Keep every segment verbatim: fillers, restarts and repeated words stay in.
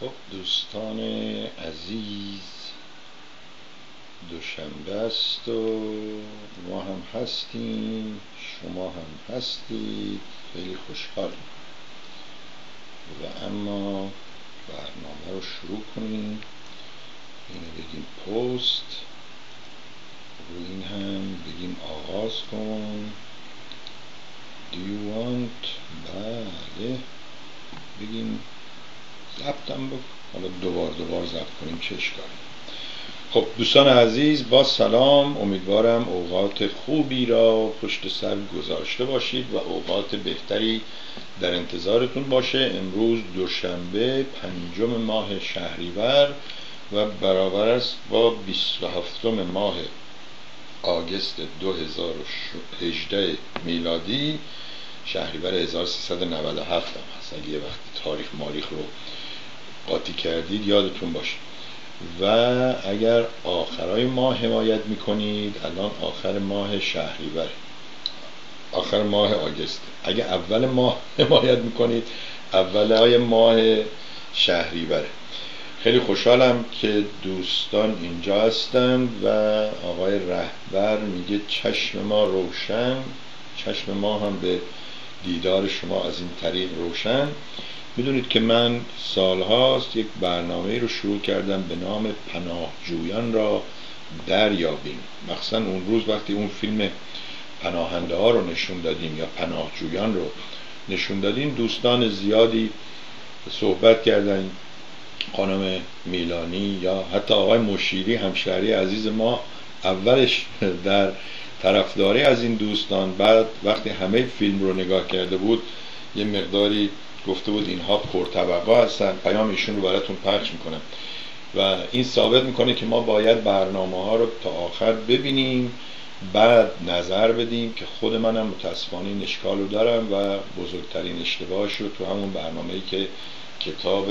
خب دوستان عزیز، دوشنبه است و ما هم هستیم، شما هم هستید، خیلی خوشحال و اما برنامه رو شروع کنیم. اینو بگیم پست، رو این هم بگیم آغاز کن. Do you want؟ بله بگیم ضبطم بکن، حالا دوبار دوبار ضبط کنیم چه اشکالی. خب دوستان عزیز، با سلام، امیدوارم اوقات خوبی را پشت سر گذاشته باشید و اوقات بهتری در انتظارتون باشه. امروز دوشنبه پنجم ماه شهریور و برابر است با بیست و هفتم ماه آگوست دو هزار و هجده میلادی. شهریور هزار و سیصد و نود و هفت هم هست، اگه یه وقتی تاریخ ماریخ رو قاطی کردید یادتون باشه. و اگر آخرای ماه حمایت میکنید، الان آخر ماه شهریور، آخر ماه آگوست. اگه اول ماه حمایت میکنید، اولای ماه شهریوره. خیلی خوشحالم که دوستان اینجا هستند و آقای رهبر میگه چشم ما روشن، چشم ما هم به دیدار شما از این طریق روشن. میدونید که من سالهاست یک برنامه رو شروع کردم به نام پناهجویان را دریابیم. مخصوصا اون روز وقتی اون فیلم پناهنده ها رو نشون دادیم یا پناهجویان رو نشون دادیم، دوستان زیادی صحبت کردن. خانم میلانی یا حتی آقای مشیری همشهری عزیز ما اولش در طرفداری از این دوستان، بعد وقتی همه فیلم رو نگاه کرده بود یه مقداری گفته بود اینها پرطبقه هستن. پیام ایشون رو براتون پخش میکنم و این ثابت میکنه که ما باید برنامه ها رو تا آخر ببینیم، بعد نظر بدیم. که خود منم متاسفانه این اشکال رو دارم و بزرگترین اشتباهش رو تو همون برنامه‌ای که کتاب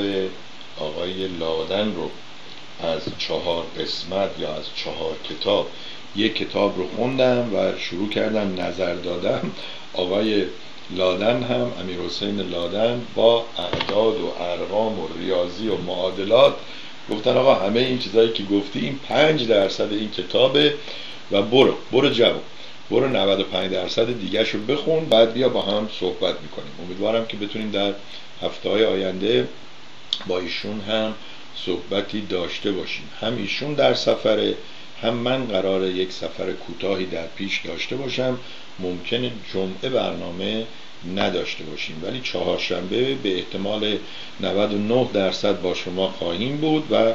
آقای لادن رو از چهار قسمت یا از چهار کتاب یک کتاب رو خوندم و شروع کردم نظر دادم. آقای لادن هم، امیرحسین لادن، با اعداد و ارقام و ریاضی و معادلات گفتن آقا همه این چیزایی که گفتی این پنج درصد این کتابه و برو برو جواب برو نود و پنج درصد دیگرش رو بخون، بعد بیا با هم صحبت میکنیم. امیدوارم که بتونیم در هفته های آینده با ایشون هم صحبتی داشته باشیم. هم ایشون در سفره، هم من قراره یک سفر کوتاهی در پیش داشته باشم. ممکنه جمعه برنامه نداشته باشیم، ولی چهارشنبه به احتمال نود و نه درصد با شما خواهیم بود و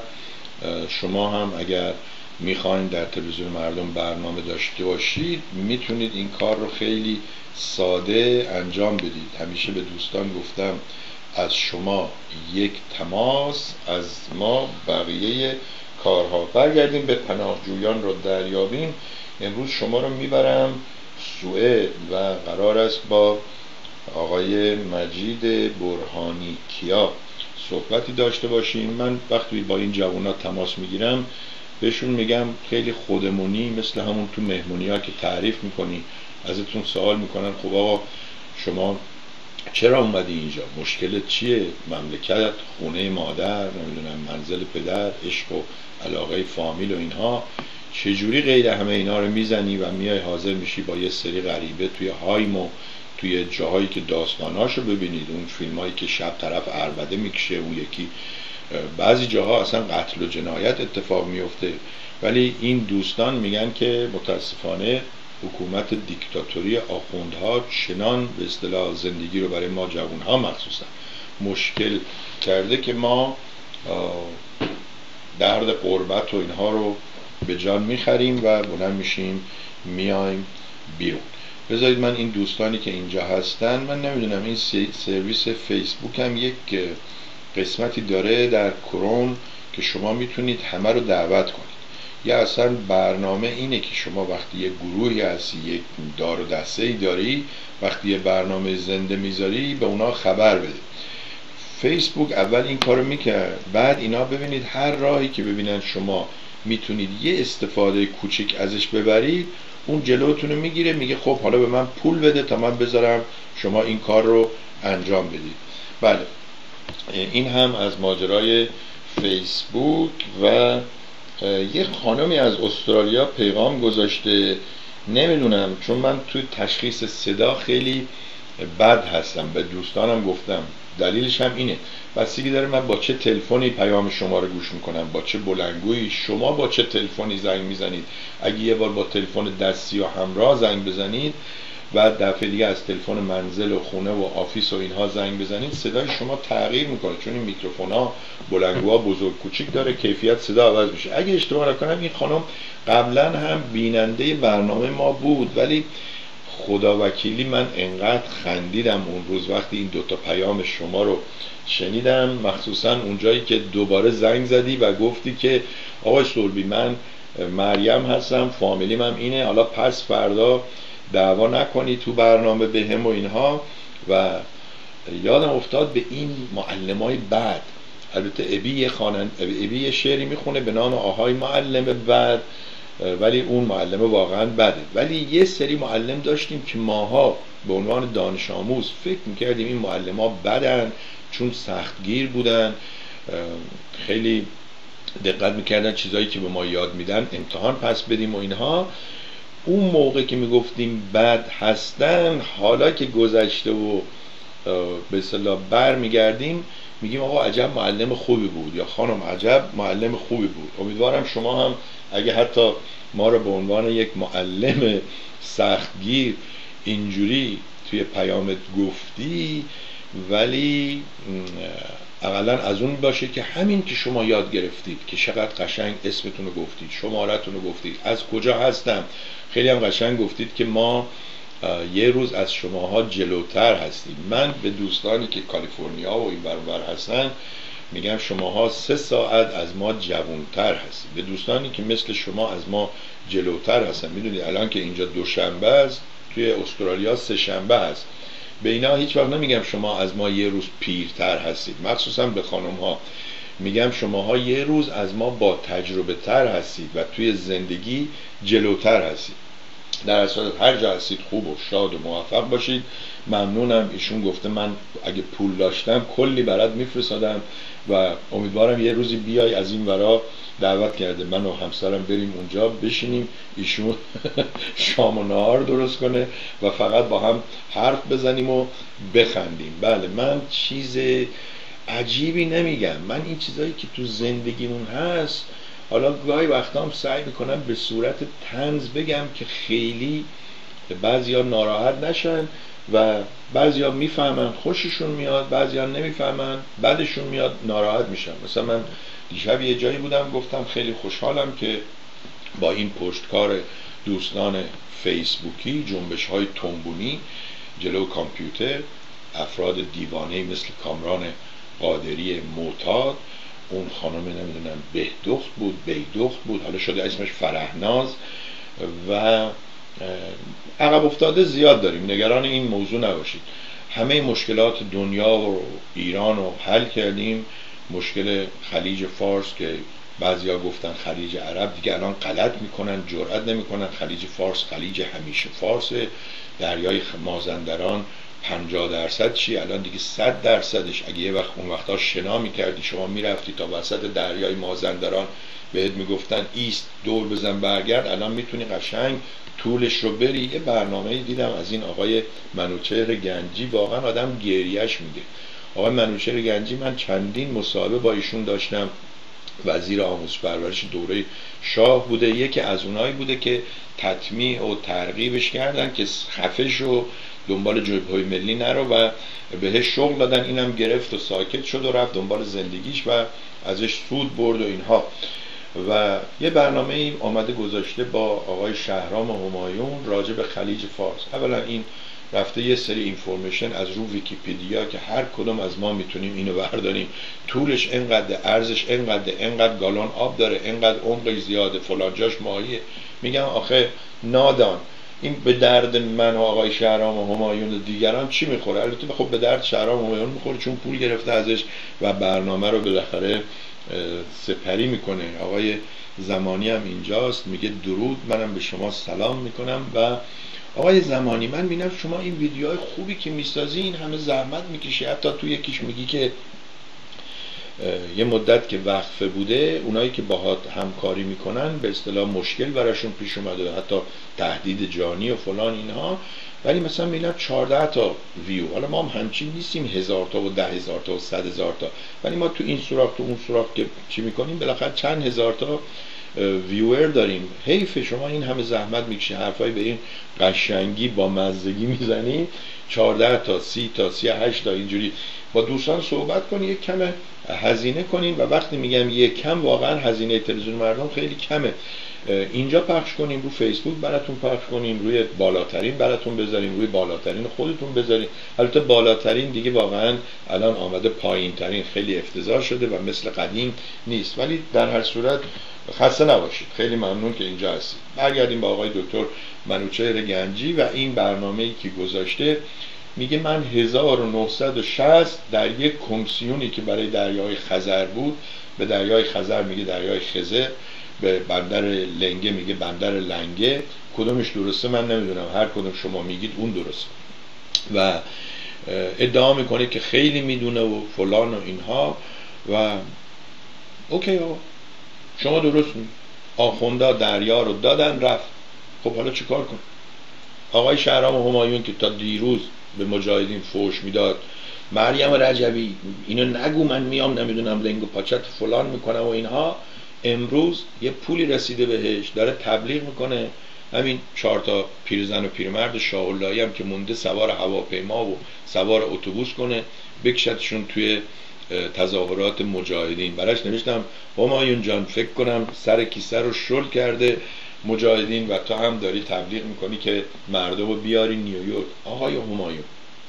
شما هم اگر میخواین در تلویزیون مردم برنامه داشته باشید میتونید این کار رو خیلی ساده انجام بدید. همیشه به دوستان گفتم از شما یک تماس، از ما بقیه کارها. برگردیم به پناهجویان رو دریابیم. امروز شما رو میبرم سوئد و قرار است با آقای مجید برهانی کیا صحبتی داشته باشیم. من وقتی با این جوونا تماس میگیرم بهشون میگم خیلی خودمونی، مثل همون تو مهمونی ها که تعریف میکنی ازتون سوال میکنن خب آقا شما چرا اومدی اینجا، مشکلت چیه، مملکت، خونه مادر، نمیدونم منزل پدر، عشق و علاقه فامیل و اینها، چجوری غیر همه اینا رو میزنی و میای حاضر میشی با یه سری غریبه توی هایم و توی جاهایی که داستاناشو ببینید، اون فیلم هایی که شب طرف عربده میکشه، اون یکی بعضی جاها اصلا قتل و جنایت اتفاق میفته. ولی این دوستان میگن که متاسفانه حکومت دیکتاتوری آخوندها چنان به اصطلاح زندگی رو برای ما جوانها مخصوصا مشکل کرده که ما درد غربت و اینها رو به جان میخریم و بلند میشیم میایم بیرون. بذارید من این دوستانی که اینجا هستن، من نمیدونم این سرویس فیسبوک هم یک قسمتی داره در کروم که شما میتونید همه رو دعوت کنید. یا اصلا برنامه اینه که شما وقتی یه گروهی هستی، یک دار و دسته ای داری، وقتی یه برنامه زنده میذاری به اونا خبر بده. فیسبوک اول این کارو میکرد، بعد اینا ببینید هر راهی که ببینن شما میتونید یه استفاده کوچیک ازش ببرید، اون جلوتون رو میگیره، میگه خب حالا به من پول بده تا من بذارم شما این کار رو انجام بدید. بله این هم از ماجرای فیسبوک. و یه خانمی از استرالیا پیغام گذاشته، نمیدونم، چون من توی تشخیص صدا خیلی بد هستم، به دوستانم گفتم، دلیلش هم اینه، بستگی داره من با چه تلفنی پیام شما رو گوش میکنم، با چه بلندگویی، شما با چه تلفنی زنگ میزنید. اگه یه بار با تلفن دستی و همراه زنگ بزنید، بعد دفعه دیگه از تلفن منزل و خونه و آفیس و اینها زنگ بزنید، صدای شما تغییر میکنه، چون این میکروفون ها بلندگوها بزرگ کوچیک داره، کیفیت صدا عوض میشه. اگه اشتباه نکنم این خانم قبلا هم بیننده برنامه ما بود، ولی خدا وکیلی من انقدر خندیدم اون روز وقتی این دوتا پیام شما رو شنیدم، مخصوصا اونجایی که دوباره زنگ زدی و گفتی که آقای سلبی من مریم هستم، فامیلیم هم اینه، حالا پس فردا دعوا نکنی تو برنامه به هم و اینها. و یادم افتاد به این معلمای بد. البته ابی یه خوانند ابی یه شعری میخونه به نام آهای معلم بد، ولی اون معلمه واقعا بده. ولی یه سری معلم داشتیم که ماها به عنوان دانش آموز فکر میکردیم این معلم ها بدن، چون سختگیر بودن، خیلی دقت میکردن چیزایی که به ما یاد میدن امتحان پس بدیم و اینها. اون موقع که میگفتیم بد هستن، حالا که گذشته و به اصطلاح بر میگردیم میگیم آقا عجب معلم خوبی بود، یا خانم عجب معلم خوبی بود. امیدوارم شما هم اگه حتی ما رو به عنوان یک معلم سختگیر اینجوری توی پیامت گفتی، ولی اقلا از اون باشه که همین که شما یاد گرفتید که چقدر قشنگ اسمتون رو گفتید، شمارتون رو گفتید، از کجا هستم، خیلی هم قشنگ گفتید که ما یه روز از شماها جلوتر هستیم. من به دوستانی که کالیفرنیا و این برابر هستن میگم شماها سه ساعت از ما جوانتر هستید. به دوستانی که مثل شما از ما جلوتر هستن، میدونید الان که اینجا دوشنبه است، توی استرالیا سه شنبه هست، به اینا هیچ وقت نمیگم شما از ما یه روز پیرتر هستید. مخصوصا به خانم ها میگم شماها یه روز از ما با تجربه تر هستید و توی زندگی جلوتر هستید. در اصل هر جا هستید خوب و شاد و موفق باشید. ممنونم. ایشون گفته من اگه پول داشتم کلی برات میفرستادم و امیدوارم یه روزی بیای، از این ورا دعوت کرده من و همسرم بریم اونجا بشینیم، ایشون شام و نهار درست کنه و فقط با هم حرف بزنیم و بخندیم. بله، من چیز عجیبی نمیگم، من این چیزایی که تو زندگیمون هست حالا گاهی وقتا هم سعی میکنم به صورت طنز بگم که خیلی بعضیا ناراحت نشن و بعضیا میفهمن خوششون میاد، بعضیا نمیفهمن بعدشون میاد ناراحت میشن. مثلا من دیشب یه جایی بودم گفتم خیلی خوشحالم که با این پشتکار دوستان فیسبوکی، جنبش های تنبونی جلو کامپیوتر، افراد دیوانه مثل کامران قادری معتاد، اون خانم نمیدونم بهدخت بود بیدخت بود، حالا شده اسمش فرهناز، و عقب افتاده زیاد داریم، نگران این موضوع نباشید. همه مشکلات دنیا و ایران رو حل کردیم. مشکل خلیج فارس که بعضیا گفتن خلیج عرب، دیگه الان غلط میکنن، جرئت نمیکنن. خلیج فارس خلیج همیشه فارس. دریای مازندران پنجاه درصد چی، الان دیگه صد درصدش. اگه یه وقت اون وقتا شنا میکردی شما میرفتی تا وسط دریای مازندران، بهت میگفتن ایست دور بزن برگرد، الان میتونی قشنگ طولش رو بری. یه برنامه دیدم از این آقای منوچهر گنجی، واقعا آدم گریهش میگه. آقای منوچهر گنجی من چندین مصاحبه با ایشون داشتم، وزیر آموزش پرورش دوره شاه بوده، یکی از اونایی بوده که تطمیع و ترغیبش کردن که خفه شو، دنبال جبهه ملی نرو، و بهش شغل دادن، اینم گرفت و ساکت شد و رفت دنبال زندگیش و ازش سود برد و اینها. و یه برنامه ای آمده گذاشته با آقای شهرام همایون راجع به خلیج فارس. اولا این رفته یه سری اینفورمیشن از رو ویکیپدیا که هر کدوم از ما میتونیم اینو برداریم، طولش اینقدر، ارزش اینقدر، اینقدر گالون آب داره، اینقدر عمقش زیاده، فلان جاش ماهیه. میگم آخه نادان، این به درد من و آقای شهرام و همایون و دیگران چی میخوره؟ البته خب به درد شهرام و همایون میخوره چون پول گرفته ازش و برنامه رو بالاخره سپری میکنه. آقای زمانی هم اینجاست، میگه درود، منم به شما سلام میکنم. و آقای زمانی من ببینم شما این ویدیوهای خوبی که میسازی، این همه زحمت میکشی، حتی تو یکیش میگی که یه مدت که وقفه بوده، اونایی که باهات همکاری میکنن به اصطلاح مشکل براشون پیش اومده، حتی تهدید جانی و فلان اینها، ولی مثلا میبینم چهارده تا ویو. حالا ما هم همچین نیستیم هزار تا و ده هزار تا و صد هزار تا، ولی ما تو این سوراخ تو اون سوراخ که چی میکنیم بالاخره چند هزار تا ویور داریم. حیف شما این همه زحمت میکشی، حرفای به این قشنگی با مزگی میزنی، چهارده تا سی تا سی و هشت تا اینجوری با دوستان صحبت کنی، یک کم هزینه کنین. و وقتی میگم یک کم، واقعا هزینه تلویزیون مردم خیلی کمه. اینجا پخش کنیم، رو فیسبوک براتون پخش کنیم، روی بالاترین براتون بذاریم، روی بالاترین خودتون بذاریم. البته بالاترین دیگه واقعا الان آمده پایینترین، خیلی افتضاح شده و مثل قدیم نیست، ولی در هر صورت خسته نباشید. خیلی ممنون که اینجا هستید. برگردیم با آقای دکتر منوچهر گنجی و این برنامه‌ای که گذاشته. میگه من هزار و نهصد و شصت در یک کمیسیونی که برای دریای خزر بود، به دریای خزر میگه دریای خزر، به بندر لنگه میگه بندر لنگه، کدومش درسته من نمیدونم، هر کدوم شما میگید اون درسته. و ادعا میکنه که خیلی میدونه و فلان و اینها. و اوکی آقا، شما درست میگید، آخوندا دریا رو دادن رفت. خب حالا چیکار کن؟ آقای شهرام همایون که تا دیروز به مجاهدین فوش میداد، مریم رجبی اینو نگو من میام نمیدونم لنگ و پاچت فلان میکنم و اینها، امروز یه پولی رسیده بهش داره تبلیغ میکنه. همین چهار تا پیرزن و پیرمرد شاه‌اللهی هم که مونده سوار هواپیما و سوار اتوبوس کنه بکشتشون توی تظاهرات مجاهدین. براش نوشتم همایون جان فکر کنم سر کیسه رو شل کرده مجاهدین و تو هم داری تبلیغ میکنی که مردم رو بیاری نیویورک. آقای همایون،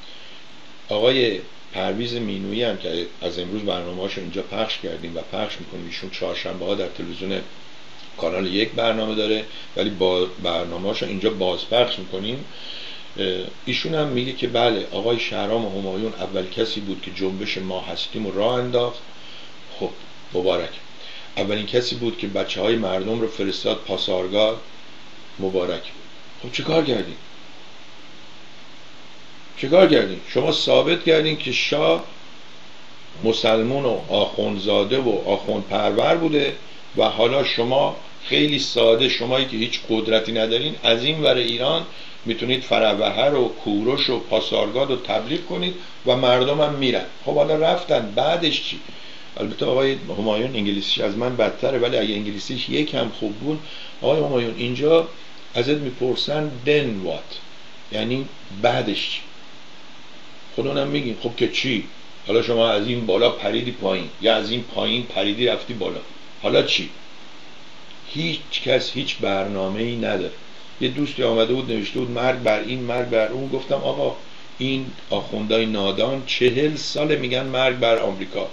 آقای پرویز مینویی هم که از امروز برنامه‌هاشو اینجا پخش کردیم و پخش میکنیم، ایشون چهارشنبه ها در تلویزیون کانال یک برنامه داره ولی با برنامه‌هاشو اینجا بازپخش میکنیم. ایشون هم میگه که بله آقای شهرام همایون اول کسی بود که جنبش ما هستیم رو راه انداخت. خب مبارک. اولین کسی بود که بچه های مردم رو فرستاد پاسارگاد. مبارک. خب چه کار کردین؟ چه کار کردین؟ شما ثابت کردین که شاه مسلمون و آخوندزاده و آخوند پرور بوده و حالا شما خیلی ساده، شمایی که هیچ قدرتی ندارین، از این ور ایران میتونید فروهر و کوروش و پاسارگاد رو تبلیغ کنید و مردم هم میرن. خب حالا رفتن، بعدش چی؟ البته آقای همایون انگلیسیش از من بدتره، ولی اگه انگلیسیش یکم خوب بود. آقای همایون اینجا ازت میپرسن then what، یعنی بعدش چی؟ خودمونم میگیم خب که چی؟ حالا شما از این بالا پریدی پایین یا از این پایین پریدی رفتی بالا، حالا چی؟ هیچ کس هیچ برنامه‌ای نداره. یه دوستی آمده بود نوشته بود مرگ بر این مرگ بر اون. گفتم آقا این آخوندای نادان چهل ساله میگن مرگ بر آمریکا.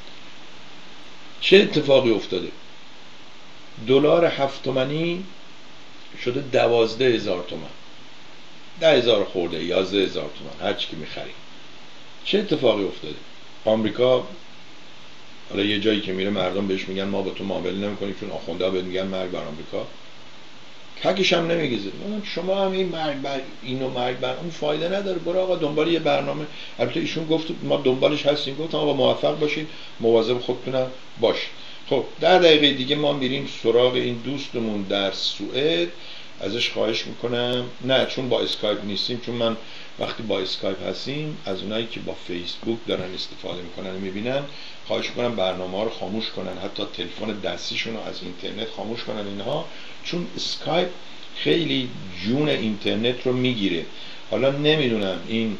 چه اتفاقی افتاده؟ دلار هفت تومنی شده دوازده هزار تومن، ده هزار خورده، یازده هزار تومن، هر چی که میخری. چه اتفاقی افتاده؟ آمریکا حالا یه جایی که میره مردم بهش میگن ما با تو معامله نمیکنیم چون آخونده ها بهت میگن مرگ بر آمریکا. ککش هم نمیگیزه. شما هم این مرگ بر اینو مرگ بر اون فایده نداره، برو آقا دنبال یه برنامه. البته ایشون گفت ما دنبالش هستیم، گفتم آقا موفق باشید، مواظب خودتونم باشید. خب ده دقیقه دیگه ما میریم سراغ این دوستمون در سوئد. ازش خواهش میکنم، نه چون با اسکایپ نیستیم، چون من وقتی با اسکایپ هستیم از اونایی که با فیسبوک دارن استفاده میکنن میبینن، خواهش میکنم برنامه ها رو خاموش کنن، حتی تلفن دستیشون رو از اینترنت خاموش کنن اینها، چون اسکایپ خیلی جون اینترنت رو میگیره. حالا نمیدونم این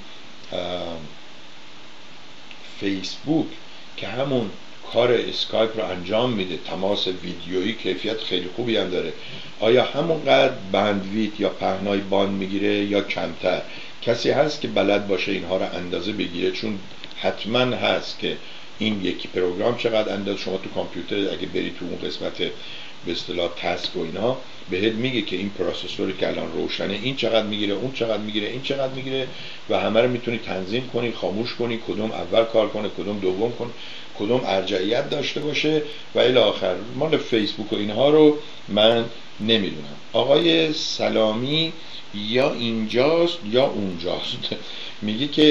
فیسبوک که همون کار اسکایپ رو انجام میده، تماس ویدیویی کیفیت خیلی خوبی هم داره، آیا همونقدر بندویت یا پهنای باند میگیره یا کمتر؟ کسی هست که بلد باشه اینها رو اندازه بگیره؟ چون حتما هست که این یکی پروگرام چقدر اندازه. شما تو کامپیوتر اگه بری تو اون قسمت به اصطلاح تسک و اینا بهت میگه که این پروسسوری که الان روشنه این چقدر میگیره، اون چقدر میگیره، این چقدر میگیره و همه رو میتونی تنظیم کنی، خاموش کنی، کدوم اول کار کنه، کدوم دوم کنه، کدوم ارجحیت داشته باشه و الی آخر. مال فیسبوک و اینها رو من نمیدونم. آقای سلامی یا اینجاست یا اونجاست. میگه که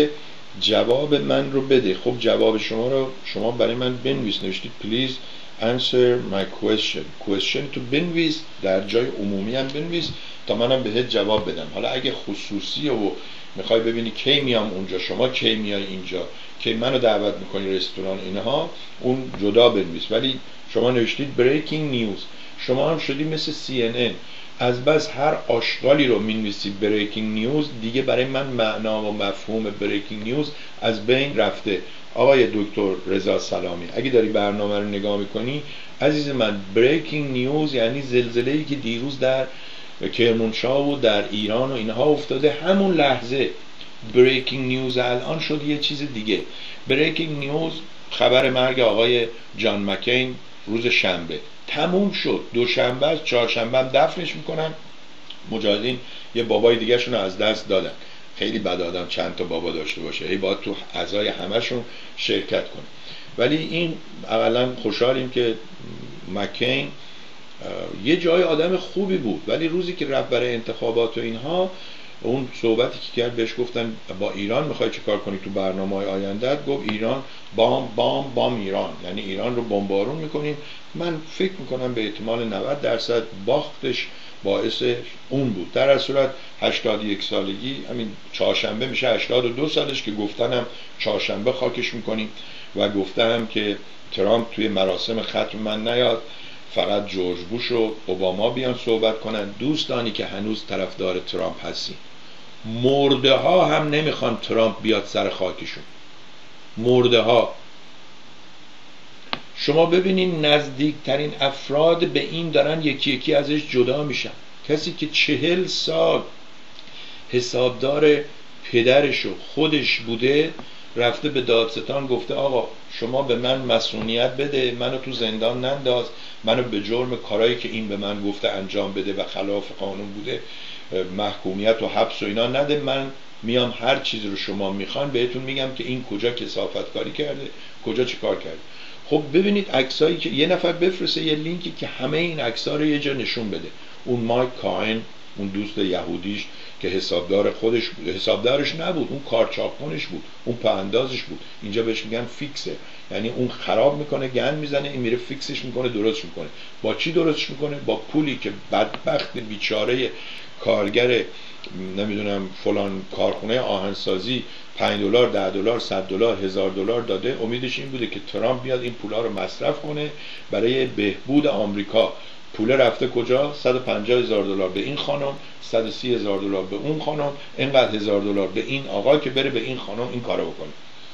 جواب من رو بده. خب جواب شما رو شما برای من بنویس. نوشتید please answer my question. question تو بنویس، در جای عمومی هم بنویس تا منم بهت جواب بدم. حالا اگه خصوصیه و میخوای ببینی کی میام اونجا، شما کی میای اینجا، کی منو دعوت میکنی رستوران، اینها اون جدا بنویس. ولی شما نوشتید breaking news، شما هم شدی مثل سی ان ان، از بس هر آشغالی رو مینویسی بریکینگ نیوز، دیگه برای من معنا و مفهوم بریکینگ نیوز از بین رفته. آقای دکتر رضا سلامی، اگه داری برنامه رو نگاه میکنی عزیز من، بریکینگ نیوز یعنی زلزله‌ای که دیروز در کرمانشاه و در ایران و اینها افتاده، همون لحظه. بریکینگ نیوز الان شد یه چیز دیگه. بریکینگ نیوز خبر مرگ آقای جان مکین روز شنبه تموم شد. دوشنبه از چهارشنبه هم دفنش میکنن. مجاهدین یه بابای دیگه شون از دست دادن. خیلی بد آدم چند تا بابا داشته باشه، هی باید تو عزای همشون شرکت کنه. ولی این اولا خوشحالیم که مکین یه جای آدم خوبی بود، ولی روزی که رفت برای انتخابات و اینها، اون صحبتی که کرد بهش گفتن با ایران میخوای چه کار کنی تو برنامه‌های آینده‌ات؟ گفت ایران بام بام بام ایران، یعنی ایران رو بمبارون میکنیم. من فکر میکنم به احتمال نود درصد باختش باعث اون بود. در از صورت هشتاد و یک سالگی، همین چهارشنبه میشه هشتاد و دو سالش که گفتنم چهارشنبه خاکش میکنیم و گفتم که ترامپ توی مراسم ختم من نیاد، فقط جورج بوش و اوباما بیان صحبت کنن. دوستانی که هنوز طرفدار ترامپ هستین، مرده ها هم نمیخوان ترامپ بیاد سر خاکشون. مرده ها. شما ببینین نزدیکترین افراد به این دارن یکی یکی ازش جدا میشن. کسی که چهل سال حسابدار پدرش و خودش بوده، رفته به دادستان گفته آقا شما به من مسئولیت بده، منو تو زندان ننداز، منو به جرم کارایی که این به من گفته انجام بده و خلاف قانون بوده محکومیت و حبس و اینا نده، من میام هر چیزی رو شما میخوان بهتون میگم که این کجا کثافت کاری کرده، کجا چه کار کرده. خب ببینید عکسایی که یه نفر بفرسته، یه لینکی که همه این عکس‌ها رو یه جا نشون بده. اون مایک کاین، اون دوست یهودیش که حسابدار خودش بود، حسابدارش نبود، اون کارچاپونش بود، اون پاندازش بود. اینجا بهش میگن فیکسه، یعنی اون خراب میکنه، گند میزنه، این میره فیکسش میکنه، درستش میکنه. با چی درستش میکنه؟ با پولی که بدبخت بیچاره کارگر نمیدونم فلان کارخونه آهنسازی پنج دلار، ده دلار، صد دلار، هزار دلار داده. امیدش این بوده که ترامپ بیاد این پولا رو مصرف کنه برای بهبود آمریکا. پول رفته کجا؟ صد و پنجاه هزار دلار به این خانم، صد و سی هزار دلار به اون خانم، اینقدر هزار دلار به این آقا که بره به این خانم این کارو بکنه.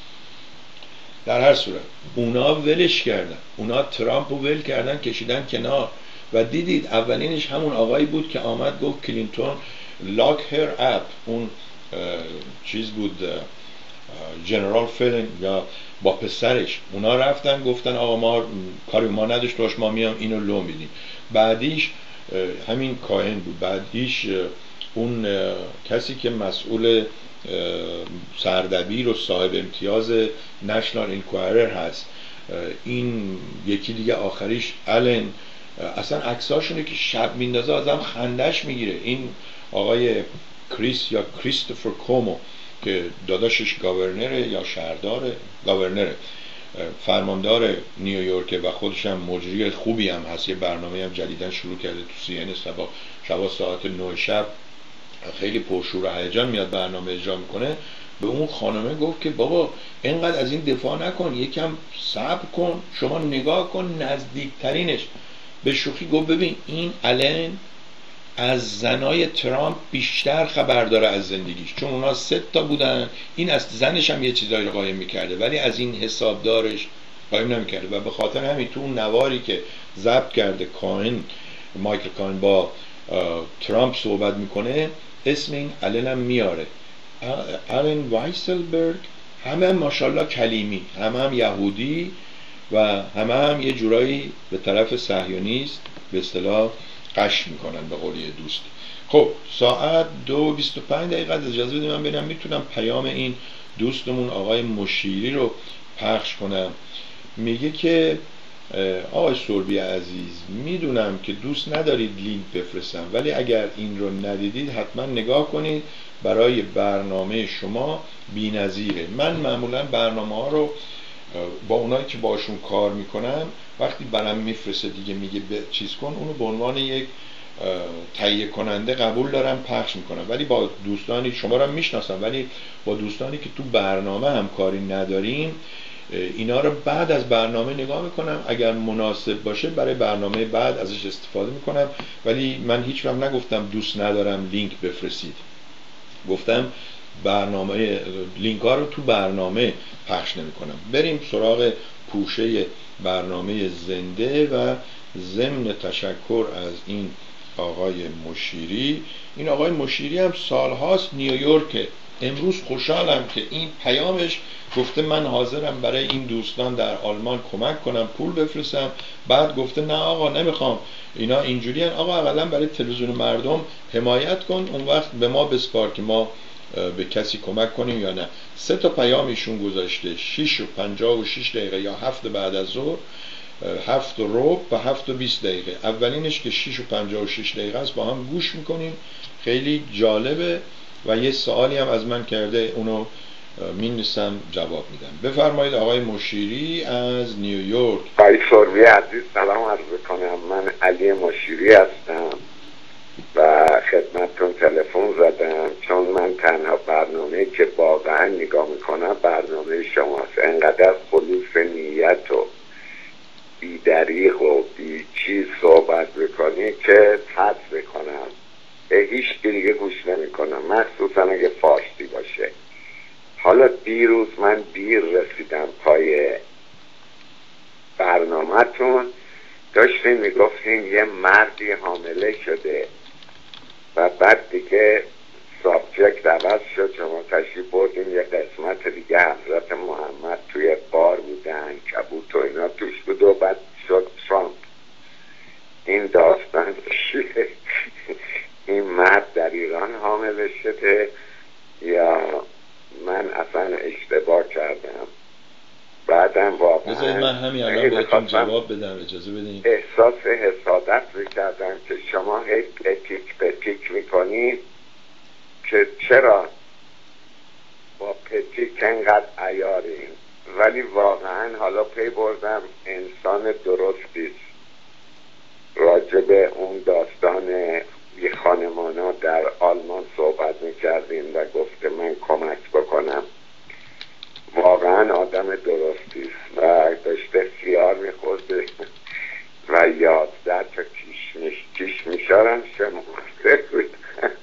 در هر صورت اونا ولش کردن، اونا ترامپ رو ول کردن، کشیدن کنار. و دیدید اولینش همون آقایی بود که آمد گفت کلینتون لاک هر اپ، اون چیز بود جنرال فلن یا با پسرش، اونا رفتن گفتن آقا ما کاری ما نداشت باش، ما میام اینو لو میدیم. بعدیش همین کاهن بود، بعدیش اون کسی که مسئول سردبیر و صاحب امتیاز نشنال اینکوایرر هست، این یکی دیگه آخریش آلن. اصلا عکساشونه که شب میندازه آدم خندش میگیره. این آقای کریس یا کریستوفر کومو که داداشش گاورنره یا شهرداره، گاورنره، فرماندار نیویورک و خودش هم مجری خوبی هم هست. یه برنامه هم جدیدن شروع کرده تو سی ان شبا شبا ساعت نه شب، خیلی پرشور و هیجان میاد برنامه اجرا میکنه. به اون خانمه گفت که بابا اینقدر از این دفاع نکن، یکم صبر کن، شما نگاه کن نزدیکترینش. به شوخی گفت ببین این آلن از زنای ترامپ بیشتر خبر داره از زندگیش، چون اونا سه تا بودن، این از زنش هم یه چیزایی رو قایم میکرده ولی از این حسابدارش قایم نمیکرده. و به خاطر همین تو اون نواری که ضبط کرده کاین، مایکل کاین با ترامپ صحبت میکنه، اسم این آلن هم میاره، آلن وایسلبرگ. همه هم ماشاءالله کلیمی، همه هم یهودی و همه هم یه جورایی به طرف صهیونیست به اصطلاح قش میکنن به قول یه دوست. خب ساعت دو و بیست و پنج دقیقه، اجازه بدید من ببینم میتونم پیام این دوستمون آقای مشیری رو پخش کنم. میگه که آقای سربی عزیز، میدونم که دوست ندارید لینک بفرستم، ولی اگر این رو ندیدید حتما نگاه کنید. برای برنامه شما بی‌نظیره. من معمولا برنامه ها رو با اونایی که باشون کار میکنم وقتی برام میفرسته دیگه میگه چیز کن، اونو به عنوان یک تهیه کننده قبول دارم، پخش میکنم. ولی با دوستانی، شما رو میشناسم، ولی با دوستانی که تو برنامه همکاری نداریم اینا رو بعد از برنامه نگاه میکنم، اگر مناسب باشه برای برنامه بعد ازش استفاده میکنم. ولی من هیچ وقت نگفتم دوست ندارم لینک بفرستید، گفتم برنامه لینک ها رو تو برنامه پخش نمی کنم. بریم سراغ پوشه برنامه زنده و ضمن تشکر از این آقای مشیری. این آقای مشیری هم سالهاست نیویورکه. امروز خوشحالم که این پیامش گفته من حاضرم برای این دوستان در آلمان کمک کنم، پول بفرستم. بعد گفته نه آقا نمیخوام، اینا اینجوری هن. آقا اولا برای تلویزیون مردم حمایت کن، اون وقت به ما بسپار که ما به کسی کمک کنیم یا نه. سه تا پیام ایشون گذاشته، شش و پنجاه و شش دقیقه یا هفت بعد از ظهر، هفت و ربع و هفت و بیست دقیقه. اولینش که شش و پنجاه و شش دقیقه است با هم گوش میکنیم، خیلی جالبه. و یه سوالی هم از من کرده، اونو مینویسم جواب میدم. بفرمایید آقای مشیری از نیویورک. آقای سربی عزیز سلام عرض کنم. من علی مشیری هستم و خدمتتون تلفن زدم چون من تنها برنامه که واقعا نگاه میکنم برنامه شماست. انقدر خلوص نیت و بی دریغ و بی چیز صحبت بکنی که حد بکنم هیچ دیگه گوش نمیکنم، مخصوصا اگه فارسی باشه. حالا دیروز من دیر رسیدم پای برنامه‌تون، داشتین میگفتین یه مردی حامله شده و بعد دیگه سابجکت عوض شد، شما تشریف بردین یه قسمت دیگه حضرت محمد توی بار بودن، کبوت و اینا توش بود و بعد شد ترامپ. این داستان چیه؟ این مرد در ایران حامله شده یا من اصلا اشتباه کردم؟ بعدم واقعا بذارید من همین الان بهتون جواب بدم، اجازه بدین. احساس حسادت میکردم که شما هی پتیک پتیک میکنید که چرا با پتیک انقدر عیارین، ولی واقعا حالا پی بردم انسان درستیست. راجب اون داستان یه خانمانا در آلمان صحبت میکردیم و گفته من کمک بکنم. واقعا آدم درستیست و داشته خیار میخورده و یازده تا کشمش کشمشارم شمارده بود.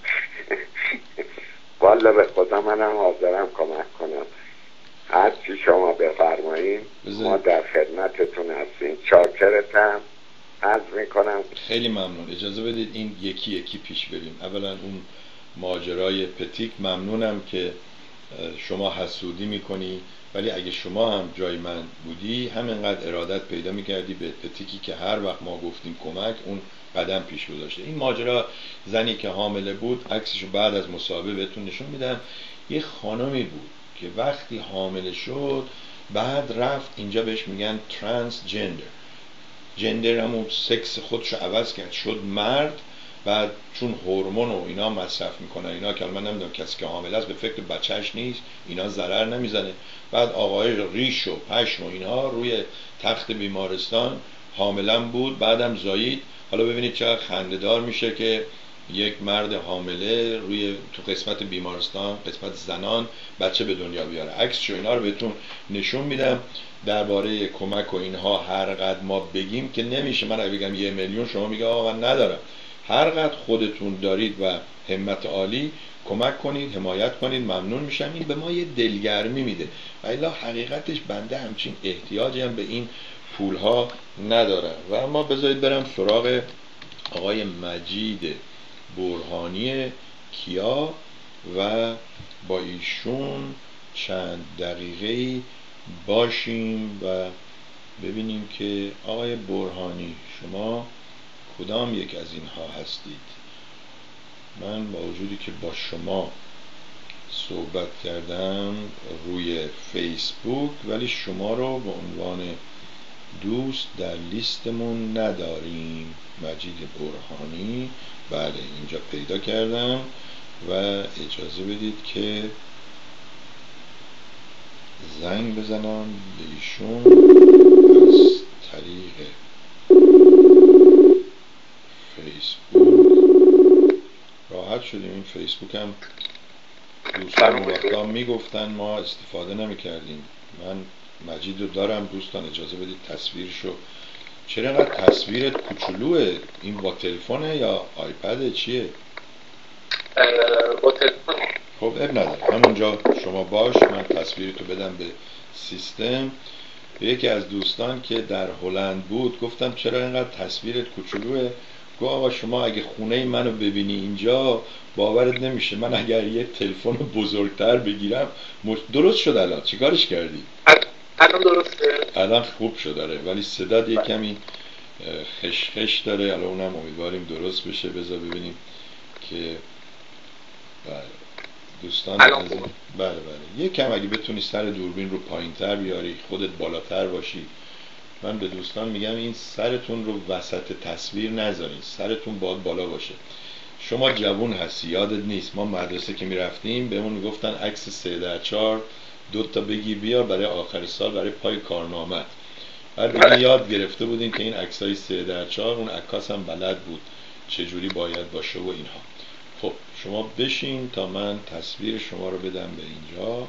والا به خدا منم حاضرم کمک کنم، هر چی شما بفرمایین ما در خدمتتون هستیم. چاکرتم، عرض میکنم. خیلی ممنون. اجازه بدید این یکی یکی پیش بریم. اولا اون ماجرای پتیک، ممنونم که شما حسودی میکنی، ولی اگه شما هم جای من بودی همینقدر ارادت پیدا میکردی به پتیکی که هر وقت ما گفتیم کمک اون قدم پیش گذاشته. این ماجرا زنی که حامله بود، عکسشو بعد از مصاحبه بهتون نشون میدم. یه خانمی بود که وقتی حامله شد بعد رفت اینجا بهش میگن ترانس جندر، جندر همون سکس خودشو عوض کرد شد مرد. بعد چون هورمون و اینا مصرف میکنن اینا که من نمیدونم، کسی که حامله است به فکر بچهش نیست، اینا ضرر نمیزنه. بعد آقای ریش و پشم و اینا روی تخت بیمارستان حاملم بود، بعدم زایید. حالا ببینید چقدر خنده‌دار میشه که یک مرد حامله روی تو قسمت بیمارستان، قسمت زنان، بچه به دنیا بیاره. عکسشو اینا رو بهتون نشون میدم. درباره کمک و اینها هر قدر ما بگیم که نمیشه. من اگه بگم یه میلیون شما میگه آقا من ندارم. هر قدر خودتون دارید و همت عالی کمک کنید، حمایت کنید، ممنون میشم. این به ما یه دلگرمی میده و الا حقیقتش بنده همچین احتیاجی هم به این پولها ندارم. و اما بذارید برم سراغ آقای مجید برهانی کیا و با ایشون چند دقیقه باشیم و ببینیم که آقای برهانی شما کدام یک از اینها هستید. من با وجودی که با شما صحبت کردم روی فیسبوک، ولی شما رو به عنوان دوست در لیستمون نداریم. مجید برهانی. بله اینجا پیدا کردم و اجازه بدید که زنگ بزنم به ایشون از طریق فیسبوک. راحت شدیم. این فیسبوک هم دوستان اون وقتا میگفتن ما استفاده نمیکردیم. من مجید رو دارم دوستان، اجازه بدید تصویرشو. چرا اینقدر تصویرت کوچولوه؟ این با تلفونه یا آیپد چیه؟ با تلفن. خب اب نداره، همونجا شما باش، من تصویرتو بدم به سیستم. به یکی از دوستان که در هلند بود گفتم چرا اینقدر تصویرت کوچولوه؟ گفت آقا شما اگه خونه منو ببینی اینجا باورت نمیشه، من اگر یه تلفن بزرگتر بگیرم مش... درست شد. الان چیکارش کردی؟ الان درسته؟ الان خوب شد داره، ولی صدات یه کمی خشخش داره. الان اونم امیدواریم درست بشه. بذار ببینیم که بله دوستان الان بله بله یه کم اگه بتونی سر دوربین رو پایین تر بیاری، خودت بالاتر باشی. من به دوستان میگم این سرتون رو وسط تصویر نذارین، سرتون باید بالا باشه. شما جوون هستی، یادت نیست ما مدرسه که میرفتیم بهمون میگفتن عکس سه در چهار دو تا بگیر بیار برای آخر سال برای پای کارنامه. بعد دیگه یاد گرفته بودیم که این عکسای سه در چهار اون عکاس هم بلد بود چجوری باید باشه و اینها. خب شما بشین تا من تصویر شما رو بدم به اینجا.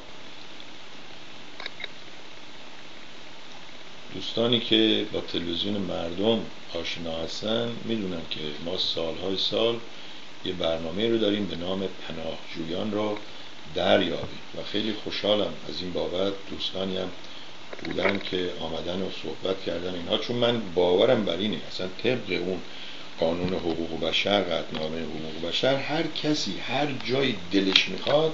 دوستانی که با تلویزیون مردم آشنا هستن میدونن که ما سالهای سال یه برنامه رو داریم به نام پناهجویان رو دریابیم و خیلی خوشحالم از این بابت. دوستانی هم بودن که آمدن و صحبت کردن اینها، چون من باورم بر اینه اصلا طبق اون قانون حقوق بشر، قطعنامه حقوق بشر، هر کسی هر جای دلش میخواد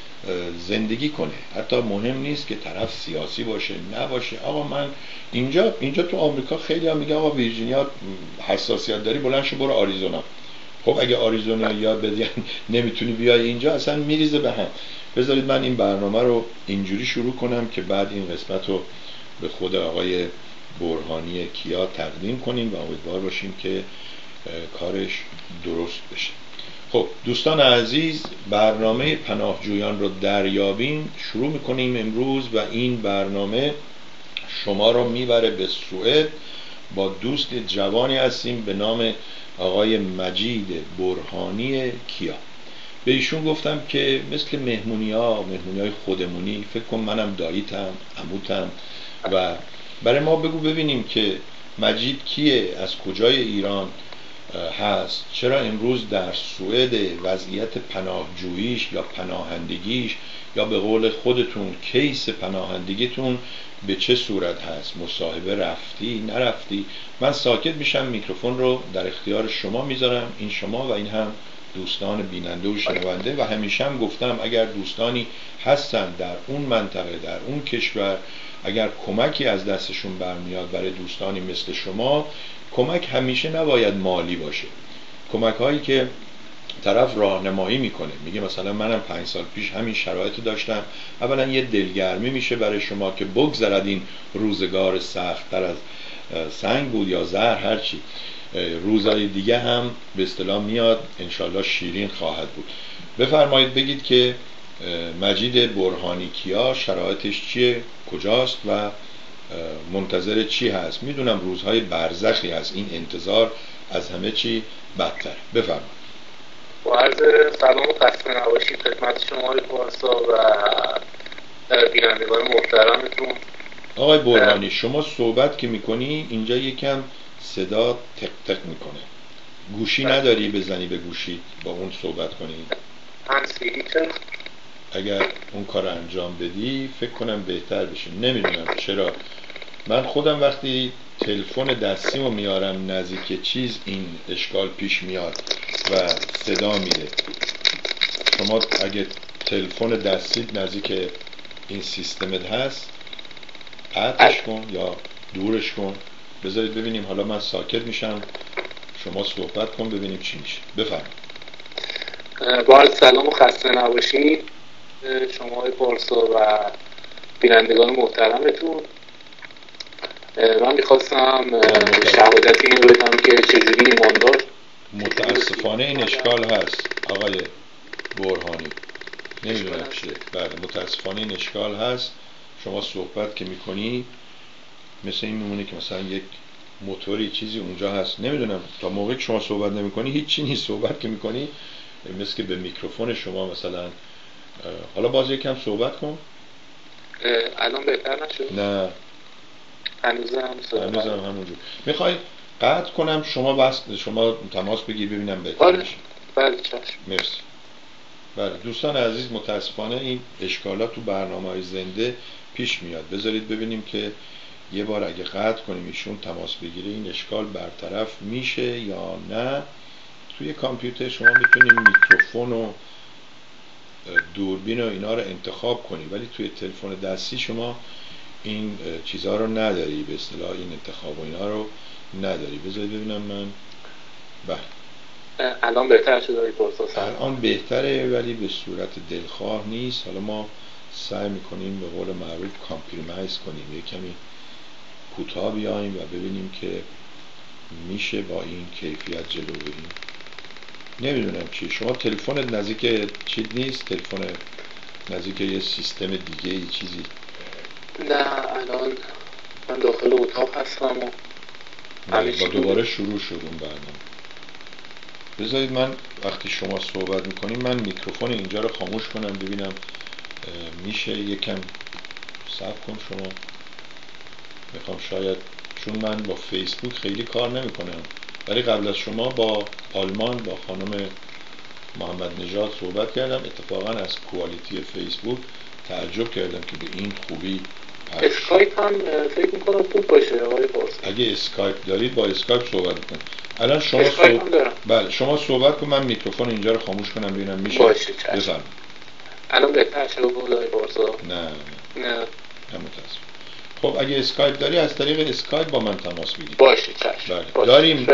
زندگی کنه. حتی مهم نیست که طرف سیاسی باشه نباشه. آقا من اینجا اینجا تو آمریکا خیلی هم میگن آقا ویرجینیا حساسیت داری بلند شو برو آریزونا. خب اگه آریزونا یاد بدی نمیتونی بیای اینجا، اصلا میریزه به هم. بذارید من این برنامه رو اینجوری شروع کنم که بعد این قسمت رو به خود آقای برهانی کیا تقدیم کنیم و امیدوار باشیم که کارش درست بشه. خب دوستان عزیز، برنامه پناهجویان رو دریابیم شروع میکنیم امروز و این برنامه شما رو میبره به سوئد. با دوست جوانی هستیم به نام آقای مجید برهانی کیا. به ایشون گفتم که مثل مهمونی ها مهمونی های خودمونی، فکر کن منم داییتم عموتم و برای ما بگو ببینیم که مجید کیه، از کجای ایران هست، چرا امروز در سوئد وضعیت پناهجوییش یا پناهندگیش یا به قول خودتون کیس پناهندگیتون به چه صورت هست، مصاحبه رفتی نرفتی. من ساکت میشم، میکروفون رو در اختیار شما میذارم، این شما و این هم دوستان بیننده و شنونده. و همیشه هم گفتم اگر دوستانی هستن در اون منطقه در اون کشور، اگر کمکی از دستشون برمیاد برای دوستانی مثل شما، کمک همیشه نباید مالی باشه. کمک هایی که طرف راهنمایی میکنه، میگه مثلا منم پنج سال پیش همین شرایط داشتم، اولا یه دلگرمی میشه برای شما که بگذرد این روزگار سخت تر از سنگ بود یا زهر، هرچی روزای دیگه هم به اصطلاح میاد، انشالله شیرین خواهد بود. بفرمایید بگید که مجید برهانی کیا شرایطش چیه، کجاست و منتظر چی هست. میدونم روزهای برزخی هست، این انتظار از همه چی بدتر. بفرمایید. با عرض سلام و خسته نباشید خدمت شما آقای پارسا و بینندگان محترمتون. آقای برهانی شما صحبت که میکنی اینجا یکم صدا تق تق میکنه، گوشی نداری بزنی به گوشی با اون صحبت کنی؟ اگر اون کار انجام بدی فکر کنم بهتر بشه. نمیدونم چرا من خودم وقتی تلفن دستیمو میارم نزدیک چیز این اشکال پیش میاد و صدا میره. شما اگه تلفن دستیت نزدیک این سیستمت هست قطعش کن یا دورش کن، بذارید ببینیم. حالا من ساکت میشم، شما صحبت کن ببینیم چی میشه. بفرمایید. با سلام و خسته نباشید شما آقای پارسا و بینندگان محترمتون. من میخواستم شهادت این رو بدم که چجوری ایماندار. متاسفانه این اشکال هست آقای برهانی، نمیدونم چیه. بله متاسفانه این اشکال هست. شما صحبت که میکنی مثل این میمونه که مثلا یک موتوری چیزی اونجا هست، نمیدونم تا موقعی که شما صحبت نمیکنی هیچی نیست. صحبت که میکنی مثل که به میکروفون شما مثلا حالا باز یکم صحبت کن. الان بهتر نشد؟ نه هنوزم هنوزم همونجور. میخوای قطع کنم شما بس شما تماس بگیر ببینم بهتر آره. میشه. بله چشم. مرسی. بله دوستان عزیز، متاسفانه این اشکالات تو برنامه‌های زنده پیش میاد. بذارید ببینیم که یه بار اگه قطع کنیم ایشون تماس بگیره این اشکال برطرف میشه یا نه. توی کامپیوتر شما میتونید میکروفون و دوربین و اینا رو انتخاب کنی، ولی توی تلفن دستی شما این چیزها رو نداری، به اصطلاح این انتخاب و اینا رو نداری. بذارید ببینم من. بله الان بهتر شده آقای پارسا؟ الان بهتره ولی به صورت دلخواه نیست. حالا ما سعی میکنیم به قول معروف کامپریمایز کنیم، یک کمی کوتاه بیایم و ببینیم که میشه با این کیفیت جلو بریم. نمیدونم چی شما تلفن نزدیک چیز نیست؟ تلفن نزدیک یه سیستم دیگه ای چیزی؟ نه الان من داخل اتاق هستم و با دوباره شروع شد اون برنامه. بذارید من وقتی شما صحبت میکنیم من میکروفون اینجا رو خاموش کنم ببینم میشه. یکم صبر کن شما. میخوام شاید چون من با فیسبوک خیلی کار نمیکنم، ولی قبل از شما با آلمان با خانم محمد نژاد صحبت کردم. اتفاقا از کوالیتی فیسبوک تعجب کردم که به این خوبی پخش. اسکایپ هم فکر میکنم خوب باشه آقای پارسا. اگه اسکایپ دارید با اسکایپ صحبت میکنید. الان شما صحبت... بله شما صحبت کن، من میکروفون اینجا رو خاموش کنم ببینم میشه. باشه بفرمایید. الان بهتر شده بود آقای پارسا؟ نه نه نه متاسفم. خب اگه اسکایپ داری از طریق اسکایپ با من تماس بگیر. باشه چشم. بله. باشه. داریم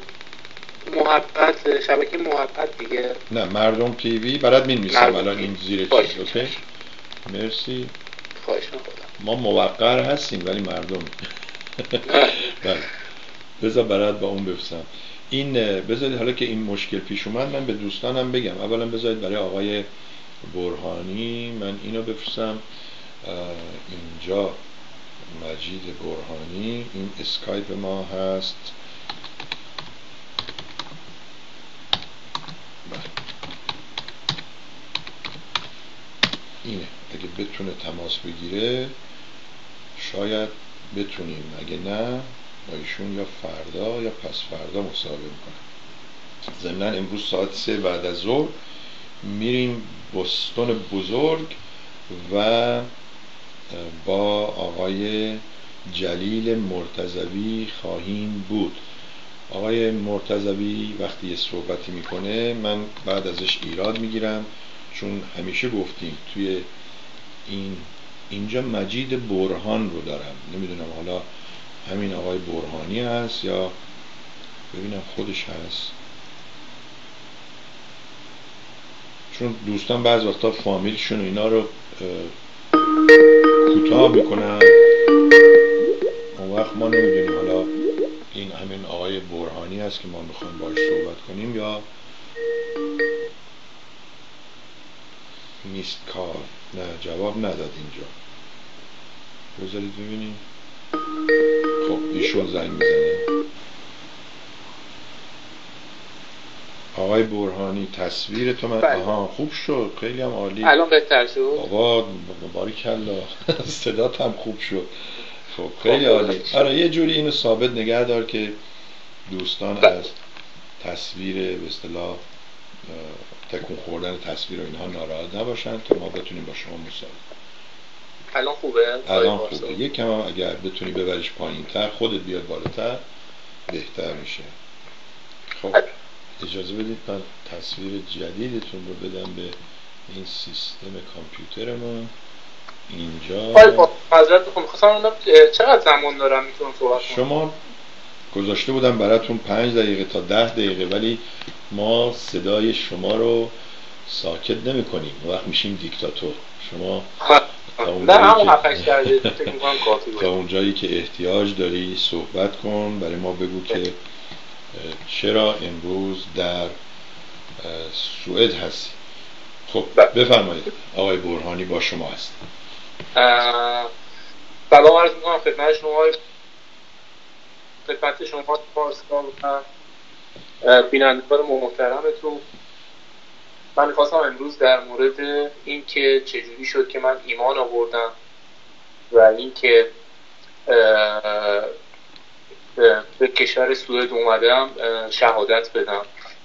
محبت شبکه محبت دیگه. نه مردم تیوی برات می‌نویسم الان این زیر چیز. اوکی مرسی. خواهش می‌کنم. ما موقر هستیم ولی مردم. بله بذار برات با اون بفرستم. این بذارید حالا که این مشکل پیش اومد من به دوستانم بگم. اولا بذارید برای آقای برهانی من اینو بفرستم. اینجا مجید برهانی، این اسکایپ ما هست. اینه اگه بتونه تماس بگیره شاید بتونیم، اگه نه با ایشون یا فردا یا پس فردا مصاحبه میکنم. ضمناً امروز ساعت سه بعد از ظهر میریم بوستون بزرگ و با آقای جلیل مرتضوی خواهیم بود. آقای مرتضوی وقتی یه صحبتی میکنه من بعد ازش ایراد میگیرم، چون همیشه گفتیم توی این اینجا مجید برهان رو دارم. نمیدونم حالا همین آقای برهانی هست یا ببینم خودش هست، چون دوستان بعض وقتا فامیلشون اینا رو کوتاه میکنن، اون وقت ما نمیدونیم حالا این همین آقای برهانی هست که ما میخوایم باهاش صحبت کنیم یا نیست کار. نه جواب نداد اینجا. بذارید ببینیم. خب ایشون زنگ میزنه. آقای برهانی تصویر تو من بله. آها خوب شد، خیلی هم عالی. الان بهتر شد بابا باریکلا صدات هم خوب شد. خب خیلی عالی. آره یه جوری اینو ثابت نگه دار که دوستان بله. از تصویر به اصطلاح تکون خوردن تصویر و اینها ناراحت نباشن تا ما بتونیم با شما مصاحبه. الان خوبه؟ الان خوبه. یکم هم اگر بتونی ببریش پایین‌تر خودت بیاد بالاتر بهتر میشه. خب اجازه بدید من تصویر جدیدتون رو بدم به این سیستم کامپیوترمون. اینجا حضرت بخون خواستم چقدر زمان دارم میتونم صحبت کنم؟ شما گذاشته بودم براتون پنج دقیقه تا ده دقیقه، ولی ما صدای شما رو ساکت نمی کنیم، وقت میشیم دیکتاتور. شما نه همون هفت هشت درجه فکر می‌کنم کافی بود. تا اونجایی که احتیاج داری صحبت کن، برای ما بگو که چرا امروز در سوئد هستی. خب بفرمایید آقای برهانی، با شما هست. سلام عرض می‌کنم خدمت شما، خدمت شما پارسا و بینندگان محترمتون. من می‌خواستم امروز در مورد این که چجوری شد که من ایمان آوردم و این که به کشور سوئد اومدم شهادت بدم.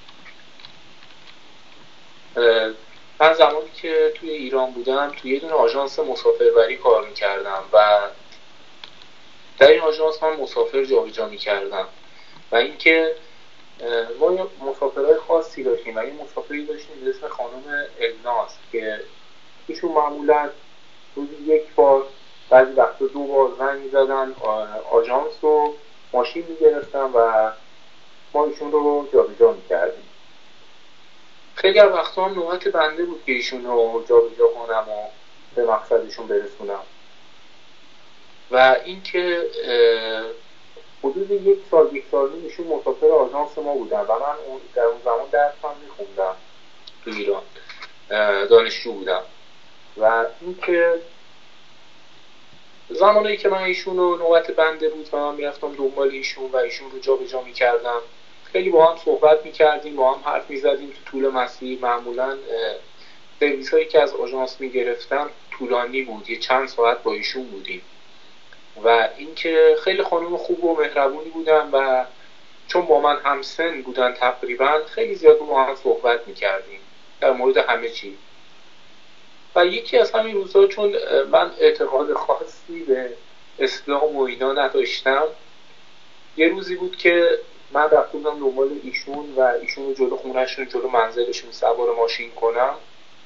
من زمانی که توی ایران بودم توی یه دونه آژانس مسافربری کار میکردم و در این آژانس من مسافر جابجا میکردم و اینکه ما یه مسافرهای خاصی داشتیم و یه مسافری داشتیم به اسم خانم الناز که ایشون معمولا روزی یک بار، بعضی وقتا دو بار زنگ میزدن آژانس رو، ماشین میگرفتن و ما ایشون رو جابجا میکردیم. خیلی از وقتا هم نوبت بنده بود که ایشون رو جابجا کنم و به مقصدشون برسونم و اینکه حدود یک سال یک سال نیم ایشون مسافر آژانس ما بودن و من اون در اون زمان درسم میخوندم تو ایران، دانشجو بودم و اینکه زمانی که من ایشون رو نوبت بنده بود و من میرفتم دنبال ایشون و ایشون رو جابجا میکردم، خیلی با هم صحبت میکردیم، با هم حرف میزدیم تو طول مسیر. معمولا سرویس هایی که از آژانس میگرفتن طولانی بود، یه چند ساعت با ایشون بودیم و اینکه خیلی خانم خوب و مهربونی بودن و چون با من همسن بودن تقریبا خیلی زیاد با هم صحبت میکردیم در مورد همه چی. و یکی از همین روزها چون من اعتقاد خاصی به اسلام و اینا نداشتم، یه روزی بود که من رفته بودم دنبال ایشون و ایشون رو جلو خونهشون جلو منزلشون سوار ماشین کنم.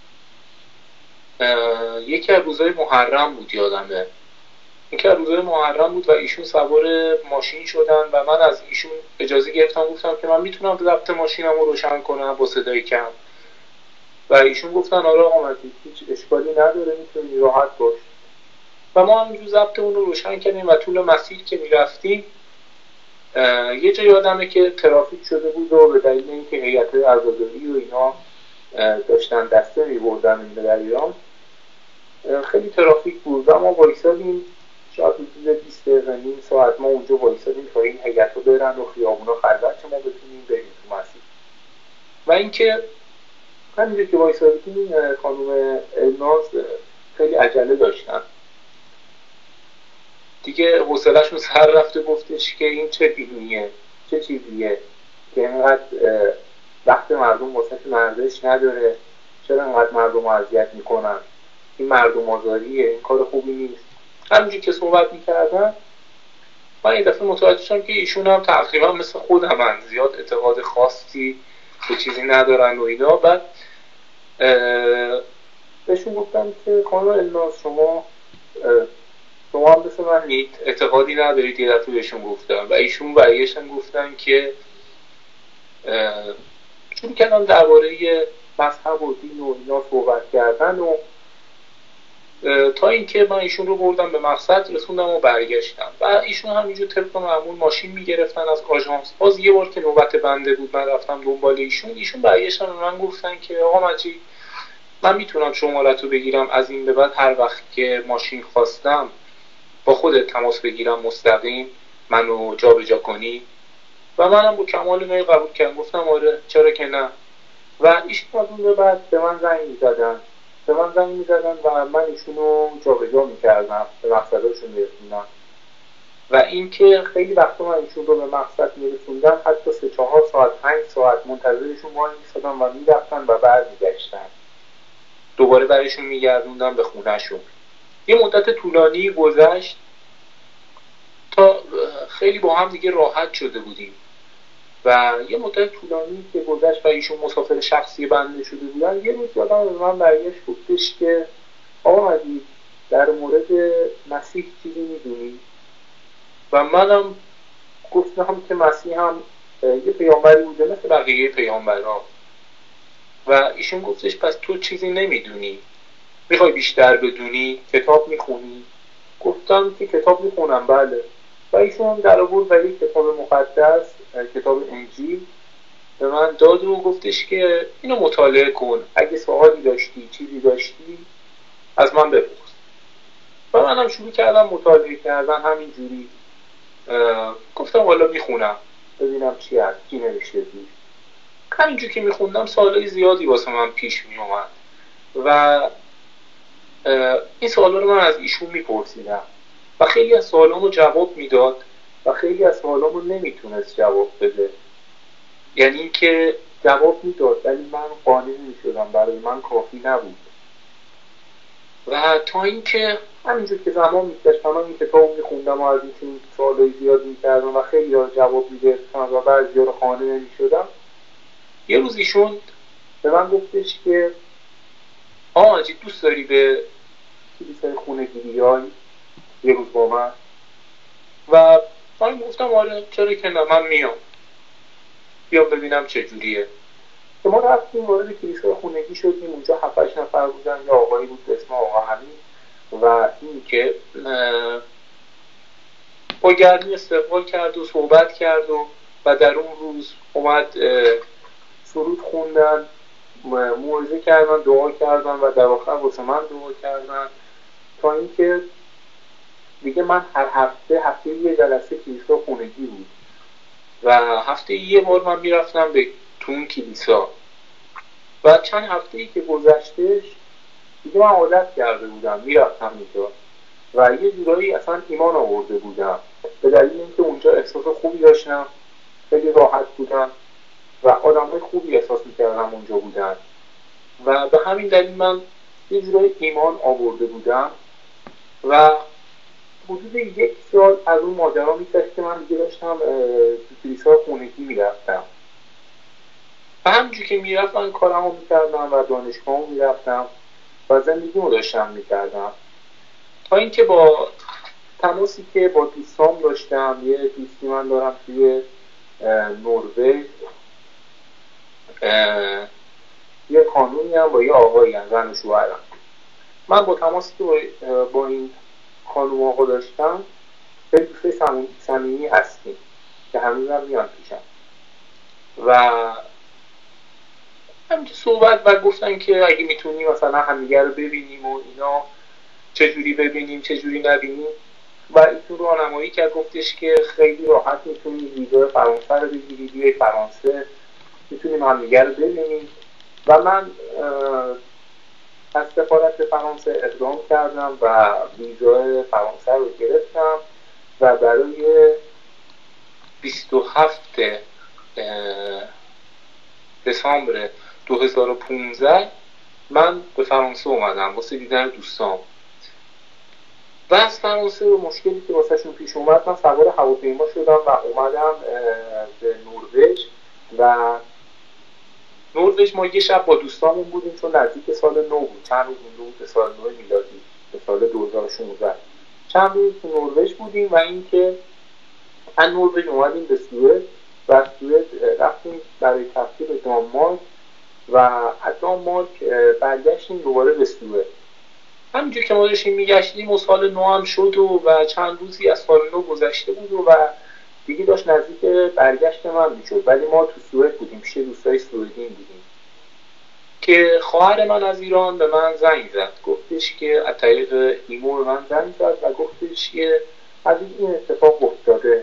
یکی از روزهای محرم بود یادمه، یکی از روزهای محرم بود و ایشون سوار ماشین شدن و من از ایشون اجازه گرفتم، گفتم که من میتونم ضبط ماشینم رو روشن کنم با صدای کم و ایشون گفتن آره آقا مجید هیچ اشکالی نداره، میتونی راحت باش. و ما همینجور ضبط اون رو روشن کردیم و طول مسیر که میرفتیم یه جا یادمه که ترافیک شده بود و به دلیل اینکه هیئت عزاداری و اینا داشتن دسته می‌بردن این در ایران خیلی ترافیک بود و ما وایسادیم، شاید حدود بیست دقیقه نیم ساعت ما اونجا وایسادیم تا این هیئت رو برن و خیابونا خلوت که ما بتونیم بریم تو مسیر. و اینکه همینجور که وایسادیم خانم الناز خیلی عجله داشتن دیگه، حوصله‌شون سر رفته، گفتش که این چه فیلمیه، چه چیزیه که اینقدر وقت مردم واسهشون ارزش نداره، چرا اینقدر مردم رو اذیت میکنن، این مردم آزاریه، این کار خوبی نیست. همینجور که صحبت میکردن من یه دفعه متوجه شدم که ایشون هم تقریبا مثل خودم زیاد اعتقاد خاصی به چیزی ندارن و اینا. بعد بهشون گفتم که خانم الناز شما شما هم مثل من اعتقادی ندارید، یه دفعه بهشون گفتم و ایشون برگشتن گفتن که چون کردن درباره مذهب و دین و اینا صحبت کردن و تا اینکه من ایشون رو بردم به مقصد رسوندم و برگشتم و ایشون همینجور طبق معمول ماشین میگرفتن از آژانس. باز یه بار که نوبت بنده بود من رفتم دنبال ایشون، ایشون برگشتن و من گفتن که آقا مجید من میتونم شمارت رو بگیرم، از این به بعد هر وقت که ماشین خواستم با خودت تماس بگیرم مستقیم منو جا به جا کنی. و منم با کمال میل قبول کردم، گفتم آره چرا که نه. و ایشون از اون به بعد به من زنگ میزدن به من زنگ میزدن و من ایشونو جا به جا میکردم، به مقصدشون میرسوندم. و اینکه خیلی وقتا من ایشون رو به مقصد میرسوندم، حتی سه چهار ساعت پنج ساعت منتظرشون وای میستادم و میرفتن و برمیگشتن، دوباره برایشون میگردوندم به خونهشون. یه مدت طولانی گذشت تا خیلی با هم دیگه راحت شده بودیم و یه مدت طولانی که گذشت و ایشون مسافر شخصی بنده شده بودن، یه روز یادم به من برگشت گفتش که آقا مجید در مورد مسیح چیزی میدونی؟ و منم گفتم که مسیح هم یه پیامبری بوده مثل بقیه پیامبرها. و ایشون گفتش پس تو چیزی نمیدونی؟ میخوای بیشتر بدونی کتاب میخونی؟ گفتم که کتاب میخونم بله. و ایشون در آورد و یک کتاب مقدس، کتاب انجیل به من داد و گفتش که اینو مطالعه کن، اگه سوالی داشتی چیزی داشتی از من بپرس. و منم شروع کردم مطالعه کردن همینجوری. گفتم حالا میخونم ببینم چی هست، چی نوشته بود. همینجور که میخوندم سوالای زیادی واسه من پیش میومد و این سوالا رو من از ایشون میپرسیدم و خیلی از سوالامو جواب میداد و خیلی از سوالامو نمیتونست جواب بده. یعنی اینکه جواب میداد ولی من قانع نمیشدم، برای من کافی نبود. و تا اینکه همینجور که زمان میگذشت من این کتابو میخوندم و از این سوالای زیاد میکردم و خیلی ها جواب میدادم و بعضی ها رو قانع نمیشدم. یه روز ایشون به من گفتش که آه آجی دوست داری به کلیسای خونگی بیای یه روز با من؟ و من گفتم آره چرا که نه، من میام، بیام ببینم چجوریه. که ما رفتیم وارد کلیسای خونگی شدیم. اونجا هفت هشت نفر بودن، یه آقایی بود به اسم آقا حمید و این که با گرمی استقبال کرد و صحبت کرد و و در اون روز اومد سرود خوندن، موعظه کردن، دعا کردن و در آخر واسه من دعا کردن. تا اینکه دیگه من هر هفته هفته یه جلسه کلیسا خونگی بود و هفته یه بار من میرفتم به تو اون کلیسا و چند هفته ای که گذشتش دیگه من عادت کرده بودم میرفتم اینجا و یه جورایی اصلا ایمان آورده بودم به دلیل اینکه اونجا احساس خوبی داشتم، خیلی راحت بودم و آدم‌های خوبی احساس می‌کردم اونجا بودن و به همین دلیل من یه جورایی ایمان آورده بودم. و حدود یک سال از اون ماجرا می‌گذشت که من دیگه داشتم تو کلیسا خونگی میرفتم و همینجور که میرفتم کارمو میکردم و دانشگاهمو میرفتم و زندگیمو داشتم میکردم. تا اینکه با تماسی که با دوستام داشتم، یه دوستی من دارم توی نروژ، یه خانومی هم با یه آقایی هم زن و شوهرم. من با تماسی که با این خانوم آقا داشتم خیلی دوستای صمیمی هستیم که هنوز هم میان پیشم و همینجور صحبت و گفتن که اگه میتونیم مثلا همدیگه رو ببینیم و اینا، چجوری ببینیم چجوری نبینیم. و ایشون راهنمایی کرد، گفتش که خیلی راحت میتونیم ویزای فرانسه رو بگیری بیای فرانسه، میتونیم همدیگه رو ببینیم. و من از سفارت فرانسه اقدام کردم و ویزای فرانسه رو گرفتم و برای بیست و هفتم دسامبر دو هزار و پانزده من به فرانسه اومدم واسه دیدن دوستام. و از فرانسه مشکلی که واسه شون پیش اومد، من سوار هواپیما شدم و اومدم به نروژ. و نروژ ما یه شب با دوستامون بودیم چون نزدیک سال نو بود، چند روز مونده بود به سال نو میلادی، به سال دو هزار و شانزده. چند روز تو نروژ بودیم و اینکه از نروژ اومدیم به سوئد و از سوئد رفتیم برای تفریح به دانمارک و از دانمارک برگشتیم دوباره به سوئد. همینجور که ما داشتیم میگشتیم و سال نو هم شد و, و چند روزی از سال نو گذشته بود و, و دیگه داشت نزدیک برگشت من میشد. ولی ما تو سوئد بودیم، پیش دوستای سوئدین بودیم که خواهر من از ایران به من زنگ زد، گفتش که از طریق ایمو به من زنگ زد و گفتش که از این اتفاق افتاده،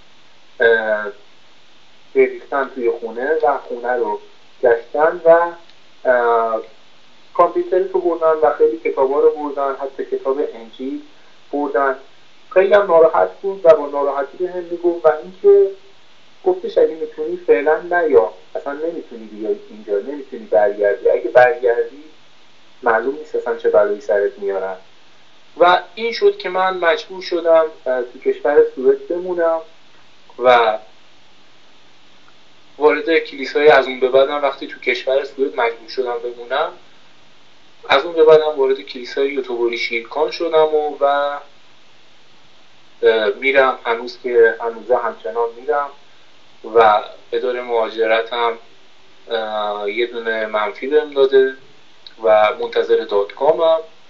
ریختن توی خونه و خونه رو گشتن و کامپیوتر رو بردن و خیلی کتابا رو بردن، حتی کتاب انجیل بردن. خیلی هم ناراحت بود و با ناراحتی به هم میگفت و اینکه گفتش اگه میتونی فعلا نیا، اصلا نمیتونی بیای اینجا، نمیتونی برگردی، اگه برگردی معلوم نیست اصلا چه بلایی سرت میارن. و این شد که من مجبور شدم تو کشور سوئد بمونم و وارد کلیسای از اون به بعدم وقتی تو کشور سوئد مجبور شدم بمونم، از اون به بعدم وارد کلیسای یوتوبوری شیرکان شدم و, و میرم هنوز که هنوزه همچنان میرم و اداره مهاجرت هم یه دونه منفی بهم داده و منتظر دادگاه‌ام.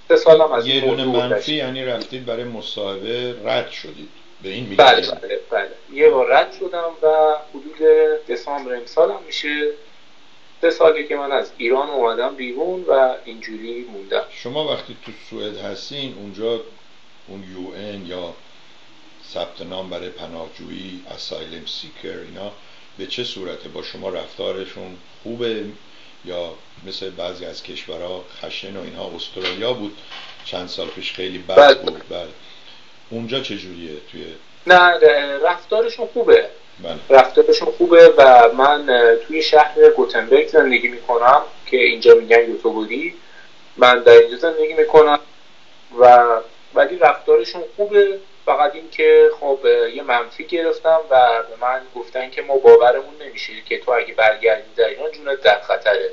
سه سالم از یه این دونه موضوع منفی گذشت. یعنی رفتید برای مصاحبه رد شدید به این میگید؟ بله بله بله یه بار رد شدم و حدود دسامبر امسالم میشه سه سالی که من از ایران اومدم بیرون و اینجوری موندم. شما وقتی تو سوئد هستین اونجا اون یو ان یا ثبت نام برای پناهجویی اسایلم سیکر اینا به چه صورته؟ با شما رفتارشون خوبه یا مثل بعضی از کشورها خشن و اینها؟ استرالیا بود چند سال پیش خیلی بد بله. بود. بله. اونجا چجوریه توی؟ نه رفتارشون خوبه. بله. رفتارشون خوبه و من توی شهر گوتنبرگ زندگی میکنم که اینجا میگن یوتوبودی. من در اینجا زندگی میکنم و ولی رفتارشون خوبه. فقط این که خب یه منفی گرفتم و به من گفتن که ما باورمون نمیشه که تو اگه برگردی در ایران جونت در خطره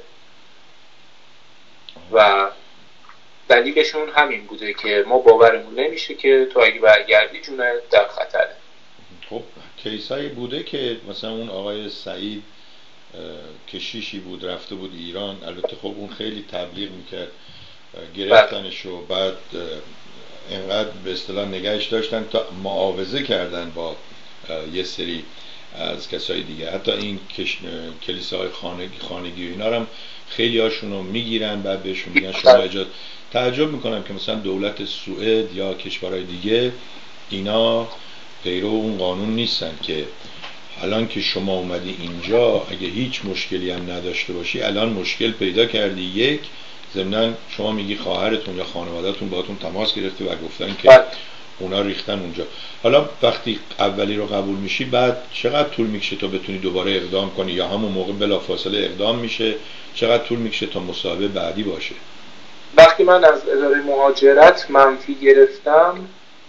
و دلیلشون همین بوده که ما باورمون نمیشه که تو اگه برگردی جونت در خطره. خب کیسایی بوده که مثلا اون آقای سعید کشیشی بود رفته بود ایران، البته خب اون خیلی تبلیغ میکرد، گرفتنش و بعد اینقدر به اصطلاح نگهش داشتن تا معاوضه کردن با یه سری از کسای دیگه. حتی این کلیساهای خانگی خانگی و اینا هم خیلی هاشون رو میگیرن بعد بهشون میگن شما اجازه. تعجب میکنم که مثلا دولت سوئد یا کشورهای دیگه اینا پیرو اون قانون نیستن که الان که شما اومدی اینجا اگه هیچ مشکلی هم نداشته باشی الان مشکل پیدا کردی، یک ضمناً شما میگی خواهرتون یا خانواده‌تون باهاتون تماس گرفته و گفتن که اونا ریختن اونجا. حالا وقتی اولی رو قبول میشی بعد چقدر طول میکشه تا بتونی دوباره اقدام کنی یا همون موقع بلافاصله اقدام میشه؟ چقدر طول میکشه تا مصاحبه بعدی باشه؟ وقتی من از اداره مهاجرت منفی گرفتم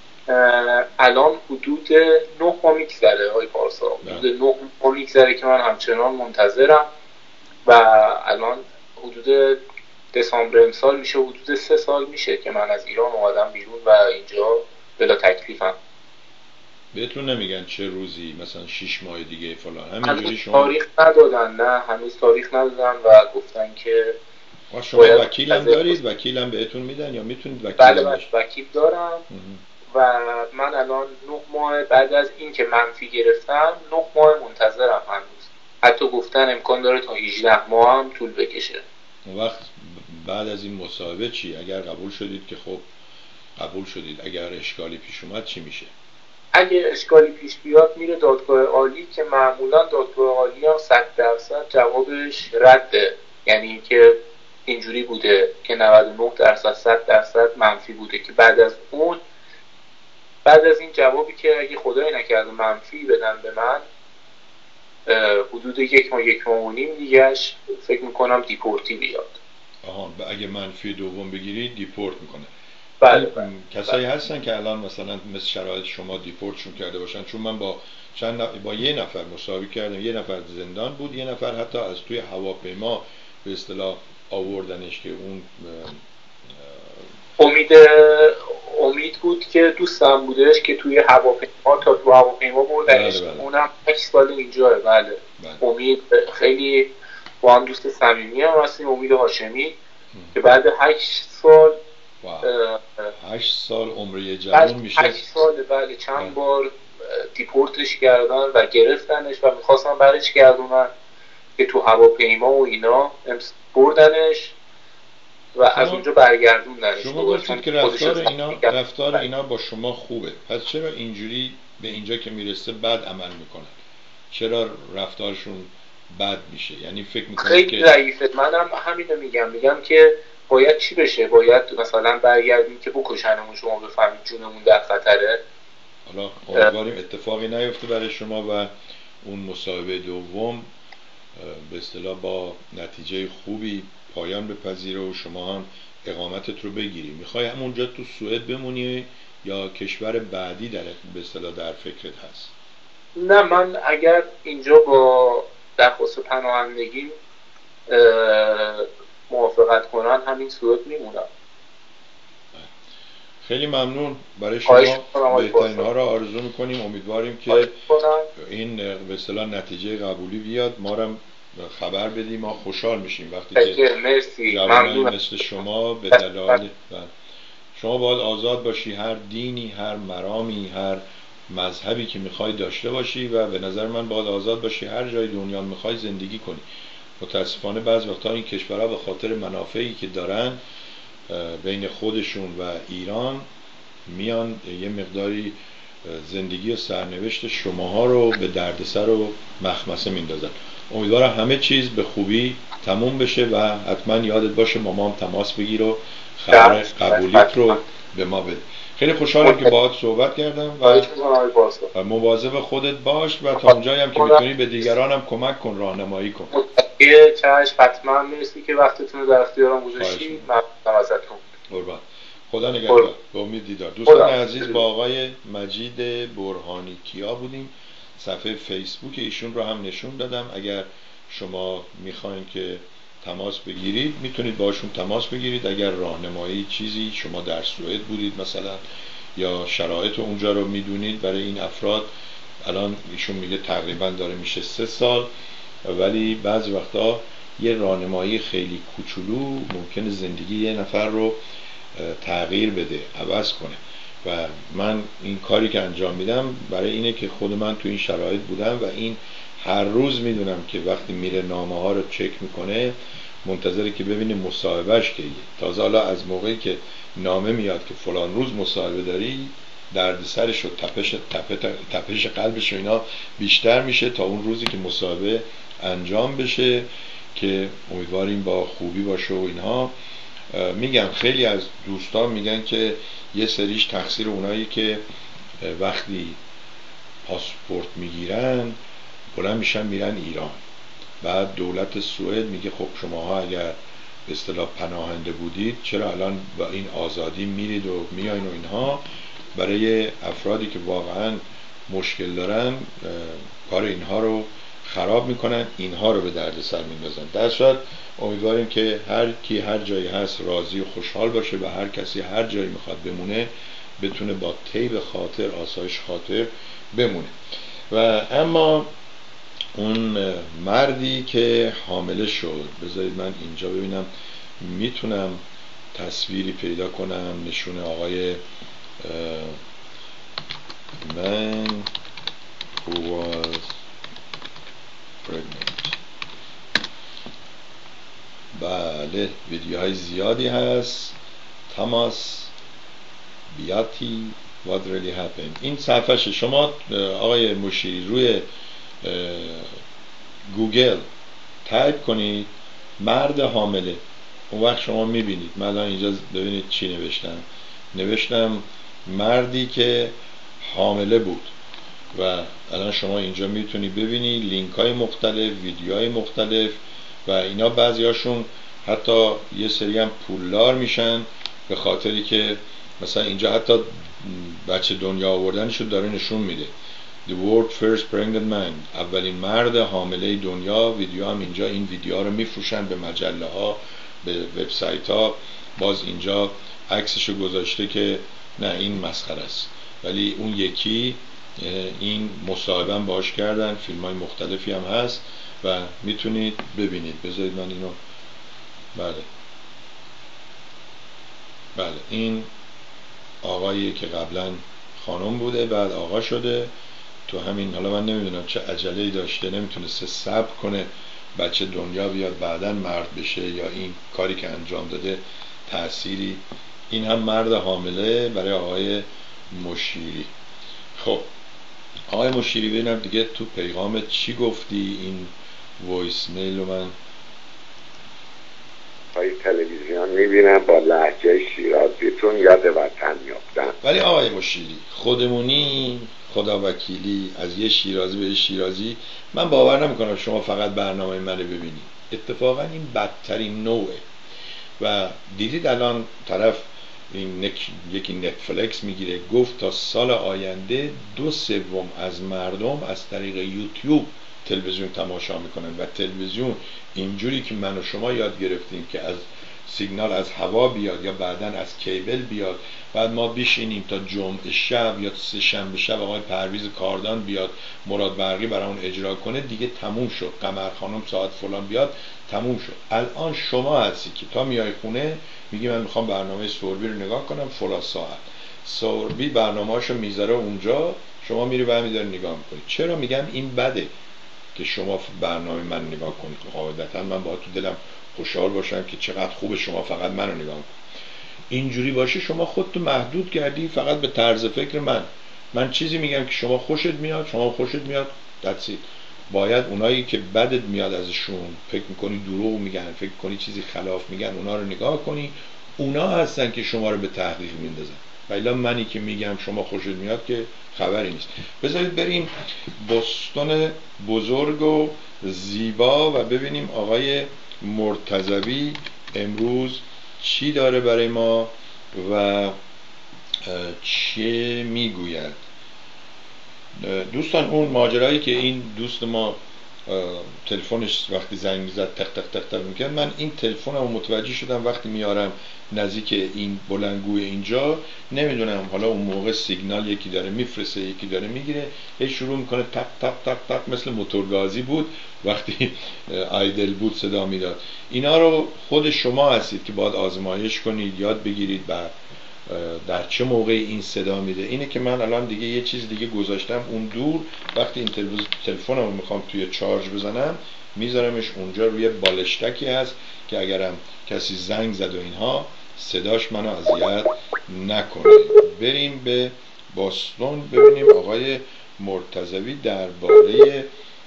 الان حدود نه ماه میگذره های پارسا، حدود نه ماه میگذره که من همچنان منتظرم و الان حدود دسامبر امسال میشه حدود سه سال میشه که من از ایران اومدم بیرون و اینجا بلا تکلیفم. بهتون نمیگن چه روزی مثلا شش ماه دیگه فلان همینجوری شما؟ تاریخ ندادن، نه هنوز تاریخ ندادن و گفتن که شما وکیل هم دارید؟ وکیل هم بهتون میدن یا میتونید وکیل؟ بله بله وکیل دارم و من الان نه ماه بعد از این که منفی گرفتم نه ماه منتظرم هنوز. حتی گفتن امکان داره تا هجده ماه هم طول بکشه. اون وقت بعد از این مصاحبه چی؟ اگر قبول شدید که خب قبول شدید، اگر اشکالی پیش اومد چی میشه؟ اگه اشکالی پیش بیاد میره دادگاه عالی که معمولا دادگاه عالی هم صد درصد جوابش رده، یعنی که اینجوری بوده که نود و نه درصد صد درصد منفی بوده که بعد از اون بعد از این جوابی که اگه خدای نکرده منفی بدن به من حدود یک ماه یک ماه و نیم دیگهش فکر میکنم دیپورتی بیاد. آها اگه منفی دوم بگیری دیپورت میکنه. بله بله. کسایی بله. هستن که الان مثلا مثل شرایط شما دیپورتشون کرده باشن؟ چون من با چند نف... با یه نفر مصاحبه کردم، یه نفر زندان بود، یه نفر حتی از توی هواپیما به اصطلاح آوردنش که اون امید امید بود که دوستم بودش که توی هواپیما تا تو هواپیما بردنش. بله بله. اونم هشت سال اینجاه. بله. بله امید خیلی با هم دوست صمیمی هم هستیم، امید هاشمی که بعد هشت سال هشت سال عمری جوان میشه. هشت سال بله چند بله. بار دیپورتش کردن و گرفتنش و میخواستن برش گردونن که تو هواپیما و اینا بردنش و از اونجا برگردوندنش. شما گفتید که رفتار اینا رفتار اینا با شما خوبه، پس چرا اینجوری به اینجا که میرسه بد عمل میکنن؟ چرا رفتارشون بد میشه؟ یعنی فکر میکنید خیلی که ضعیفه. منم همینو میگم میگم که باید چی بشه؟ باید مثلا برگردیم که بکشنمون، شما بفهمید جونمون در خطره. حالا امیدواریم اتفاقی نیفته برای شما و اون مصاحبه دوم به اصطلاح با نتیجه خوبی پایان بپذیره و شما هم اقامتت رو بگیری. میخوای همونجا تو سوئد بمونی یا کشور بعدی در به اصطلاح در فکرت هست؟ نه من اگر اینجا با درخواست پناهندگی موافقت کنن همین سوئد میمونم. خیلی ممنون. برای شما بهترین ها را آرزو میکنیم. امیدواریم که این به اصطلاح نتیجه قبولی بیاد، ما را خبر بدیم. ما خوشحال میشیم وقتی که مرسی جوانایی مثل شما به دلایل شما باید آزاد باشی، هر دینی، هر مرامی، هر مذهبی که میخوای داشته باشی و به نظر من باید آزاد باشی هر جای دنیا میخوای زندگی کنی. متاسفانه بعض وقتا این کشورها به خاطر منافعی که دارن بین خودشون و ایران میان یه مقداری زندگی و سرنوشت شماها رو به دردسر و مخمسه میندازن. امیدوارم همه چیز به خوبی تموم بشه و حتما یادت باشه مامام تماس بگیر و خبر قبولیت رو به ما بده. خیلی خوشحالم که باهات صحبت کردم و مواظب خودت باش و تا اونجایی هم که میتونی به دیگران هم کمک کن، راهنمایی کن. یه چشم، حتما مرسی که وقتتون رو در اختیارم گذاشتید. ممنونم ازتون. قربان. خدا نگهدار. به امید دیدار. دوستان عزیز، با آقای مجید برهانی کیا بودیم. صفحه فیسبوک ایشون رو هم نشون دادم. اگر شما میخواین که تماس بگیرید میتونید باشون تماس بگیرید. اگر راهنمایی چیزی شما در سوئد بودید مثلا یا شرایط اونجا رو میدونید برای این افراد، الان ایشون میگه تقریبا داره میشه سه سال، ولی بعضی وقتا یه راهنمایی خیلی کوچولو ممکنه زندگی یه نفر رو تغییر بده، عوض کنه. و من این کاری که انجام میدم برای اینه که خود من تو این شرایط بودم و این هر روز میدونم که وقتی میره نامه ها رو چک میکنه منتظره که ببینه مصاحبهش کیه. تازه حالا از موقعی که نامه میاد که فلان روز مصاحبه داری، درد سرش و تپش تپش قلبش و اینا بیشتر میشه تا اون روزی که مصاحبه انجام بشه که امیدواریم با خوبی باشه و اینها. میگم خیلی از دوستان میگن که یه سریش تقصیر اونایی که وقتی پاسپورت میگیرن بلند میشن میرن ایران، بعد دولت سوئد میگه خب شماها اگر به اصطلاح پناهنده بودید چرا الان با این آزادی میرید و میاین و اینها. برای افرادی که واقعا مشکل دارن کار اینها رو خراب میکنن، اینها رو به درد سر میندازن. در صورت امیدواریم که هر کی هر جایی هست راضی و خوشحال باشه و هر کسی هر جایی میخواد بمونه بتونه با طیب خاطر، آسایش خاطر بمونه. و اما اون مردی که حامله شد، بذارید من اینجا ببینم میتونم تصویری پیدا کنم نشون آقای من who was pregnant. بله ویدیوهای زیادی هست. تاماس بیاتی what really happened. این صفحه شما آقای مشیری روی گوگل تایپ کنید مرد حامله، اون وقت شما میبینید. من الان اینجا ببینید چی نوشتم. نوشتم مردی که حامله بود و الان شما اینجا میتونی ببینی لینک های مختلف، ویدیوهای مختلف و اینا. بعضی هاشون حتی یه سری هم پولدار میشن به خاطری که مثلا اینجا حتی بچه دنیا آوردنشو داره نشون میده. The world first pregnant man، اولین مرد حامله دنیا. ویدیو هم اینجا، این ویدیوها رو میفروشن به مجله ها، به وبسایت ها. باز اینجا عکسشو گذاشته که نه این مسخره است، ولی اون یکی این مصاحبه هم باهاش کردن، فیلم های مختلفی هم هست و میتونید ببینید. بذارید من اینو، بله بله این آقایی که قبلا خانم بوده بعد آقا شده تو همین. حالا من نمیدونم چه عجله‌ای داشته، نمیتونسته صبر کنه بچه دنیا بیاد بعدن مرد بشه یا این کاری که انجام داده تأثیری. این هم مرد حامله برای آقای مشیری. خب آقای مشیری ببینم دیگه تو پیغامت چی گفتی. این وایس میل رو من های تلویزیون میبینم با لهجه شیرازیتون یاد وطن میافتم. ولی آقای مشیری خودمونی، خدا وکیلی، از یه شیرازی به یه شیرازی من باور نمیکنم شما فقط برنامه منو ببینید. اتفاقا این بدترین نوعه. و دیدید الان طرف این نک... یکی نتفلکس میگیره گفت تا سال آینده دو سوم از مردم از طریق یوتیوب تلویزیون تماشا میکنن و تلویزیون اینجوری که من و شما یاد گرفتیم که از سیگنال از هوا بیاد یا بعداً از کیبل بیاد، بعد ما بشینیم تا جمعه شب یا سه شنبه شب آقای پرویز کاردان بیاد مراد برقی برای اون اجرا کنه، دیگه تموم شد. قمر خانم ساعت فلان بیاد، تموم شد. الان شما هستی که تا میای خونه میگی من میخوام برنامه سوربی رو نگاه کنم فلان ساعت، سوربی برنامه‌اشو میذاره اونجا، شما میری برمی‌داری نگاه میکنی. چرا میگم این بده که شما برنامه من نگاه کنید؟ قاعدتا من باید تو دلم خوشحال باشم که چقدر خوبه شما فقط منو نگاه کنید. اینجوری باشه شما خودتو محدود کردی فقط به طرز فکر من. من چیزی میگم که شما خوشت میاد، شما خوشت میاد، دستید. باید اونایی که بدت میاد ازشون، فکر میکنی دروغ میگن، فکر کنی چیزی خلاف میگن، اونا رو نگاه کنی، اونا هستن که شما رو به تحقیق میندازن. ولی منی که میگم شما خوشت میاد که خبری نیست. بذارید بریم بوستون بزرگ و زیبا و ببینیم آقای مرتضوی امروز چی داره برای ما و چه میگوید. دوستان اون ماجرایی که این دوست ما تلفنش وقتی زنگ میزد تق تق تق تق میکرد، من این تلفنمو متوجه شدم وقتی میارم نزدیک این بلندگوی اینجا، نمیدونم حالا اون موقع سیگنال یکی داره میفرسته یکی داره میگیره، هی شروع میکنه تق تق تق تق، مثل موتورگازی بود وقتی آیدل بود صدا میداد. اینا رو خود شما هستید که باید آزمایش کنید، یاد بگیرید بعد در چه موقع این صدا میده. اینه که من الان دیگه یه چیز دیگه گذاشتم اون دور، وقتی این تلفنمو میخوام توی چارج بزنم میذارمش اونجا روی بالشتکی هست که اگرم کسی زنگ زد و اینها صداش منو اذیت نکنه. بریم به بوستون ببینیم آقای مرتضوی درباره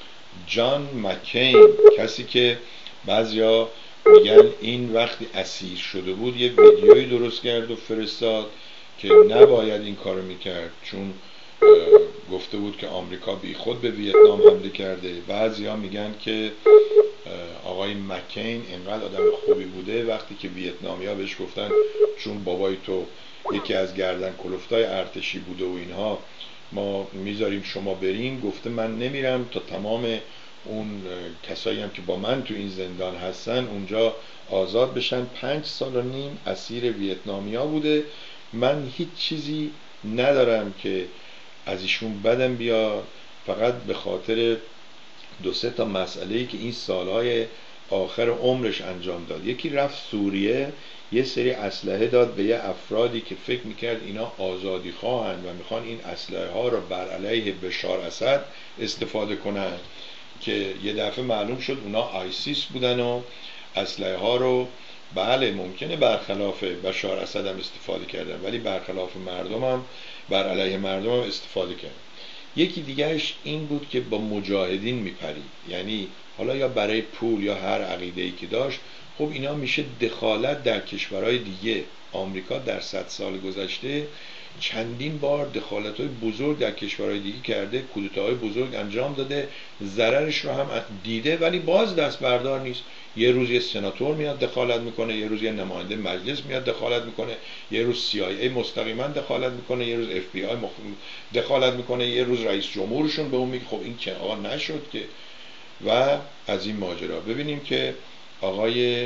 جان مکین، کسی که بعضیا میگن این وقتی اسیر شده بود یه ویدیویی درست کرد و فرستاد که نباید این کارو میکرد، چون گفته بود که آمریکا بی خود به ویتنام حمله کرده. بعضیا میگن که آقای مکین اینقدر آدم خوبی بوده وقتی که ویتنامیا بهش گفتن چون بابای تو یکی از گردن کلفتای ارتشی بوده و اینها، ما میذاریم شما بریم، گفته من نمیرم تا تمام اون کسایی هم که با من تو این زندان هستن اونجا آزاد بشن. پنج سال و نیم اسیر ویتنامیا بوده. من هیچ چیزی ندارم که از ایشون بدم بیاد، فقط به خاطر دو سه تا مسئله‌ای که این سالهای آخر عمرش انجام داد. یکی رفت سوریه یه سری اسلحه داد به یه افرادی که فکر میکرد اینا آزادی خواهند و میخوان این اسلحه ها رو بر علیه بشار اسد استفاده کنن، که یه دفعه معلوم شد اونا آیسیس بودن و اسلحه ها رو بله ممکنه برخلاف بشار اسد هم استفاده کردن ولی برخلاف مردم هم بر علیه مردم هم استفاده کردن. یکی دیگهش این بود که با مجاهدین میپرید، یعنی حالا یا برای پول یا هر عقیده‌ای که داشت. خب اینا میشه دخالت در کشورهای دیگه. آمریکا در صد سال گذشته چندین بار دخالت‌های بزرگ در کشورهای دیگه کرده، کودتاهای بزرگ انجام داده، ضررش رو هم دیده ولی باز دست بردار نیست. یه روز یه سناتور میاد دخالت میکنه، یه روز یه نماینده مجلس میاد دخالت میکنه، یه روز سی آی ای مستقیما دخالت میکنه، یه روز اف بی آی دخالت میکنه، یه روز رئیس جمهورشون به اون میگه خب این که آقا نشد که. و از این ماجرا ببینیم که آقای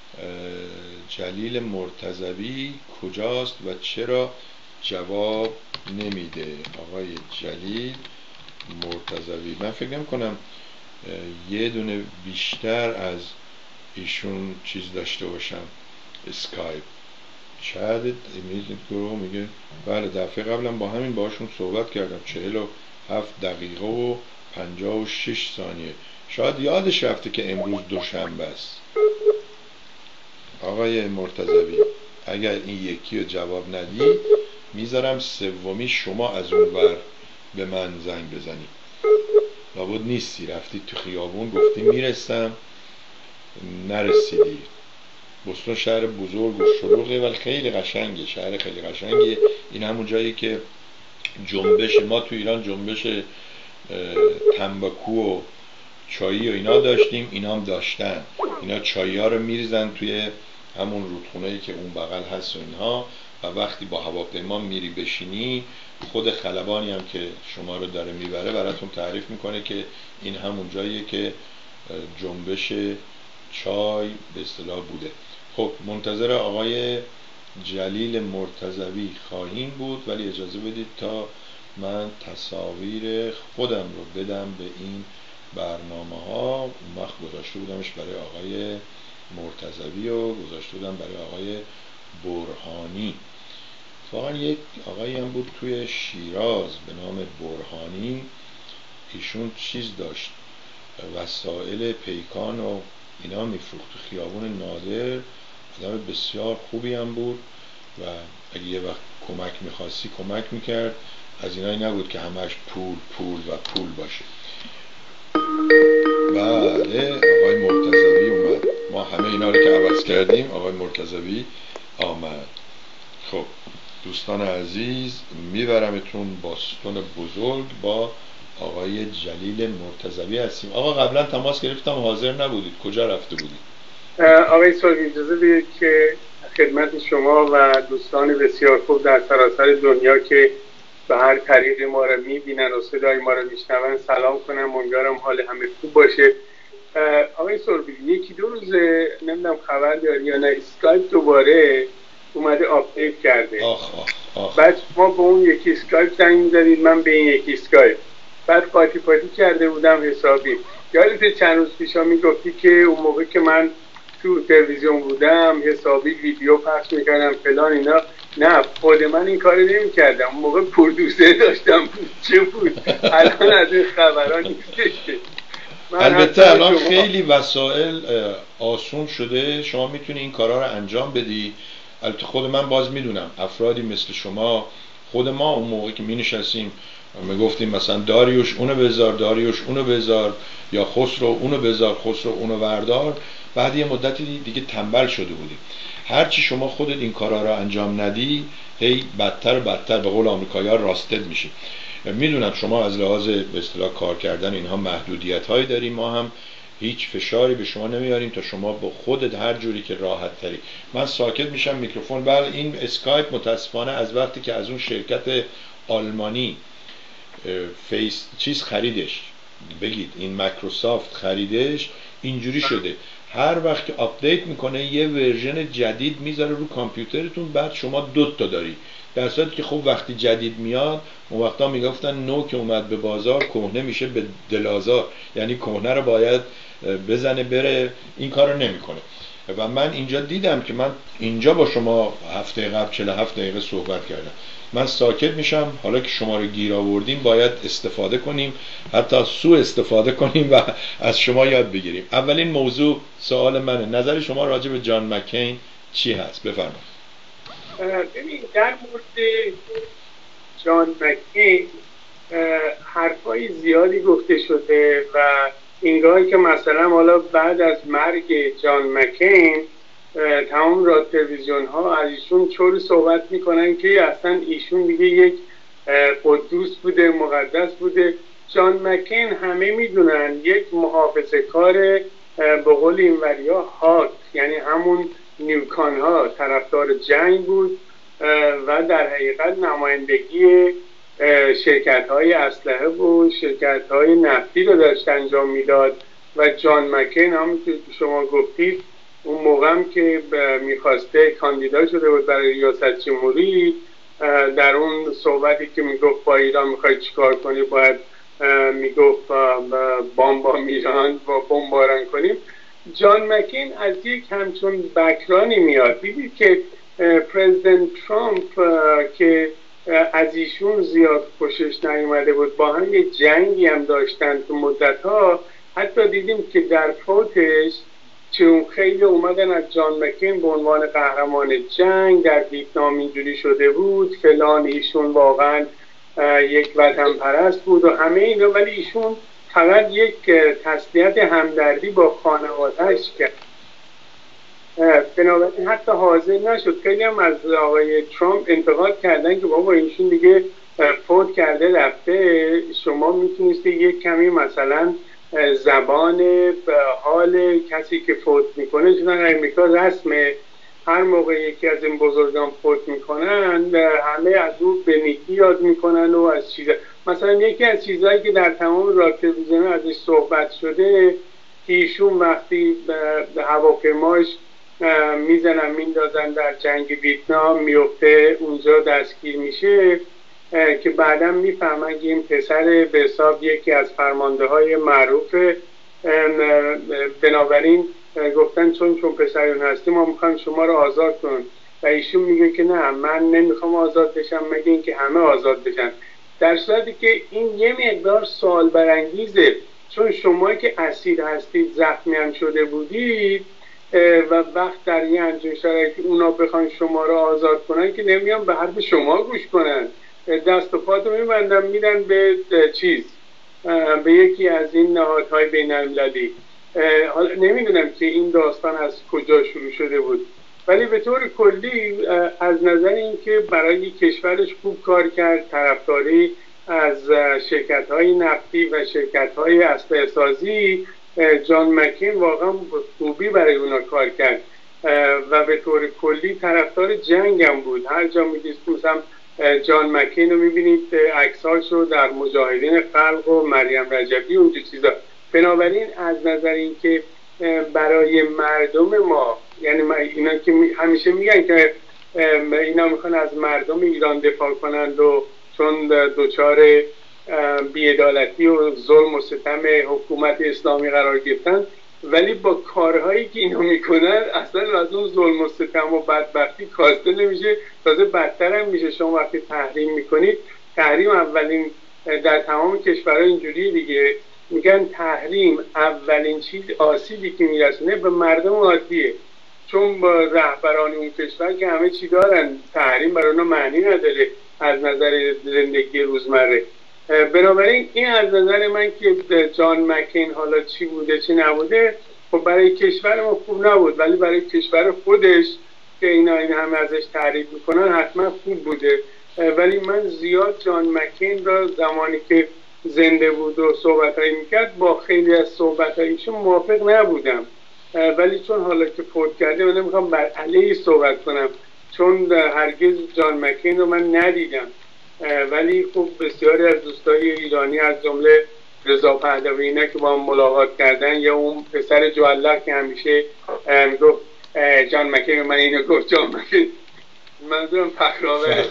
جلیل مرتضوی کجاست و چرا جواب نمیده. آقای جلیل مرتضوی من فکر نمی‌کنم یه دونه بیشتر از ایشون چیز داشته باشم. اسکایپ چت ایمیل گروه میگه بله دفعه قبلم با همین باشون صحبت کردم، چهل و هفت دقیقه و پنجاه و شش ثانیه. شاید یادش رفته که امروز دوشنبه است. آقای مرتضوی اگر این یکی رو جواب ندی میذارم سومی شما از اون ور به من زنگ بزنی. لابد نیستی، رفتی تو خیابون گفتی میرسم نرسیدی. بوستون شهر بزرگ و شلوغه ولی خیلی قشنگه، شهر خیلی قشنگه. این همون جایی که جنبش ما تو ایران جنبش تنباکو و چایی و اینا داشتیم، اینا هم داشتن. اینا چایی ها رو میریزن توی همون رودخونه‌ای که اون بغل هست و اینها، و وقتی با هواپیما میری بشینی خود خلبانی هم که شما رو داره میبره براتون تعریف میکنه که این همون جاییه که جنبش چای به اصطلاح بوده. خب منتظر آقای جلیل مرتضوی خواهیم بود، ولی اجازه بدید تا من تصاویر خودم رو بدم به این برنامه ها. اون وقت گذاشته بودمش برای آقای مرتضوی و گذاشته بودم برای آقای برهانی. واقعا یک آقایی هم بود توی شیراز به نام برهانی، ایشون چیز داشت، وسایل پیکان و اینا میفروخت تو خیابون نادر. آدم بسیار خوبی هم بود و اگه یه وقت کمک میخواستی کمک میکرد. از اینایی نبود که همش پول پول و پول باشه. بله آقای مرتضوی اومد. ما همه اینا رو که عوض کردیم آقای مرتضوی آمد. خب دوستان عزیز میبرمتون باستون بزرگ با آقای جلیل مرتضوی هستیم. آقا قبلا تماس گرفتم حاضر نبودید، کجا رفته بودید؟ آقای سلطانی اجازه بدید که خدمت شما و دوستان بسیار خوب در سراسر دنیا که به هر طریق ما رو میبینن و صدای ما رو میشنون سلام کنم. امیدوارم حال همه خوب باشه. آقای سلطانی یکی دو روز نمیدونم خبر داری یا نه، اسکایپ دوباره اومده آپدیت کرده. آخ آخ آخ. بعد ما به اون یکی اسکایپ زنگ می‌زدید، من به این یکی اسکایپ. بعد قاطی پاتی کرده بودم حسابی. یادت چند روز پیشا میگفتی که اون موقع که من تو تلویزیون بودم حسابی ویدیو پخش میکردم فلان اینا. نه خود من این کارو نمی‌کردم. اون موقع پردوسر داشتم چه بود. الان از این خبرا نیستش. البته الان خیلی وسایل آسون شده، شما میتونی این کارا رو انجام بدی. البته خود من باز میدونم افرادی مثل شما، خود ما اون موقع که می نشستیم میگفتیم مثلا داریوش اونو بذار، داریوش اونو بذار، یا خسرو اونو بذار، خسرو اونو وردار. بعد یه مدتی دیگه تنبل شده بودیم. هرچی شما خودت این کارا رو انجام ندی هی بدتر و بدتر، به قول آمریکایی‌ها راستد میشی. میدونم شما از لحاظ به اصطلاح کار کردن اینها محدودیت هایی داریم، ما هم هیچ فشاری به شما نمیاریم تا شما با خودت هر جوری که راحت تری. من ساکت میشم میکروفون. بله این اسکایپ متاسفانه از وقتی که از اون شرکت آلمانی فیس چیز خریدش، بگید این مایکروسافت خریدش، اینجوری شده هر وقت که آپدیت میکنه یه ورژن جدید میذاره رو کامپیوترتون، بعد شما دوت تا داری. در صورتی که خب وقتی جدید میاد اون وقتا میگفتن نو که اومد به بازار کهنه میشه به دلازار، یعنی کهنه رو باید بزنه بره. این کار رو نمیکنه. و من اینجا دیدم که من اینجا با شما هفته قبل چهل و هفت دقیقه صحبت کردم. من ساکت میشم. حالا که شما رو گیر آوردیم باید استفاده کنیم، حتی سوء استفاده کنیم و از شما یاد بگیریم. اولین موضوع سوال منه، نظر شما راجع به جان مکین چی هست؟ بفرمایید. ببین در مورد جان مکین حرفای زیادی گفته شده و اینگاهی که مثلا حالا بعد از مرگ جان مکین تمام را تلویزیون ها از ایشون چوری صحبت میکنن که اصلا ایشون دیگه یک قدوس بوده، مقدس بوده. جان مکین همه میدونن یک محافظه کار به قول اینوری ها هاک، یعنی همون نیوکان ها، طرفدار جنگ بود و در حقیقت نمایندگی شرکت های اسلحه و شرکت های نفتی رو داشت انجام میداد. و جان مکین همونطور که شما گفتید اون موقع هم که میخواسته کاندیدا شده بود برای ریاست جمهوری، در اون صحبتی که میگفت با ایران میخوای چیکار کنی، باید میگفت بام با ایران با بمباران کنیم. جان مکین از یک همچون بکرانی میاد. دیدید که پرزیدنت ترامپ که از ایشون زیاد خوشش نیومده بود، با هم یه جنگی هم داشتن تو مدت‌ها. حتی دیدیم که در فوتش چون خیلی اومدن از جان مکین به عنوان قهرمان جنگ در ویتنام اینجوری شده بود فلان، ایشون واقعا یک وطن پرست بود و همه اینا، ولی ایشون فقط یک تسلیت همدردی با خانواده‌اش کرد. بنابراین حتی حاضر نشد. خیلی هم از آقای ترامپ انتقاد کردن که بابا ایشون دیگه فوت کرده رفته، شما میتونستی یک کمی مثلا زبان به حال کسی که فوت میکنه، چون در امریکا رسمه هر موقع یکی از این بزرگان فوت میکنن همه از اون به نیکی یاد میکنن و از چیزا. مثلا یکی از چیزهایی که در تمام راه تلویزیون ازش صحبت شده که ایشون وقتی به هواپیماش میزنن میندازن در جنگ ویتنام، میفته اونجا دستگیر میشه، که بعدا میفهمن که این پسر به حساب یکی از فرمانده های معروف، بنابراین گفتن چون چون پسرون هستی ما میخوایم شما رو آزاد کن. و ایشون میگه که نه من نمیخوام آزاد بشم مگه اینکه همه آزاد بشن، در صورتی که این یه مقدار سوال برانگیزه، چون شما که اسیر هستید زخمی هم شده بودید و وقت در یه همچین شرایطی اونا بخوان شما رو آزاد کنن که نمیان به حرف شما گوش کنن، دست و پاتو میبندن میدن به چیز، به یکی از این نهادهای بین المللی. حالا نمیدونم که این داستان از کجا شروع شده بود، ولی به طور کلی از نظر اینکه برای کشورش خوب کار کرد، طرفداری از شرکت‌های نفتی و شرکت‌های اسلحه‌سازی، جان مکین واقعا خوبی برای اونا کار کرد و به طور کلی طرفدار جنگ هم بود. هر جا می‌دید مثلا جان مکین رو می‌بینید عکس‌هاش رو در مجاهدین خلق و مریم رجبی اونجا چیزا. بنابراین از نظر اینکه برای مردم ما، یعنی اینا که همیشه میگن که اینا میخوان از مردم ایران دفاع کنند و چون دوچار بی‌عدالتی و ظلم و ستم حکومت اسلامی قرار گرفتن، ولی با کارهایی که اینا میکنن اصلا از اون ظلم و ستم و بدبختی کاسته نمیشه، تازه بدتر هم میشه. شما وقتی تحریم میکنید، تحریم اولین در تمام کشورها اینجوری دیگه، میگن تحریم اولین چیز آسیبی که میرسونه به مردم عادیه، چون با رهبران اون کشور که همه چی دارن، تحریم برای اونا معنی نداره از نظر زندگی روزمره. بنابراین این از نظر من که جان مکین حالا چی بوده چی نبوده، خب برای کشور ما خوب نبود، ولی برای کشور خودش که اینا این همه ازش تعریف میکنن حتما خوب بوده. ولی من زیاد جان مکین را زمانی که زنده بود و صحبتایی میکرد با خیلی از صحبتاییشون موافق نبودم، ولی چون حالا که فوت کرده من نمیخوام بر علیه صحبت کنم، چون هرگز جان مکین رو من ندیدم، ولی خب بسیاری از دوستای ایرانی از جمله رضا پهلوی اینا که با هم ملاقات کردن، یا اون پسر جوالله که همیشه میگفت جان مکین، من اینو گفت جان مکین، منظورم فخرآور،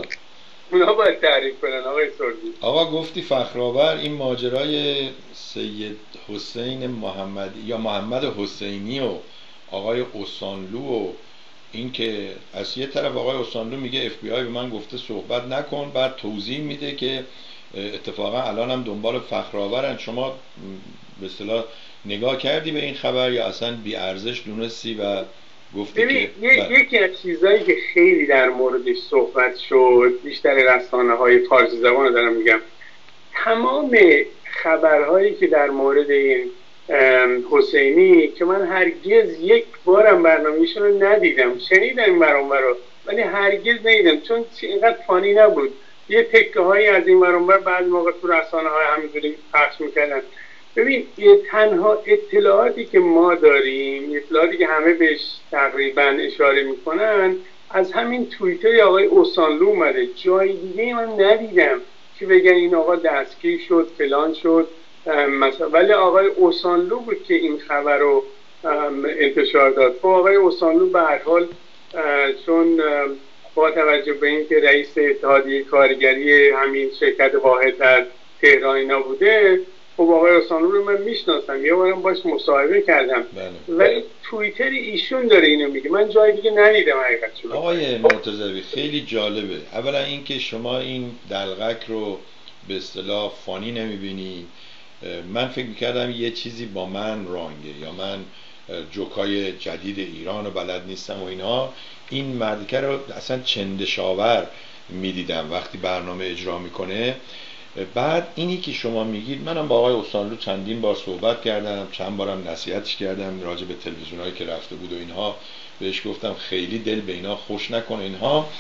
اونا باید تعریف کنن. آقای سردی آقا گفتی فخرآور، این ماجرای سید حسین محمدی یا محمد حسینی و آقای اوسانلو و این که از یه طرف آقای اوسانلو میگه اف بی آی به من گفته صحبت نکن، بعد توضیح میده که اتفاقا الان هم دنبال فخرآورن. شما به اصطلاح نگاه کردی به این خبر یا اصلا بی ارزش دونستی و گفتی که ب... یکی از چیزایی که خیلی در موردش صحبت شد، بیشتر رسانه های فارسی زبان رو دارم میگم، تمام خبرهایی که در مورد این حسینی که من هرگز یک بارم برنامه‌شون رو ندیدم، شنیدم این برام برا، ولی هرگز ندیدم چون اینقدر فانی نبود. یه تکه هایی از این برام بر بعضی موقع تو رسانه های همینجوری پخش میکردن. ببین تنها اطلاعاتی که ما داریم، اطلاعاتی که همه بهش تقریبا اشاره میکنن، از همین توییتر آقای اوسانلو اومده. جای دیگه من ندیدم که بگن این آقا دستگیر شد فلان شد مثلا، ولی آقای اوسانلو بود که این خبر رو انتشار داد. خب آقای اوسانلو به هر حال چون با توجه به این که رئیس اتحادیه کارگری همین شرکت واحد در تهران اینا بوده، خب آقای اوسانلو رو من میشناسم، یه بارم باش مصاحبه کردم، بله. ولی توییتر ایشون داره اینو میگه، من جای دیگه ندیدم حقیقتش. آقای مرتضوی خیلی جالبه، اولا اینکه شما این دلغک رو به اصطلاح فانی نمیبینی. من فکر میکردم یه چیزی با من رانگه یا من جوکای جدید ایران رو بلد نیستم و اینها. این مردکه رو اصلا چندشاور میدیدم وقتی برنامه اجرا میکنه. بعد اینی که شما میگید، منم با آقای اوسانلو چندین بار صحبت کردم، چند بارم نصیحتش کردم راجع به تلویزیونایی که رفته بود و اینها، بهش گفتم خیلی دل به اینا خوش نکنه اینها.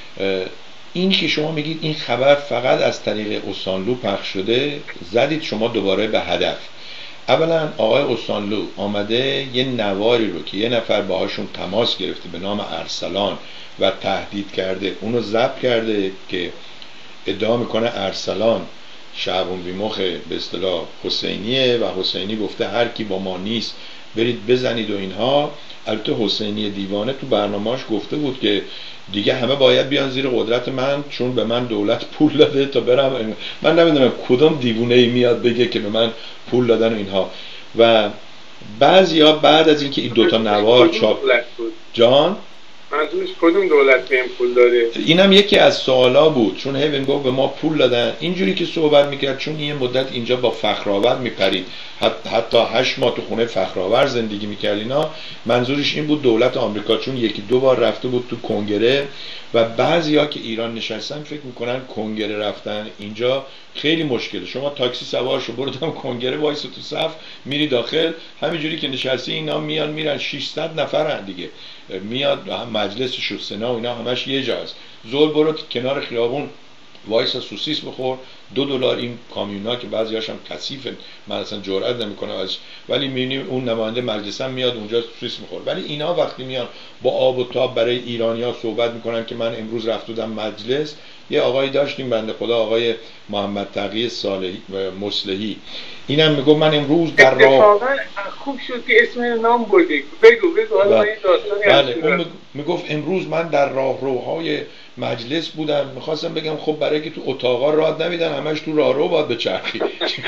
این که شما میگید این خبر فقط از طریق اوسانلو پخش شده، زدید شما دوباره به هدف. اولا آقای اوسانلو آمده یه نواری رو که یه نفر باهاشون تماس گرفته به نام ارسلان و تهدید کرده، اونو ضبط کرده که ادعا میکنه ارسلان شعبون بیمخ به اصطلاح حسینیه و حسینی گفته هر کی با ما نیست برید بزنید و اینها. البته حسینی دیوانه تو برنامه‌اش گفته بود که دیگه همه باید بیان زیر قدرت من چون به من دولت پول داده تا برم. من نمیدونم کدوم دیوونه ای میاد بگه که به من پول دادن و اینها. و بعضیا بعد از اینکه این دوتا نوار چاپ جان منظورش کدوم دولت بهم پول داده؟ اینم یکی از سوالا بود، چون هیون گفت به ما پول دادن. اینجوری که صحبت میکرد چون یه مدت اینجا با فخرآور میپرید، حتی هشت ماه تو خونه فخرآور زندگی میکرد اینا، منظورش این بود دولت آمریکا، چون یکی دو بار رفته بود تو کنگره و بعضیا که ایران نشستن فکر میکنن کنگره رفتن اینجا خیلی مشکله. شما تاکسی سوار شو برو دم کنگره وایس تو صف میری داخل، همینجوری که نشستی اینا میان میرن ششصد نفرن دیگه، میاد مجلسش و سنا و اینا همش یه جاست. زول برو کنار خیابون وایسا سوسیس بخور، دو دلار این کامیونا که بعضی‌هاش هم کثیفه من اصلا جرئت نمی‌کنم ازش، ولی می‌بینی اون نماینده مجلس هم میاد اونجا سوسیس می‌خوره. ولی اینا وقتی میان با آب و تاب برای ایرانی‌ها صحبت می‌کنن که من امروز رفت بودم مجلس، یه آقایی داشتیم بنده خدا آقای محمد تقی صالحی مصلحی، اینم میگه من امروز در راه اتفاقا خوب شد که اسم نام بردی، بگو بگو حالا این داستانی بله اون میگفت امروز من در راهروهای مجلس بودم، میخواستم بگم خب برای که تو اتاقا راه نمیدن همش تو راهرو باید بچرخی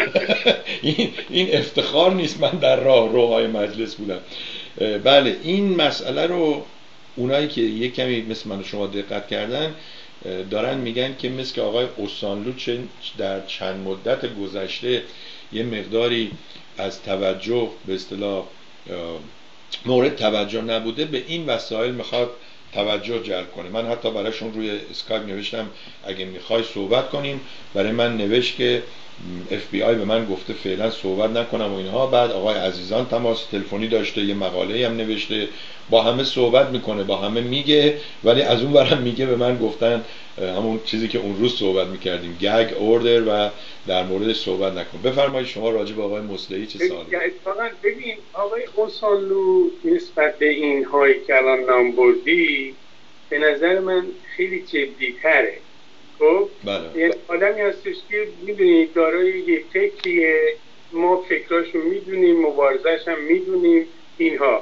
این این افتخار نیست من در راهروهای مجلس بودم. بله این مسئله رو اونایی که یک کمی مثل من و شما دقت کردن دارن میگن که مثل آقای اوسانلو در چند مدت گذشته یه مقداری از توجه به اصطلاح مورد توجه نبوده، به این وسایل میخواد توجه جلب کنه. من حتی برایشون روی اسکایپ نوشتم اگه میخوای صحبت کنیم، برای من نوشت که اف بی آی به من گفته فعلا صحبت نکنم و اینها. بعد آقای عزیزان تماس تلفنی داشته، یه مقاله هم نوشته، با همه صحبت میکنه، با همه میگه، ولی از اون برم میگه به من گفتن همون چیزی که اون روز صحبت میکردیم گگ اوردر و در موردش صحبت نکن. بفرمایید شما راجع به آقای مصلحی چه سوالی؟ اتفاقا ببین آقای اوسانلو نسبت به این هایی که الان نام بردی به نظر من خیلی جدی تره. خب بله. یه آدمی هستش که میدونی دارای یه فکریه، ما فکراشو میدونیم، مبارزش هم میدونیم اینها،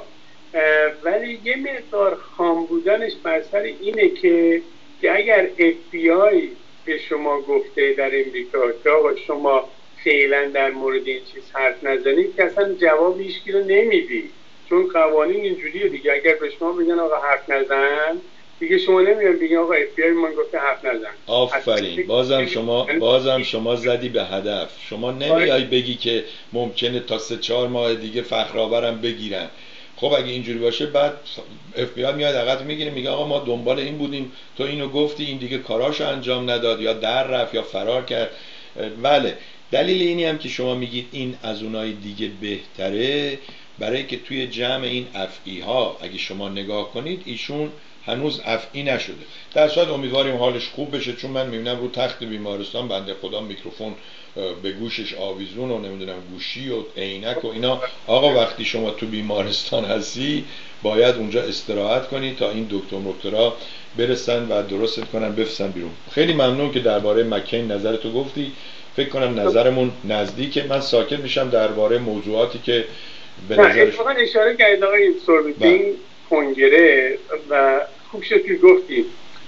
ولی یه مقدار خام بودنش بر سر اینه که که اگر اف بی آی به شما گفته در امریکا که آقا شما فعلا در مورد این چیز حرف نزنید که اصلا جواب هیچکی رو نمیدی، چون قوانین اینجوریه دیگه. اگر به شما بگن آقا حرف نزن دیگه شما نمیان بگین آقا اف بی آی من گفته حرف نزن. آفرین، بازم شما بازم شما زدی به هدف. شما نمیای بگی که ممکنه تا سه چهار ماه دیگه فخرآورم بگیرن. خب اگه اینجوری باشه بعد اف بی آی میاد عقد میگیره میگه آقا ما دنبال این بودیم تو اینو گفتی این دیگه کاراشو انجام نداد یا در رفت یا فرار کرد. بله دلیل اینی هم که شما میگید این از اونای دیگه بهتره برای که توی جمع این افعی ها اگه شما نگاه کنید ایشون هنوز افعی نشده. در صورت امیدواریم حالش خوب بشه، چون من میبینم رو تخت بیمارستان بنده خدا میکروفون به گوشش آویزون و نمیدونم گوشی و عینک و اینا. آقا وقتی شما تو بیمارستان هستی باید اونجا استراحت کنی تا این دکتر مکترا برسن و درست کنن بفرستن بیرون. خیلی ممنون که درباره مکین نظرتو گفتی. فکر کنم نظرمون نزدیکه. من ساکت میشم درباره موضوعاتی که به نظرش اتفاقا اشاره کردید آقای سوربی این کنگره و خوب شد که گفتید.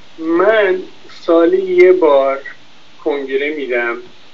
من سالی یه بار کنگره میدم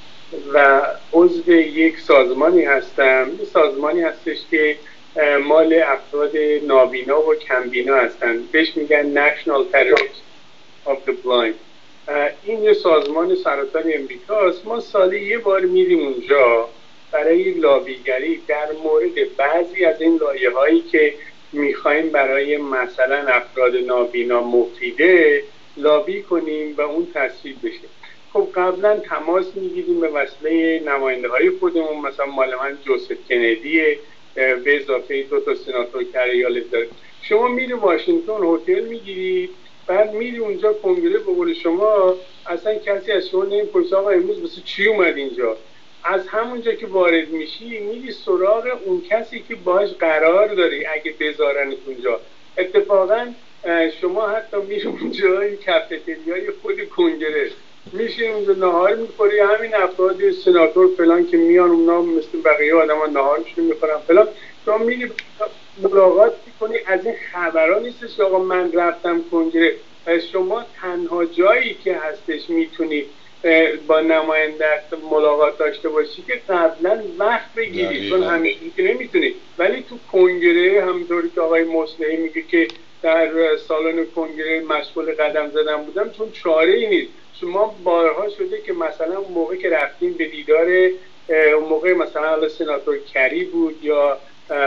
و عضو یک سازمانی هستم. یه سازمانی هستش که مال افراد نابینا و کمبینا هستن، بهش میگن National Terrorist of the Blind. این یه سازمان سراسر امریکاست. ما سالی یه بار میریم اونجا برای لابیگری در مورد بعضی از این لایه هایی که میخوایم برای مثلا افراد نابینا مفیده لابی کنیم و اون تصویب بشه. خب قبلا تماس میگیریم به وسیله نماینده های خودمون، مثلا مال من جوزف کندیه به اضافه دو تا سناتور که ایالت داره. شما میری واشنگتن هتل میگیرید، بعد میری اونجا کنگره به قول شما اصلا کسی از شما نمیپرسه آقا امروز واسه چی اومد اینجا. از همونجا که وارد میشی میری سراغ اون کسی که باهاش قرار داری اگه بذارنت اونجا. اتفاقا شما حتی میری اونجا این کافتریای خود کنگره میشین اونجا نهار میخوری، همین افراد سناتور فلان که میان اونا مثل بقیه آدم ها نهارشون میخورن فلان، تو میری ملاقات میکنی. از این خبرها نیستش آقا من رفتم کنگره. شما تنها جایی که هستش میتونی با نماینده ملاقات داشته باشی که قبلا وقت بگیری، چون همیشه که نمیتونی. ولی تو کنگره همونطوری که آقای مصلحی میگه که در سالن کنگره مشغول قدم زدن بودم، چون چاره ای نیست. شما بارها شده که مثلا اون موقع که رفتیم به دیدار، اون موقع مثلا سناتور کری بود یا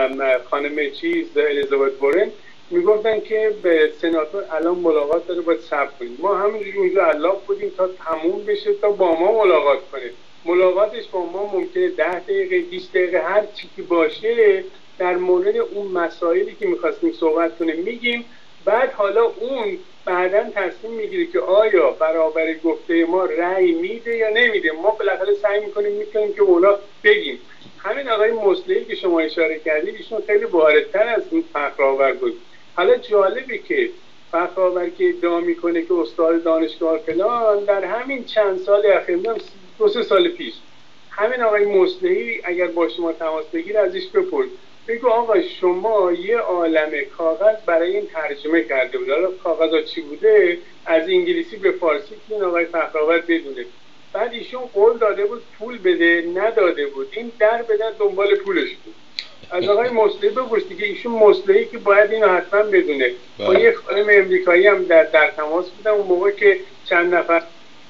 خانم چیز الیزابت وارن، میگفتن که به سناتور الان ملاقات داره باید صبر کنیم. ما همینجوری اونجا علاق بودیم تا تموم بشه تا با ما ملاقات کنه. ملاقاتش با ما ممکنه ده دقیقه بیست دقیقه هر چی که باشه، در مورد اون مسائلی که میخواستیم صحبت کنه میگیم. بعد حالا اون بعداً تصمیم میگیره که آیا برابر گفته ما رأی میده یا نمیده. ما بالاخره سعی میکنیم میکنیم که اونا بگیم. همین آقای مصلحی که شما اشاره کردید ایشون خیلی واردتر از این فخرآور بود. حالا جالبه که فخرآور که ادعا میکنه که استاد دانشگاه فلان، در همین چند سال اخیر، دو سه سال پیش، همین آقای مصلحی اگر با شما تماس بگیره ازش بپرس، بگو آقا شما یه عالمه کاغذ برای این ترجمه کرده بود، حالا کاغذها چی بوده، از انگلیسی به فارسی که این آقای فخرآور بدونه. بعد ایشون قول داده بود پول بده، نداده بود. این در به در دنبال پولش بود. از آقای مصلحی بپرس دیگه، ایشون مصلحی که باید اینو حتما بدونه. با یه خانم امریکایی هم در, در تماس بودم اون موقع که چند نفر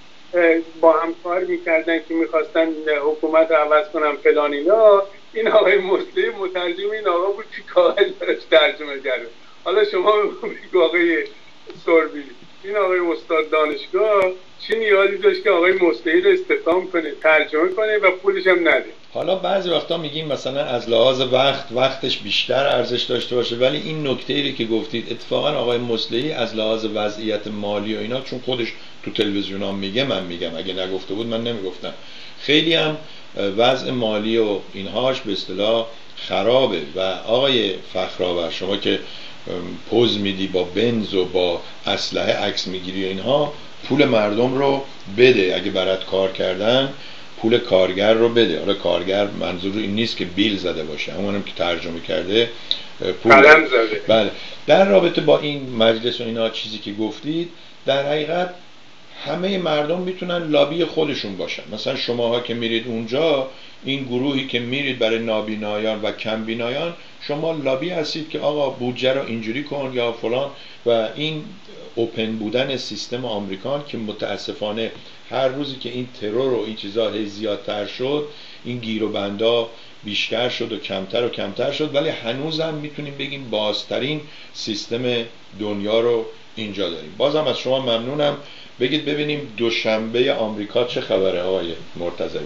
با هم کار میکردن که میخواستن حکومت رو عوض کنن فلان اینا. این آقای مصلحی مترجم این آقا بود که کاغذ براش ترجمه کرده. حالا شما بگو آقای سوربی، این آقای استاد دانشگاه چه نیازی داشت که آقای مصلحی رو استخدام کنه، ترجمه کنه و پولش هم نده؟ حالا بعضی وقتا میگیم مثلا از لحاظ وقت وقتش بیشتر ارزش داشته باشه، ولی این نکته‌ای که گفتید اتفاقا آقای مصلحی از لحاظ وضعیت مالی و اینا، چون خودش تو تلویزیون ها میگه، من میگم اگه نگفته بود من نمیگفتم، خیلی هم وضع مالی و اینهاش به اصطلاح خرابه. و آقای فخرآور شما که پوز میدی با بنز و با اسلحه عکس میگیری و اینها، پول مردم رو بده. اگه برات کار کردن پول کارگر رو بده. حالا کارگر منظور این نیست که بیل زده باشه، همونم که ترجمه کرده پول قلم زده. بله. در رابطه با این مجلس و اینا چیزی که گفتید، در حقیقت همه مردم میتونن لابی خودشون باشن. مثلا شماها که میرید اونجا، این گروهی که میرید برای نابینایان و کمبینایان، شما لابی هستید که آقا بودجه رو اینجوری کن یا فلان. و این اوپن بودن سیستم آمریکان که متاسفانه هر روزی که این ترور و این چیزا زیادتر شد، این گیر و بندا بیشتر شد و کمتر و کمتر شد، ولی هنوزم میتونیم بگیم بازترین سیستم دنیا رو اینجا داریم. بازم از شما ممنونم. بگید ببینیم دوشنبه آمریکا چه خبره آقای مرتضوی؟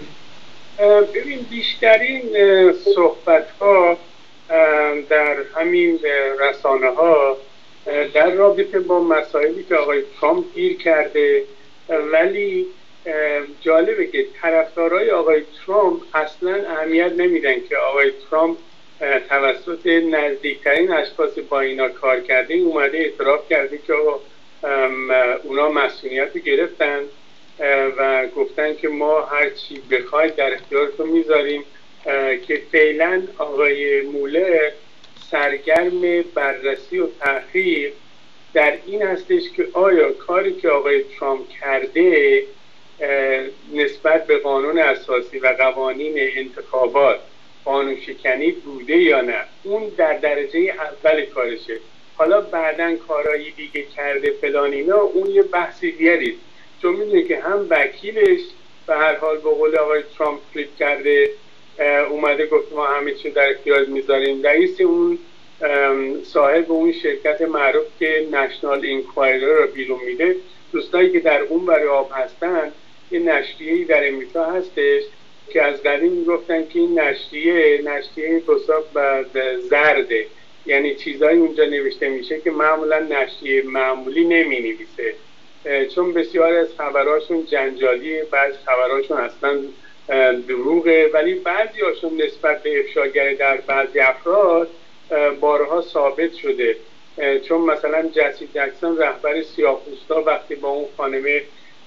ببین بیشترین صحبت ها در همین رسانه ها در رابطه با مسائلی که آقای ترامپ گیر کرده، ولی جالبه که طرفدارای آقای ترامپ اصلا اهمیت نمیدن که آقای ترامپ توسط نزدیکترین اشخاص با اینا کار کرده، اومده اعتراف کرده که اونا مسئولیت رو گرفتن و گفتن که ما هر چی بخواید در اختیارتون میذاریم. که فعلا آقای مولر سرگرم بررسی و تحقیق در این هستش که آیا کاری که آقای ترامپ کرده نسبت به قانون اساسی و قوانین انتخابات قانون شکنی بوده یا نه. اون در درجه اول کارشه. حالا بعدن کارایی دیگه کرده فلان اینا، اون یه بحثی دیگریه، چون میدونه که هم وکیلش به هر حال به قول آقای ترامپ کلیک کرده، اومده گفت ما همه چی در اختیار میذاریم. رئیس اون صاحب اون شرکت معروف که نشنال اینکوایرر رو بیرون میده، دوستایی که در اون برای آب هستن، یه نشریه‌ای در امریکا هستش که از قدیم میگفتن که این نشریه نشریه حساب زرده، یعنی چیزایی اونجا نوشته میشه که معمولا نشریه معمولی نمی نویسه، چون بسیار از خبراشون جنجالیه، بعضی خبراشون اصلا دروغه، ولی بعضی هاشون نسبت به افشاگری در بعضی افراد بارها ثابت شده. چون مثلا جسی جکسون رهبر سیاه‌پوستا وقتی با اون خانم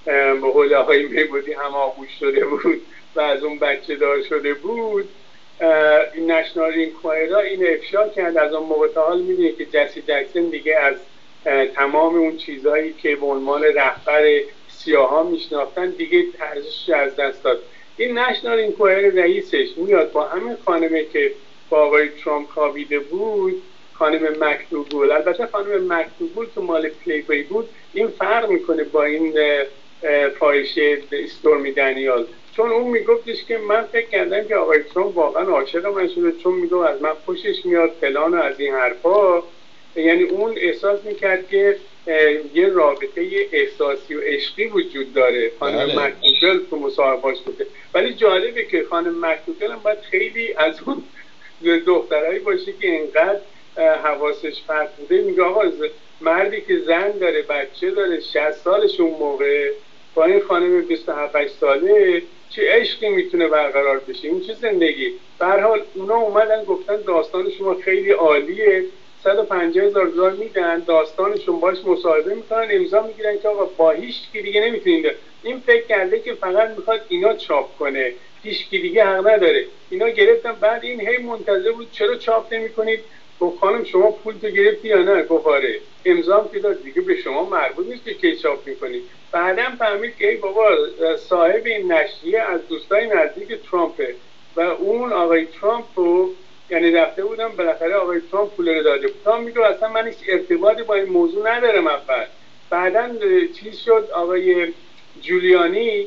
به قول آقای میبودی هماغوش شده بود و از اون بچه دار شده بود. این نشنال اینکوایرا این افشا کرد. از اون موقع تا حال میدونی که جسی جکسون دیگه از تمام اون چیزهایی که به عنوان رهبر سیاها میشناختن دیگه ارزشش از دست داد. این نشنال اینکوایر رئیسش میاد با همین خانمه که با آقای ترامپ خوابیده بود، خانم مکدوگل. البته خانم مکدوگل که مال پلیبوی بود این فرق میکنه با این فاحشه استورمی دنیال، چون اون میگفتش که من فکر کردم که آقای ترامپ واقعا عاشق من شده چون میگفت از من خوشش میاد فلان و از این حرفا. یعنی اون احساس میکرد که یه رابطه احساسی و عشقی وجود داره. خانم مکدوگل تو مصاحبهاش بوده. ولی جالبه که خانم مکدوگل هم باید خیلی از اون دخترایی باشه که اینقدر حواسش پرت بوده. میگه آقا مردی که زن داره بچه داره شصت سالش اون موقع با این خانم بیست و هفت ساله چه عشقی میتونه برقرار بشه؟ این چه زندگی؟ به هر حال اونا اومدن گفتن داستان شما خیلی عالیه، صد و پنجاه هزار دلار میدن، داستانشون باش مصاحبه میکنن، امضا میگیرن که آقا با هیچ کی دیگه نمیتونید. این فکر کرده که فقط میخواد اینا چاپ کنه، هیچ کی دیگه حق نداره. اینا گرفتن، بعد این هی منتظر بود چرا چاپ نمیکنید؟ گفت خانم شما پول تو گرفتی یا نه؟ گفت آره. امضا که داد دیگه به شما مربوط نیست که کی چاپ میکنید. بعدم فهمید که ای بابا صاحب این نشریه از دوستای نزدیک ترامپه و اون آقای ترامپ رو یعنی رفته بودم بالاخره آقای ترامپ پول رو داده بود. ترامپ میگه اصلا من هیچ ارتباطی با این موضوع ندارم. اول بعداً چیز شد آقای جولیانی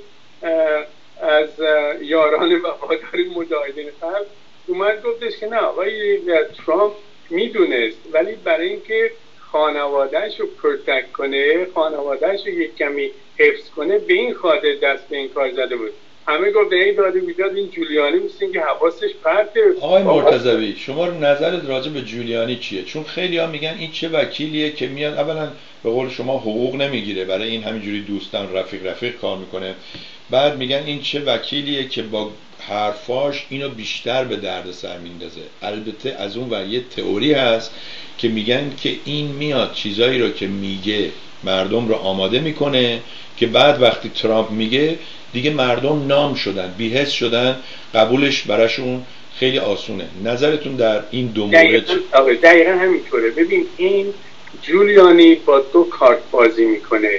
از یاران وفادار مجاهدین خلق اومد گفتش که نه آقای ترامپ میدونست ولی برای اینکه خانواده‌اش رو پروتکت کنه، خانواده‌اش رو یک کمی حفظ کنه، به این خاطر دست به این کار زده بود. همه گفت ای داده بیداد این جولیانی مثل که حواسش پرته. آقای مرتضوی شما نظرت راجع به جولیانی چیه؟ چون خیلی ها میگن این چه وکیلیه که میاد اولا به قول شما حقوق نمیگیره، برای این همینجوری دوستان رفیق رفیق کار میکنه، بعد میگن این چه وکیلیه که با حرفاش اینو بیشتر به درد سر میندازه. البته از اون ور یه تئوری هست که میگن که این میاد چیزایی رو که میگه مردم رو آماده میکنه که بعد وقتی ترامپ میگه دیگه مردم نام شدن، بی‌حس شدن، قبولش براشون خیلی آسونه. نظرتون در این دو مورد چیه؟ دقیقا همینطوره. ببین این جولیانی با دو کارت بازی میکنه.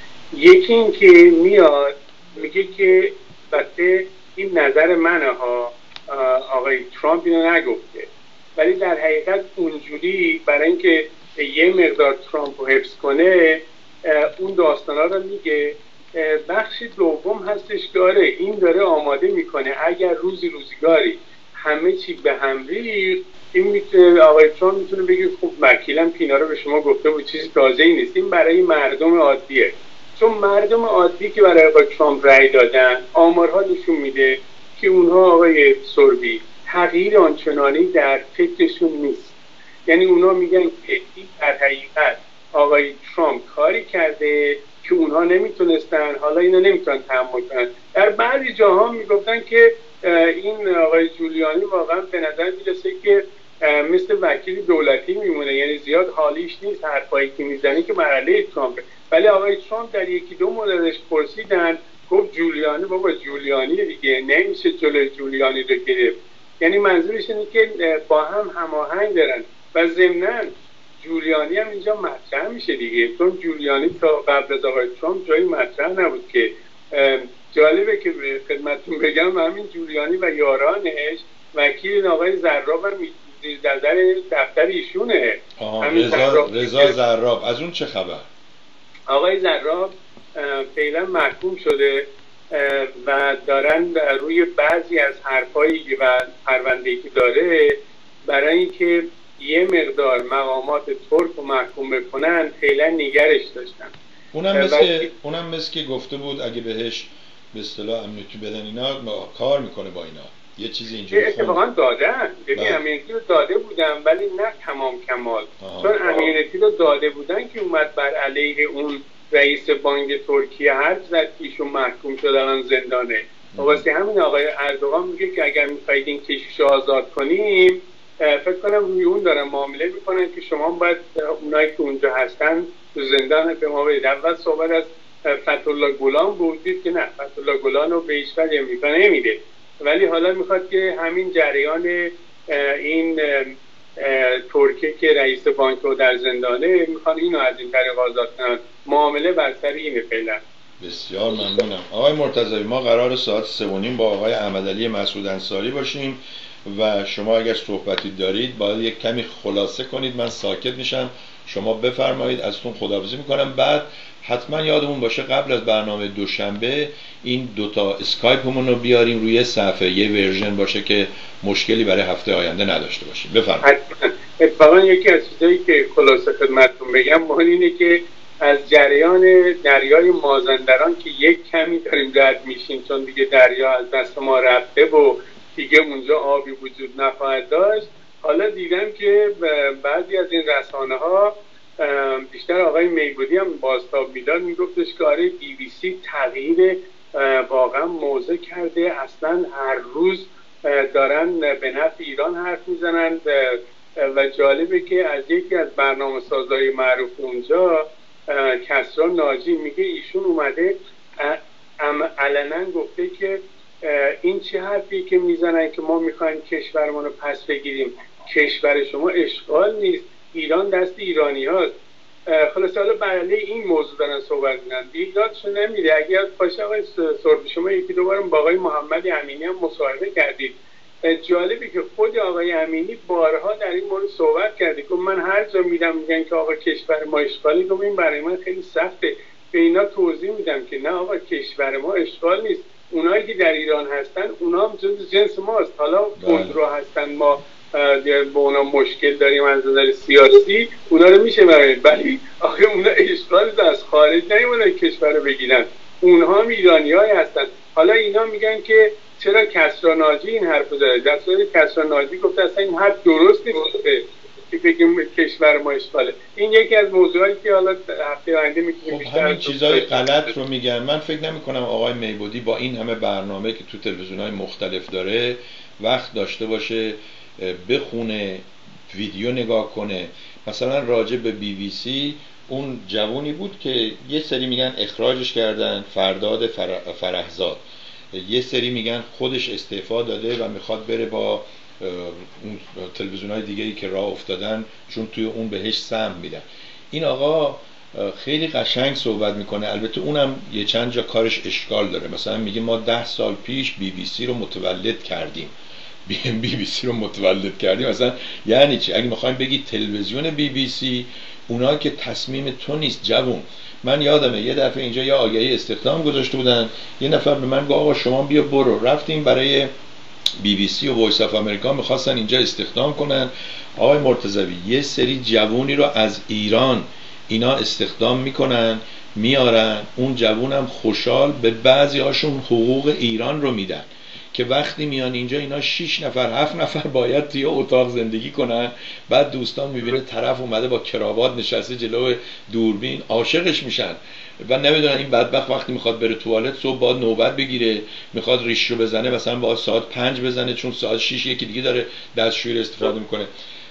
یکی این که میاد میگه که البته این نظر منه ها، آقای ترامپ اینو نگفته، ولی در حقیقت اونجوری برای اینکه یه مقدار ترامپ رو حفظ کنه اون داستانا رو میگه. بخش دوم هستش که آره این داره آماده میکنه اگر روزی روزگاری همه چی به هم ریخت این میتونه آقای ترامپ میتونه بگه خب وکیلم که اینا رو به شما گفته بود چیزی تازه‌ای نیست. این برای مردم عادیه، چون مردم عادی که برای آقای ترامپ رأی دادن آمارها نشون میده که اونها آقای سوربی تغییر آنچنانی در فکرشون نیست. یعنی اونها میگن که این در حقیقت آقای ترامپ کاری کرده که اونها نمیتونستن، حالا اینا نمیتونن تحمل کنن. در بعضی جاها میگفتن که این آقای جولیانی واقعا به نظر میرسه که مثل وکیل دولتی میمونه، یعنی زیاد حالیش نیست حرفایی که میزنه که مرحله ترامپ. ولی آقای ترامپ در یکی دو موردش پرسیدن گفت جولیانی بابا جولیانی دیگه نمیشه جلوی جولیانی رو گرفت. یعنی منظورش اینه که با هم هماهنگ دارن و ضمناً جولیانی هم اینجا مطرح میشه دیگه، چون جولیانی تا قبل از آقای ترامپ جایی مطرح نبود. که جالبه که خدمتتون بگم همین جولیانی و یارانش وکیل آقای زراب هم در دفتر ایشونه. رضا رضا زراب. از اون چه خبر؟ آقای زراب فعلا محکوم شده و دارن روی بعضی از حرفایی و پرونده‌ای که داره برای اینکه یه مقدار مقامات ترک رو محکوم بکنن فعلا نگرش داشتن. اونم مثل که اونم مثل که گفته بود اگه بهش به اصطلاح امنیتی بدن اینا کار میکنه با اینا، یه چیزی اینجوری اتفاقا دادن. ببین امنیتی رو داده بودن ولی نه تمام کمال. آه. چون امنیتی رو داده بودن که اومد بر علیه اون رئیس بانک ترکیه حرف زد که ایشون محکوم شدن زندانه. واسه همین آقای اردوغان میگه که اگر میخواید این کشیش آزاد کنیم فکر کنم روی اون دارن معامله میکنن که شما باید اونایی که اونجا هستن تو زندان به ما بدید. اول صحبت از فتح‌الله گلان گفتید که نه، فتح‌الله گلان رو به هیچ وجه امریکا نمیده، ولی حالا میخواد که همین جریان این ترکیه که رئیس بانک رو در زندانه، میخوان اینو از این طریق آزاد کنن. معامله بر سر اینه فعلا. بسیار ممنونم. آقای مرتضوی، ما قرار ساعت سه و نیم با آقای احمدعلی مسعود انصاری باشیم و شما اگر صحبتی دارید باید یک کمی خلاصه کنید. من ساکت میشم، شما بفرمایید، ازتون خداحافظی میکنم. بعد حتما یادمون باشه قبل از برنامه دوشنبه این دوتا اسکایپمون رو بیاریم روی صفحه، یه ورژن باشه که مشکلی برای هفته آینده نداشته باشیم. بفرمایید. اتفاقا یکی از چیزایی که خلاصه خدمتتون بگم مهم اینه که از جریان دریای مازندران که یک کمی داریم رد میشیم، چون دیگه دریا از دست ما رفته و دیگه اونجا آبی وجود نخواهد داشت. حالا دیدم که بعضی از این رسانه ها، بیشتر آقای میبودی هم بازتاب میداد، میگفتش که آره بی بی سی تغییر واقعا موضع کرده، اصلا هر روز دارن به نفع ایران حرف میزنن. و جالبه که از یکی از برنامه سازهای معروف اونجا، کسرا ناجی، میگه ایشون اومده علنا گفته که این چه حرفی که میزنن که ما میخوایم کشورمون رو پس بگیریم، کشور شما اشغال نیست، ایران دست ایرانی هاست. خلاص حالا برای این موضوع دارن صحبت میکنن، دیگه یادشون نمیره. اگر باشه آقای سربی شما یکی دو بارم با آقای محمد امینی هم مصاحبه کردید، جالبی که خود آقای امینی بارها در این مورد صحبت کرده که من هر جا میرم میگن که آقا کشور ما اشغالی، گفتم این برای من خیلی سخته، به اینا توضیح میدم که نه آقا کشور ما اشغال نیست، اونایی که در ایران هستن اونا هم جز جنس ماست. حالا خودرو هستن، ما با اونا مشکل داریم از نظر سیاسی، اونا رو میشه برید، ولی آخه اونا اشغال از خارج نیومدن کشور رو بگیرن، اونها هم ایرانیای هستن. حالا اینا میگن که چرا کسرا ناجی این حرف زده، در صورتی کسرا ناجی گفته اصلا این حرف درست نیست که بگیم کشور ما اشغاله. این یکی از موضوعایی که حالا هفته آینده میتونیم خب بیشتر همین چیزای غلط رو میگن. من فکر نمی کنم آقای میبودی با این همه برنامه که تو تلویزیون‌های مختلف داره وقت داشته باشه بخونه، ویدیو نگاه کنه. مثلا راجع به بی بی سی اون جوونی بود که یه سری میگن اخراجش کردن، فرداد فرهزاد، یه سری میگن خودش استعفا داده و میخواد بره با اون تلویزیون‌های دیگه‌ای که راه افتادن چون توی اون بهش سهم میدن. این آقا خیلی قشنگ صحبت میکنه، البته اونم یه چند جا کارش اشکال داره. مثلا میگه ما ده سال پیش بی بی سی رو متولد کردیم. بی بی سی رو متولد کردیم مثلا یعنی چی؟ اگه میخوایم بگی تلویزیون بی بی سی، اونا که تصمیم تو نیست جوون. من یادمه یه دفعه اینجا یه آگهی استخدام گذاشته بودن، یه نفر به من گفت آقا شما بیا برو. رفتیم برای بی بی سی و وایس آف امریکا، میخواستن اینجا استخدام کنن. آقای مرتضوی یه سری جوونی رو از ایران اینا استخدام میکنن میارن، اون جوونم خوشحال به بعضی هاشون حقوق ایران رو میدن که وقتی میان اینجا اینا شش نفر هفت نفر باید توی اتاق زندگی کنن. بعد دوستان میبینه طرف اومده با کراوات نشسته جلو دوربین، عاشقش میشن و نمیدونن این بدبخت وقتی میخواد بره توالت صبح باید نوبت بگیره، میخواد ریش رو بزنه مثلا باید ساعت پنج بزنه چون ساعت شش یکی دیگه داره دستشویی استفاده میکنه.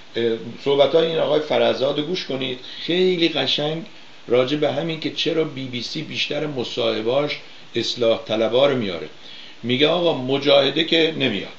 صحبت های این آقای فرزاد گوش کنید، خیلی قشنگ راجع به همین که چرا بی بی سی بیشتر مصاحبهاش اصلاح طلبا رو میاره. میگه آقا مجاهده که نمیاد،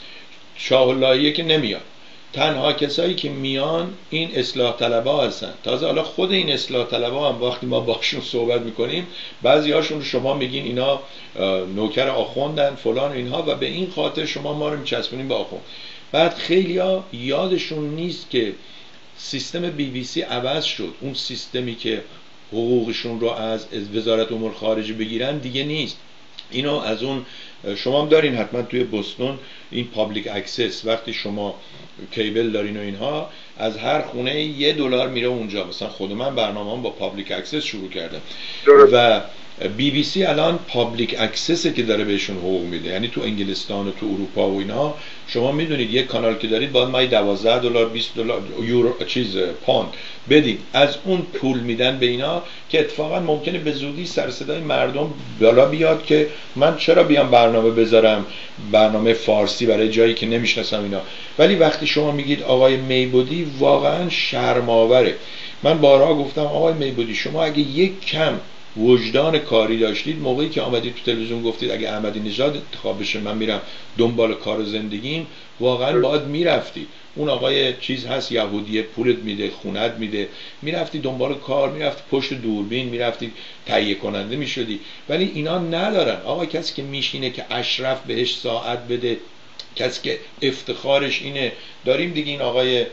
شاه اللهیه که نمیاد، تنها کسایی که میان این اصلاح طلبا هستن. تازه حالا خود این اصلاح طلبا هم وقتی ما باشون صحبت میکنیم بعضی هاشون شما میگین اینا نوکر آخوندن فلان اینها و به این خاطر شما ما رو میچسبونیم به آخوند. بعد خیلی ها یادشون نیست که سیستم بی بی سی عوض شد، اون سیستمی که حقوقشون رو از وزارت امور خارجه بگیرن دیگه نیست. اینو از اون شما هم دارین حتما توی بوستون این پابلیک اکسس، وقتی شما کیبل دارین و اینها از هر خونه یه دلار میره اونجا. مثلا خود من برنامه‌ام با پابلیک اکسس شروع کردم و بی بی سی الان پابلیک اکسسه که داره بهشون حقوق میده. یعنی تو انگلستان و تو اروپا و اینا شما میدونید یک کانال که دارید باید مای دوازده دلار بیست دلار یورو چیز پوند بدید، از اون پول میدن به اینا که اتفاقا ممکنه به زودی سر صدای مردم بالا بیاد که من چرا بیام برنامه بذارم، برنامه فارسی برای جایی که نمیشناسم اینا. ولی وقتی شما میگید آقای میبودی واقعا شرم‌آوره. من بارها گفتم آقای میبودی شما اگه یک کم وجدان کاری داشتید، موقعی که آمدید تو تلویزیون گفتید اگه احمدی نژاد انتخاب بشه من میرم دنبال کار زندگیم، واقعا باید میرفتی. اون آقای چیز هست یهودیه، پولت میده، خونت میده، میرفتی دنبال کار، میرفتی پشت دوربین، میرفتی تهیه کننده میشدی. ولی اینا ندارن. آقا کسی که میشینه که اشرف بهش ساعت بده، کسی که افتخارش اینه، داریم دیگه این آقای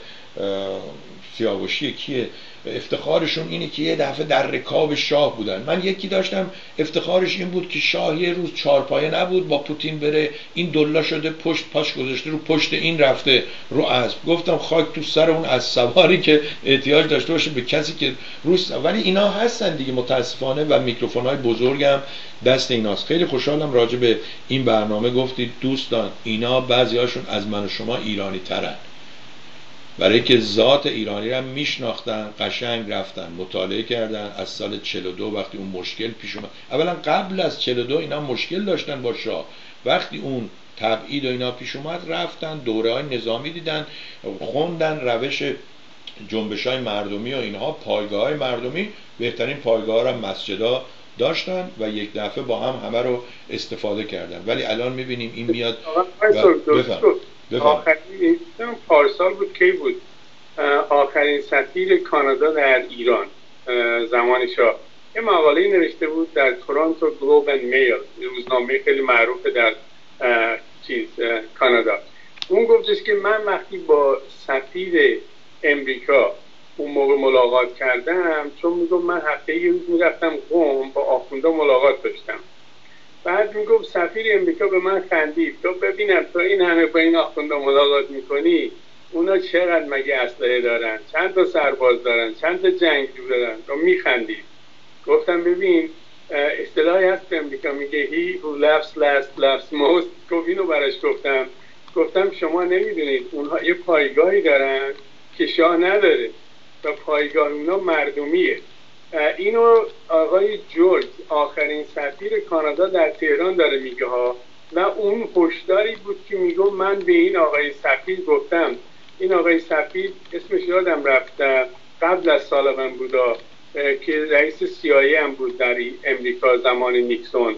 سیاوشی کیه، افتخارشون اینه که یه دفعه در رکاب شاه بودن. من یکی داشتم افتخارش این بود که شاه یه روز چارپایه نبود با پوتین بره، این دلا شده پشت پاش گذاشته رو پشت این رفته رو اسب. گفتم خاک تو سر اون از سواری که احتیاج داشته باشه به کسی که روس. ولی اینا هستن دیگه متاسفانه و میکروفون‌های بزرگم دست ایناست. خیلی خوشحالم راجع به این برنامه گفتید دوستان. اینا بعضی‌هاشون از من و شما ایرانی ترن، برای که ذات ایرانی را میشناختن، قشنگ رفتن مطالعه کردن. از سال چهل و دو وقتی اون مشکل پیش اومد، اولا قبل از چهل و دو اینا مشکل داشتن با شاه، وقتی اون تبعید و اینا پیش اومد رفتن دوره های نظامی دیدن، خوندن روش جنبش های مردمی و اینها، پایگاه های مردمی، بهترین پایگاه ها را مسجدها داشتن و یک دفعه با هم همه رو استفاده کردن. ولی الان میبینیم این میاد بفهم آخرین پارسال بود که بود آخرین سفیر کانادا در ایران زمان شاه یه مقاله نوشته بود در تورنتو گلوب اند میل، روزنامه خیلی معروف در چیز کانادا. اون گفتش که من وقتی با سفیر امریکا اون موقع ملاقات کردم، چون میگم من هفته یه روز میرفتم قم با آخونده ملاقات داشتم، بعد میگفت سفیر امریکا به من خندید، تو ببینم تو این همه با این آخونده ملاقات میکنی اونا چقدر مگه اسلحه دارن، چند تا سرباز دارن، چند تا جنگجو دارن، تو میخندید. گفتم ببین اصطلاحی هست به امریکا میگه he who laughs last laughs most. گفت اینو براش گفتم گفتم شما نمیدونید اونها یه پایگاهی دارن که شاه نداره و پایگاه اونا مردمیه. اینو آقای جورج آخرین سفیر کانادا در تهران داره میگه ها، و اون هشداری بود که میگه من به این آقای سفیر گفتم، این آقای سفیر اسمش یادم رفت قبل از سالمن بودا که رئیس سیایی هم بود در امریکا زمان نیکسون،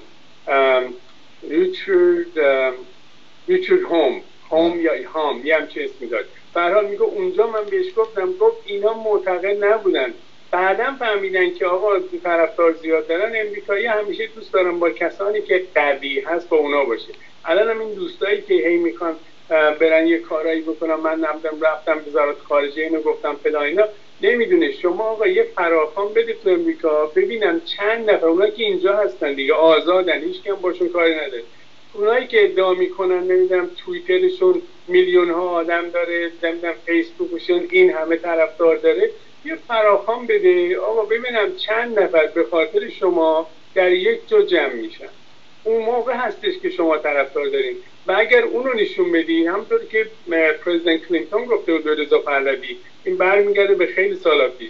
ریچارد ریچارد هوم هوم یا هام یه همچه اسمی داد. به هر حال میگه اونجا من بهش گفتم، گفت اینا معتقد نبودن، بعدم فهمیدن که آقا طرفدار زیاد دارن، امریکایی همیشه دوست دارن با کسانی که قوی هست با اونا باشه. الان هم این دوستایی که هی میخوان برن یه کارایی بکنن، من نمیدونم رفتم وزارت خارجه اینو گفتم فلان اینا، نمیدونه شما آقا یه فراخوان بده تو امریکا ببینم چند نفر اونایی که اینجا هستن دیگه آزادن، هیچ کم باشون کاری نداره، اونایی که ادعا میکنن نمیدونم توییترشون میلیون ها آدم داره، نمیدونم فیسبوکشون این همه طرفدار داره، یه فراخوان بده آقا ببینم چند نفر به خاطر شما در یک جا جمع میشن. اون موقع هستش که شما طرفدار دارین. و اگر اونو نشون بدین، همونطور که پرزیدنت کلینتون گفته بود رضا پهلوی، این برمیگرده به خیلی سالا پیش،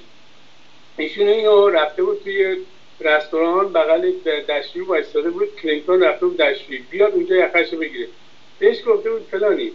ایشون اینو رفته بود توی رستوران بغل دستشویی وایساده بود، کلینتون رفته بود دستشویی بیاد اونجا یخشو بگیره، بهش گفته بود فلانی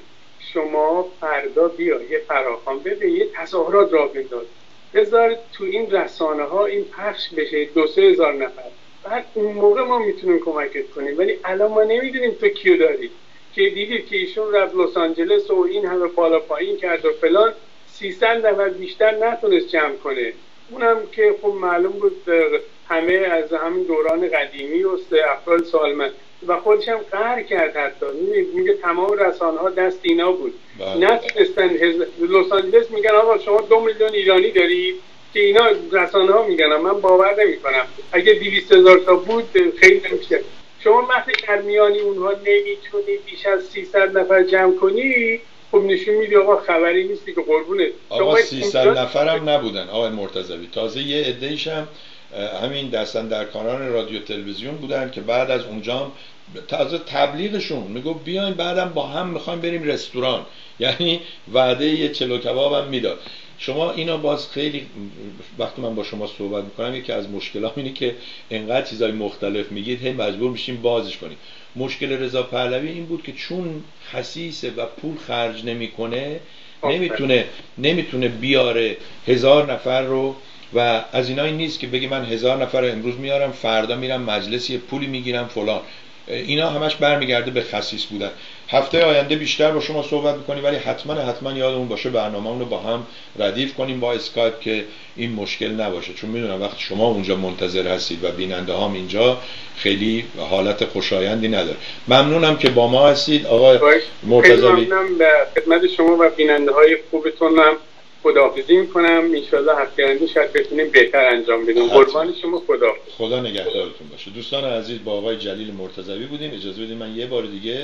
شما فردا بیا یه فراخوان بده، یه تظاهرات راه بنداز، بذار تو این رسانه ها این پخش بشه دو سه هزار نفر، بعد اون موقع ما میتونیم کمکت کنیم. ولی الان ما نمیدونیم تو کیو داری، که دیدید که ایشون رفت لس آنجلس و این همه بالا پایین کرد و فلان، سیصد نفر بیشتر نتونست جمع کنه، اونم که خب معلوم بود همه از همین دوران قدیمی و افراد سالمند و خودش هم قهر کرد. حتی میگه تمام رسانه ها دست اینا بود، نتونستن. لس آنجلس میگن آقا شما دو میلیون ایرانی دارید، که اینا رسانه ها میگن، من باور نمی کنم اگه دویست هزار تا بود خیلی نمیشه. شما وقتی در میانی اونها نمیتونی بیش از سیصد نفر جمع کنی، خب نشون میدی آقا خبری نیستی که قربونه. آقا سیصد نفر هم نبودن آقای مرتضوی، تازه یه عده‌ایش هم همین دستن در کانال رادیو تلویزیون بودن که بعد از اونجا تازه تبلیغشون میگو بیاین بعدم با هم میخوایم بریم رستوران، یعنی وعده یه چلو کباب هم میداد. شما اینا باز خیلی وقتی من با شما صحبت میکنم یکی از مشکلات اینه که انقدر چیزای مختلف میگید هی مجبور میشیم بازش کنیم. مشکل رضا پهلوی این بود که چون خسیسه و پول خرج نمیکنه، نمیتونه نمیتونه بیاره هزار نفر رو و از اینایی نیست که بگی من هزار نفر امروز میارم فردا میرم مجلسی پولی میگیرم فلان. اینا همش برمیگرده به خسیس بودن. هفته آینده بیشتر با شما صحبت میکنیم، ولی حتما حتما یادمون باشه برنامه‌مون رو با هم ردیف کنیم با اسکایپ که این مشکل نباشه، چون میدونم وقتی شما اونجا منتظر هستید و بیننده هم اینجا خیلی حالت خوشایندی نداره. ممنونم که با ما هستید آقای مرتضوی. ممنونم به خدمت شما و بیننده های خوبتون هم خداحافظی میکنم. انشالله هفته آینده شاید بتونیم بهتر انجام بدیم. قربان شما، خدا خدا نگهدارتون باشه. دوستان عزیز، با آقای جلیل مرتضوی بودیم. اجازه بدید من یه بار دیگه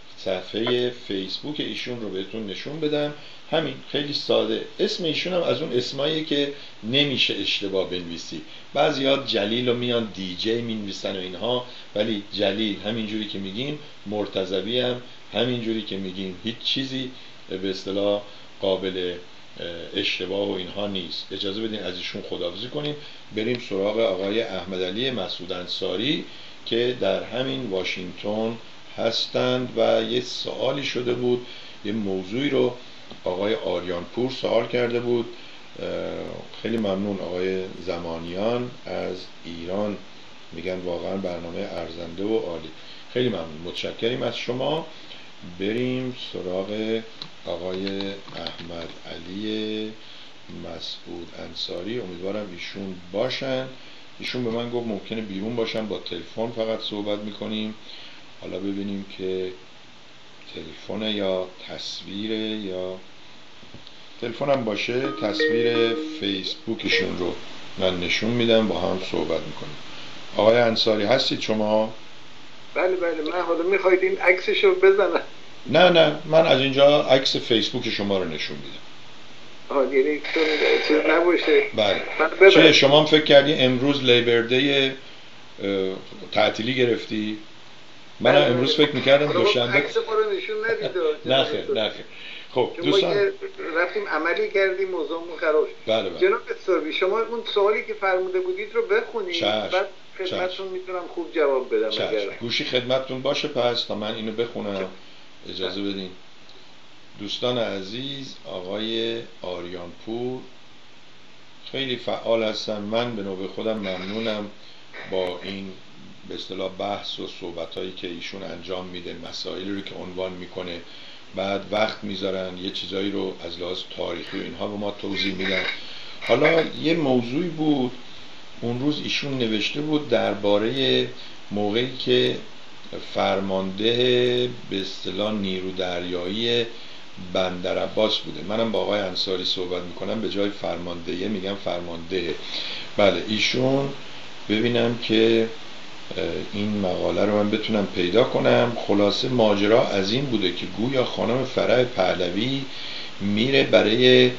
صفحه فیسبوک ایشون رو بهتون نشون بدم. همین خیلی ساده، اسم ایشون هم از اون اسمایی که نمیشه اشتباه بنویسی. بعضی‌ها جلیل رو میان دی جی مینویسن و اینها، ولی جلیل همینجوری که میگیم، مرتضوی هم همینجوری که میگیم، هیچ چیزی به اصطلاح قابل اشتباه و اینها نیست. اجازه بدین از ایشون خداحافظی کنیم، بریم سراغ آقای احمدعلی مسعود انصاری که در همین واشنگتن هستند و یه سوالی شده بود، یه موضوعی رو آقای آریان پور سوال کرده بود. خیلی ممنون آقای زمانیان از ایران، میگن واقعا برنامه ارزنده و عالی. خیلی ممنون، متشکریم از شما. بریم سراغ آقای احمد علی مسعود انصاری. امیدوارم ایشون باشن. ایشون به من گفت ممکنه بیرون باشن، با تلفن فقط صحبت میکنیم. حالا ببینیم که تلفن یا تصویر، یا تلفن هم باشه تصویر فیسبوکشون رو من نشون میدم، با هم صحبت میکنیم. آقای انصاری هستید شما؟ بله بله، من حالا میخواید این عکسش رو بزنم؟ نه نه، من از اینجا عکس فیسبوک شما رو نشون میدم. آه یعنی چیز نباشه. بله. چه شما هم فکر کردی امروز لیبر دی تعطیلی گرفتی؟ من بله امروز فکر میکردم دوشنبه. عکس ما رو نشون ندید. نه خیر نه خیر. خب دوستان رفتیم عملی کردیم، موضوعمون خراب شد. بله بله. جناب استوربی، شما اون سوالی که فرموده بودید رو بخونید، بعد خدمتتون میتونم خوب جواب بدم. چشم. اگر گوشی خدمتتون باشه پس تا من اینو بخونم. اجازه بدین. دوستان عزیز، آقای آریان پور خیلی فعال هستن. من به نوبه خودم ممنونم با این به اصطلاح بحث و صحبتایی که ایشون انجام میده، مسائلی رو که عنوان میکنه، بعد وقت میذارن یه چیزایی رو از لحاظ تاریخی و اینها به ما توضیح میدن. حالا یه موضوعی بود اون روز ایشون نوشته بود درباره موقعی که فرمانده به اصطلاح نیرو دریایی بندر عباس بوده. منم با آقای انصاری صحبت میکنم، به جای فرمانده میگم فرمانده. بله ایشون، ببینم که این مقاله رو من بتونم پیدا کنم. خلاصه ماجرا از این بوده که گویا خانم فرح پهلوی میره برای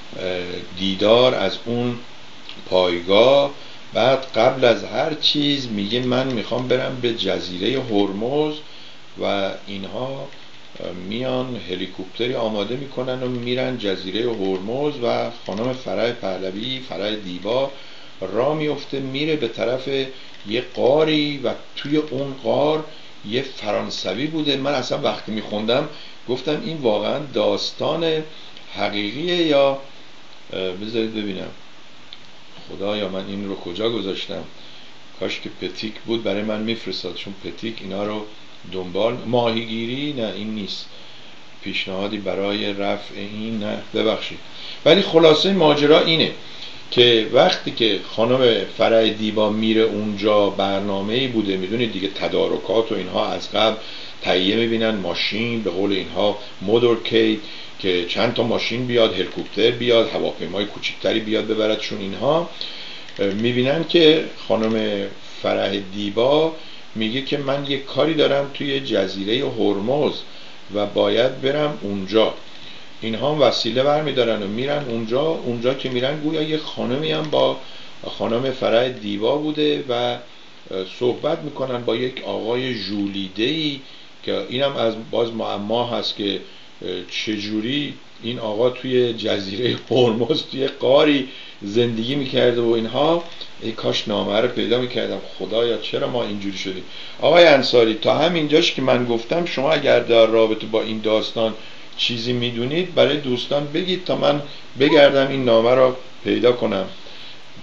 دیدار از اون پایگاه، بعد قبل از هر چیز میگه من میخوام برم به جزیره هرمز و اینها میان هلیکوپتری آماده میکنن و میرن جزیره هرمز و خانم فرح پهلوی، فرح دیبا راه میفته میره به طرف یه غاری و توی اون غار یه فرانسوی بوده. من اصلا وقتی میخوندم گفتم این واقعا داستان حقیقیه یا بذارید ببینم. خدایا من این رو کجا گذاشتم؟ کاش که پتیک بود برای من میفرستاد، چون پتیک اینا رو دنبال. ماهیگیری نه این نیست، پیشنهادی برای رفع این نه، ببخشید. ولی خلاصه ماجرا اینه که وقتی که خانم فرح دیبا میره اونجا برنامه‌ای بوده، میدونید دیگه تدارکات و اینها از قبل تهیه میبینن، ماشین به قول اینها مودرکید که چند تا ماشین بیاد، هلیکوپتر بیاد، هواپیمای کوچکتری بیاد ببردشون. اینها میبینن که خانم فرح دیبا میگه که من یه کاری دارم توی جزیره هرمز و باید برم اونجا. اینها هم وسیله برمیدارن و میرن اونجا. اونجا که میرن گویا یه خانمی هم با خانم فرح دیبا بوده و صحبت میکنن با یک آقای ژولیده‌ای که اینم از باز معما هست که چجوری این آقا توی جزیره هرمز توی غاری زندگی میکرده و اینها. ای کاش نامه رو پیدا میکردم، خدایا چرا ما اینجوری شدیم. آقای انصاری تا همینجاش که من گفتم، شما اگر در رابطه با این داستان چیزی میدونید برای دوستان بگید تا من بگردم این نامه رو پیدا کنم.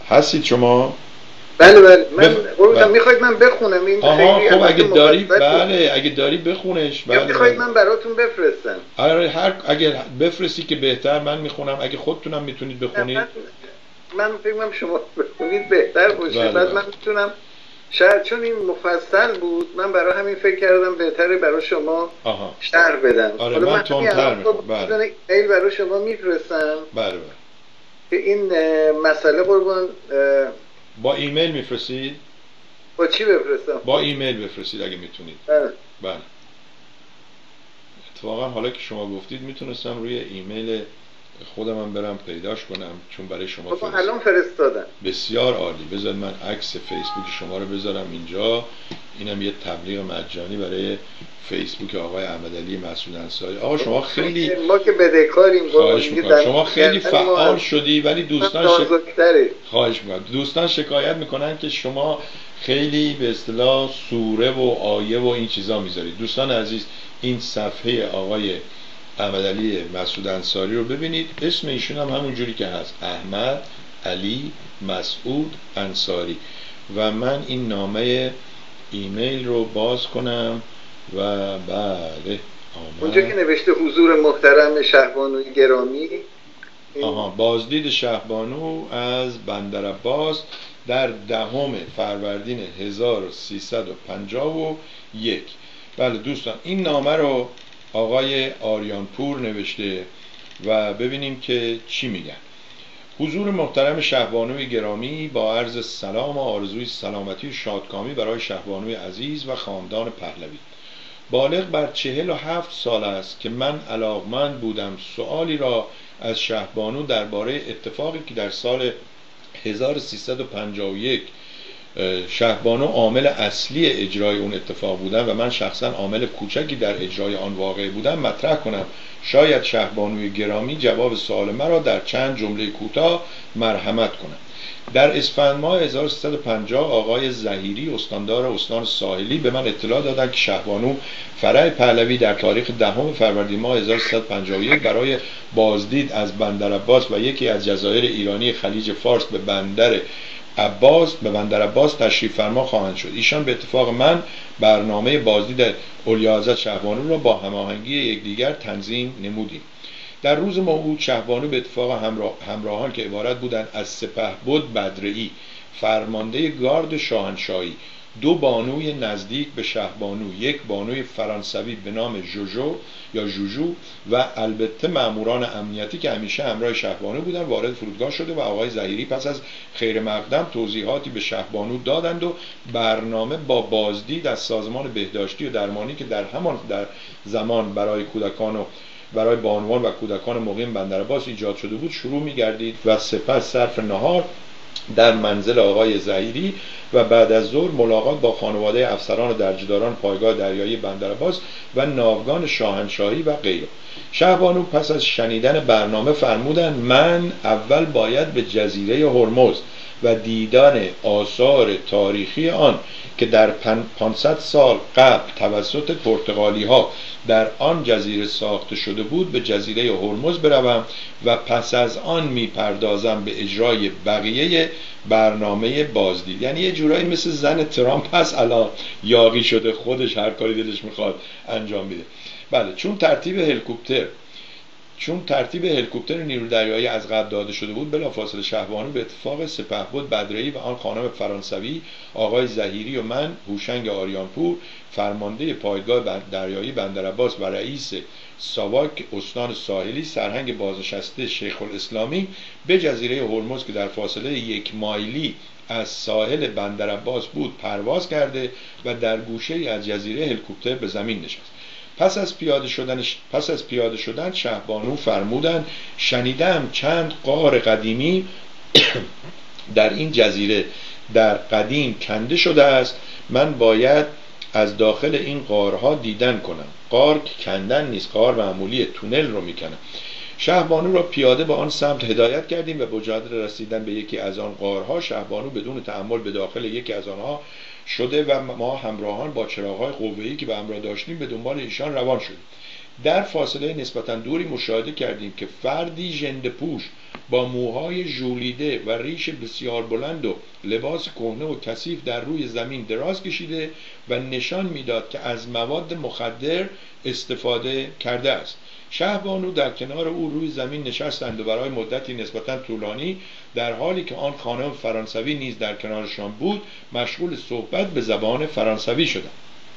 هستید شما؟ بله بله من بف... بله. میخواید من بخونم این آها خب اگه داری بله اگه داری بخونش. بله میخواید من براتون بفرستم؟ آره هر اگه بفرستی که بهتر، من میخونم. اگه خودتونم میتونید بخونید من من فکر کنم شما بخونید بهتر باشه. بله بعد بله. من میتونم شاید چون این مفصل بود من برای همین فکر کردم بهتره برای شما آها. شرح بدم. آره من تندتر میخونم. بله ایمیل برای شما میفرستم. بله بله که این مسئله قربان با ایمیل میفرستید؟ با چی بفرستم؟ با ایمیل بفرستید اگه میتونید. بله بله اتفاقا حالا که شما گفتید میتونستم روی ایمیل خودم هم برم پیداش کنم چون برای شما فرستادم. الان فرستادم. بسیار عالی. بذار من عکس فیسبوک شما رو بذارم اینجا. اینم یه تبلیغ مجانی برای فیسبوک آقای احمدعلی مسعود انصاری. آقا شما خیلی ما که بدهکاریم. خواهش میکنم. شما خیلی فعال شدی ولی دوستان ش... خواهش میکنم. دوستان شکایت میکنن که شما خیلی به اصطلاح سوره و آیه و این چیزا میذارید. دوستان عزیز این صفحه آقای احمدعلی مسعود انصاری رو ببینید. اسم ایشون هم همون جوری که هست، احمد علی مسعود انصاری. و من این نامه ایمیل رو باز کنم و بله آمد. اونجا که نوشته حضور محترم شهبانوی گرامی. آها بازدید شهبانو از بندر عباس در دهم فروردین هزار و سیصد و پنجاه و یک. بله دوستان این نامه رو آقای آریانپور نوشته و ببینیم که چی میگن. حضور محترم شهبانوی گرامی، با عرض سلام و آرزوی سلامتی و شادکامی برای شهبانوی عزیز و خاندان پهلوی. بالغ بر چهل و هفت سال است که من علاقمند بودم سؤالی را از شهبانو درباره اتفاقی که در سال هزار و سیصد و پنجاه و یک شهبانو عامل اصلی اجرای اون اتفاق بودن و من شخصا عامل کوچکی در اجرای آن واقع بودم مطرح کنم. شاید شهبانوی گرامی جواب سوال مرا در چند جمله کوتاه مرحمت کنند. در اسفند ماه هزار و سیصد و پنجاه آقای ظهیری استاندار استان ساحلی به من اطلاع دادند که شهبانو فرع پهلوی در تاریخ دهم فروردین ماه هزار و سیصد و پنجاه و یک برای بازدید از بندر عباس و یکی از جزایر ایرانی خلیج فارس به بندر عباس به بندر عباس تشریف فرما خواهند شد. ایشان به اتفاق من برنامه بازدید اولیاءحضرت شهبانو را با هماهنگی یکدیگر تنظیم نمودیم. در روز موعود شهبانو به اتفاق همراه، همراهان که عبارت بودند از سپهبد بدرعی فرمانده گارد شاهنشاهی، دو بانوی نزدیک به شهبانو، یک بانوی فرانسوی به نام جوجو یا جوجو و البته ماموران امنیتی که همیشه همراه شهبانو بودند وارد فرودگاه شده و آقای ظهیری پس از خیر مقدم توضیحاتی به شهبانو دادند و برنامه با بازدید از سازمان بهداشتی و درمانی که در همان در زمان برای کودکان و برای بانوان و کودکان مقیم بندر عباس ایجاد شده بود شروع می‌گردید و سپس صرف نهار در منزل آقای ظهیری و بعد از ظهر ملاقات با خانواده افسران و درجهداران پایگاه دریایی بندر عباس و ناوگان شاهنشاهی و غیره. شهبانو پس از شنیدن برنامه فرمودند من اول باید به جزیره هرمز و دیدن آثار تاریخی آن که در پانصد سال قبل توسط پرتغالی ها در آن جزیره ساخته شده بود به جزیره هرمز بروم و پس از آن می پردازم به اجرای بقیه برنامه بازدید. یعنی یه جورایی مثل زن ترامپ پس الان یاغی شده خودش هر کاری دلش میخواد انجام میده. بله چون ترتیب هلیکوپتر چون ترتیب هلیکوپتر نیروی دریایی از قبل داده شده بود بلافاصله شهبانو به اتفاق سپهبد بدرعی و آن خانم فرانسوی آقای ظهیری و من هوشنگ آریانپور فرمانده پایگاه دریایی بندر عباس و رئیس ساواک استان ساحلی سرهنگ بازنشسته شیخ الاسلامی به جزیره هرمز که در فاصله یک مایلی از ساحل بندر عباس بود پرواز کرده و در گوشه از جزیره هلیکوپتر به زمین نشست. پس از پیاده شدن پس از پیاده شدن شهبانو فرمودند شنیدم چند غار قدیمی در این جزیره در قدیم کنده شده است. من باید از داخل این غارها دیدن کنم. غار کندن نیست، غار معمولی تونل رو میکنن. شهبانو را پیاده به آن سمت هدایت کردیم و با جهت رسیدن به یکی از آن غارها شهبانو بدون تأمل به داخل یکی از آنها شده و ما همراهان با چراغ‌های قوه‌ای که به همراه داشتیم به دنبال ایشان روان شدیم. در فاصله نسبتاً دوری مشاهده کردیم که فردی ژنده پوش با موهای ژولیده و ریش بسیار بلند و لباس کهنه و کثیف در روی زمین دراز کشیده و نشان میداد که از مواد مخدر استفاده کرده است. شهبانو در کنار او روی زمین نشستند و برای مدتی نسبتا طولانی در حالی که آن خانم فرانسوی نیز در کنارشان بود مشغول صحبت به زبان فرانسوی شدند.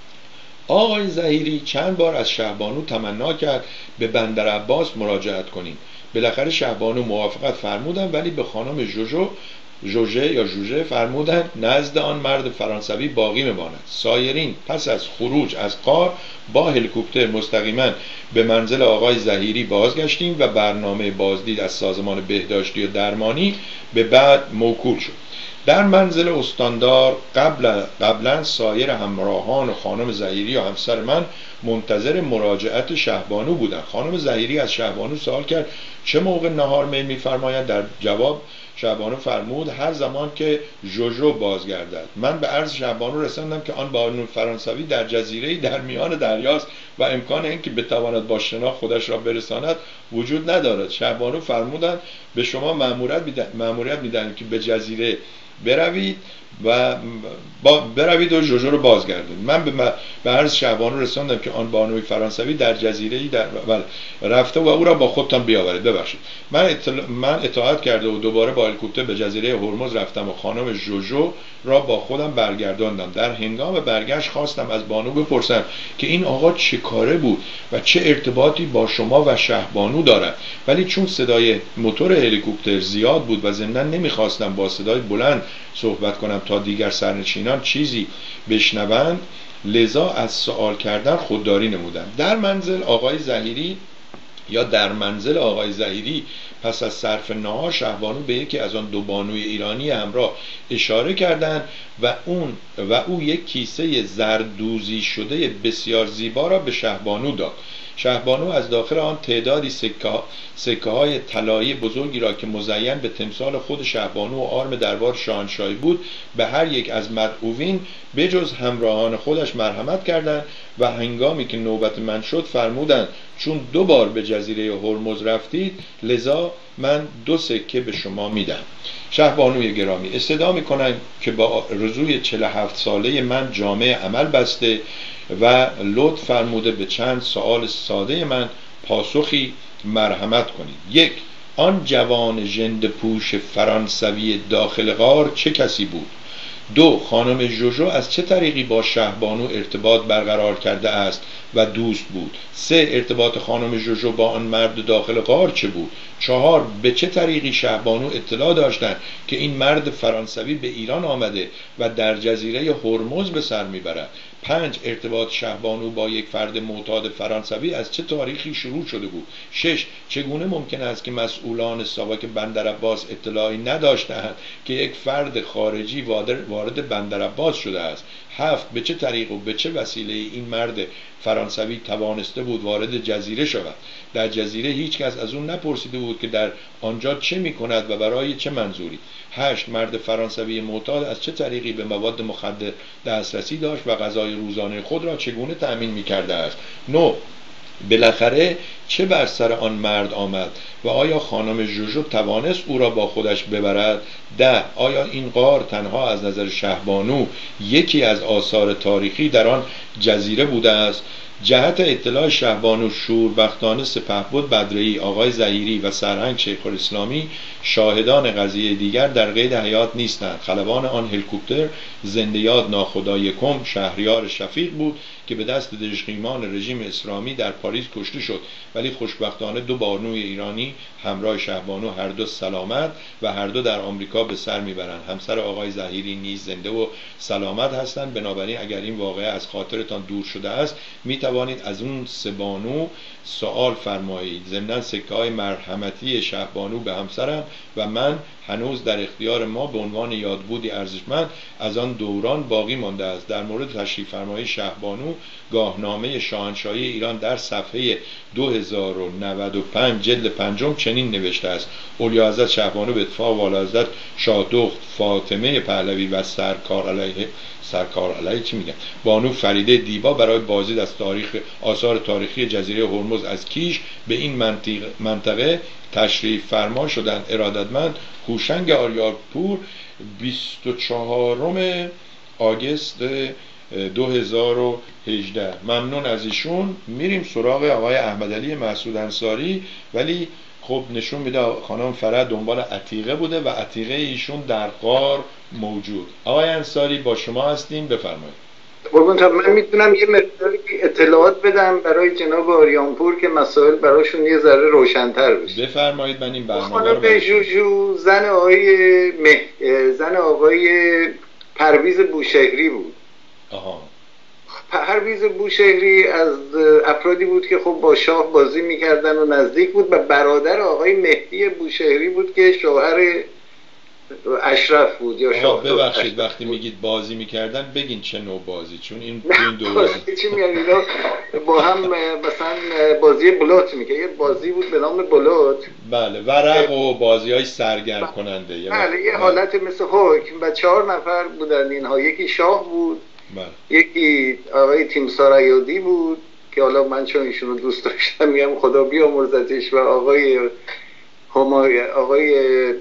آقای ظهیری چند بار از شهبانو تمنا کرد به بندر عباس مراجعت کنیم. بالاخره شهبانو موافقت فرمودند، ولی به خانم جوجو جوجه یا جوجه فرمودند نزد آن مرد فرانسوی باقی میماند. سایرین پس از خروج از غار با هلیکوپتر مستقیما به منزل آقای ظهیری بازگشتیم و برنامه بازدید از سازمان بهداشتی و درمانی به بعد موکول شد. در منزل استاندار قبل قبلا سایر همراهان و خانم ظهیری و همسر من منتظر مراجعت شهبانو بودند. خانم ظهیری از شهبانو سوال کرد چه موقع نهار میل میفرمایند؟ در جواب شهبانو فرمود هر زمان که جوجو بازگردد. من به عرض شهبانو رساندم که آن بانو فرانسوی در جزیره‌ای در میان دریاست و امکان اینکه بتواند با شنا خودش را برساند وجود ندارد. شهبانو فرمودند به شما مأموریت میدن مأموریت میدن که به جزیره بروید و با بروید و جوجو رو بازگردونید. من به به عرض شهبانو رساندم که آن بانوی فرانسوی در جزیره‌ای در رفته و او را با خودتان بیاورید. ببخشید. من اطلاع... من اطاعت کرده و دوباره با هلیکوپتر به جزیره هرمز رفتم و خانم جوجو را با خودم برگرداندم. در هنگام برگشت خواستم از بانو بپرسم که این آقا چه کاره بود و چه ارتباطی با شما و شهبانو دارد، ولی چون صدای موتور هلیکوپتر زیاد بود و ضمناً نمیخواستم با صدای بلند صحبت کنم تا دیگر سرنشینان چیزی بشنوند، لذا از سوال کردن خودداری نمودم. در منزل آقای ظهیری یا در منزل آقای ظهیری پس از صرف نهار شهبانو به یکی از آن دو بانوی ایرانی همراه اشاره کردند و اون و او یک کیسه زردوزی شده بسیار زیبا را به شهبانو داد. شهبانو از داخل آن تعدادی سکه, سکه های طلایی بزرگی را که مزین به تمثال خود شهبانو و آرم دربار شاهنشاهی بود به هر یک از مدعوین بجز همراهان خودش مرحمت کردند و هنگامی که نوبت من شد فرمودند چون دو بار به جزیره هرمز رفتید لذا من دو سکه به شما میدم. شهبانوی گرامی، استدعا میکنم که با رضوی چهل و هفت ساله من جامعه عمل بسته و لطف فرموده به چند سوال ساده من پاسخی مرحمت کنید. یک، آن جوان ژنده پوش فرانسوی داخل غار چه کسی بود؟ دو، خانم جوجو از چه طریقی با شهبانو ارتباط برقرار کرده است و دوست بود؟ سه، ارتباط خانم جوجو با آن مرد داخل غار چه بود؟ چهار، به چه طریقی شهبانو اطلاع داشتند که این مرد فرانسوی به ایران آمده و در جزیره هرمز به سر میبرد؟ پنج، ارتباط شهبانو با یک فرد معتاد فرانسوی از چه تاریخی شروع شده بود؟ شش، چگونه ممکن است که مسئولان ساواک بندر عباس اطلاعی نداشتند که یک فرد خارجی وارد بندر عباس شده است؟ هفت، به چه طریق و به چه وسیله این مرد فرانسوی توانسته بود وارد جزیره شود؟ در جزیره هیچ کس از اون نپرسیده بود که در آنجا چه می کند و برای چه منظوری؟ هشت، مرد فرانسوی معتاد از چه طریقی به مواد مخدر دسترسی داشت و غذای روزانه خود را چگونه تأمین می کرده است؟ نه، بالاخره چه بر سر آن مرد آمد و آیا خانم جوجو توانست او را با خودش ببرد؟ ده، آیا این غار تنها از نظر شهبانو یکی از آثار تاریخی در آن جزیره بوده است؟ جهت اطلاع شهبانو شوربختانه سپهبد بدرعی، آقای ظهیری و سرهنگ شیخ الاسلامی شاهدان قضیه دیگر در قید حیات نیستند. خلبان آن هلیکوپتر زنده یاد ناخدا یکم شهریار شفیق بود که به دست دژخیمان رژیم اسلامی در پاریس کشته شد، ولی خوشبختانه دو بانوی ایرانی همراه شهبانو هر دو سلامت و هر دو در آمریکا به سر میبرند. همسر آقای ظهیری نیز زنده و سلامت هستند. بنابراین اگر این واقعه از خاطرتان دور شده است می توانید از اون سه بانو سوال فرمایید. ضمن سکه های مرحمتی شهبانو به همسرم و من هنوز در اختیار ما به عنوان یادبودی ارزشمند از آن دوران باقی مانده است. در مورد تشریف فرمایی شهبانو گاهنامه شاهنشاهی ایران در صفحه دو هزار و نود و پنج جلد پنجم چنین نوشته است: اولیا حضرت شهبانو به اتفاق والا حضرت شاهدخت فاطمه پهلوی و سرکار علیه سرکار علیه چی میگن بانو فریده دیبا برای بازدید از تاریخ آثار تاریخی جزیره هرمز از کیش به این منطقه, منطقه تشریف فرما شدند. ارادتمند هوشنگ آریاپور، بیست و چهارم آگوست دو هزار و هجده. ممنون از ایشون. میریم سراغ آقای احمدعلی مسعود انصاری، ولی خب نشون میده خانم فرح دنبال عتیقه بوده و عتیقه ایشون در غار موجود. آقای انصاری با شما هستیم، بفرمایید. قربان، من میتونم یه مقداری اطلاعات بدم برای جناب آریانپور که مسائل براشون یه ذره روشن‌تر بشه. بفرمایید. من این برنامه خانم رو جوجو زن آقای مه... زن آقای پرویز بوشهری بود. آها. پرویز بوشهری از افرادی بود که خب با شاه بازی میکردن و نزدیک بود و برادر آقای مهدی بوشهری بود که شوهر اشرف بود یا شاه. ببخشید وقتی میگید بازی میکردن بگین چه نوع بازی، چون این این دوره چی میگن اینا با هم مثلا بازی بلوت میگه، یه بازی بود به نام بلوت. بله، ورق و بازی های سرگرم کننده. بله، یه حالت مثل حکم و چهار نفر بودن اینها. یکی شاه بود، بله. یکی آقای تیمسار ایادی بود که حالا من چون ایشونو دوست داشتم میگم خدا بیامرزتش، و آقای همای آقای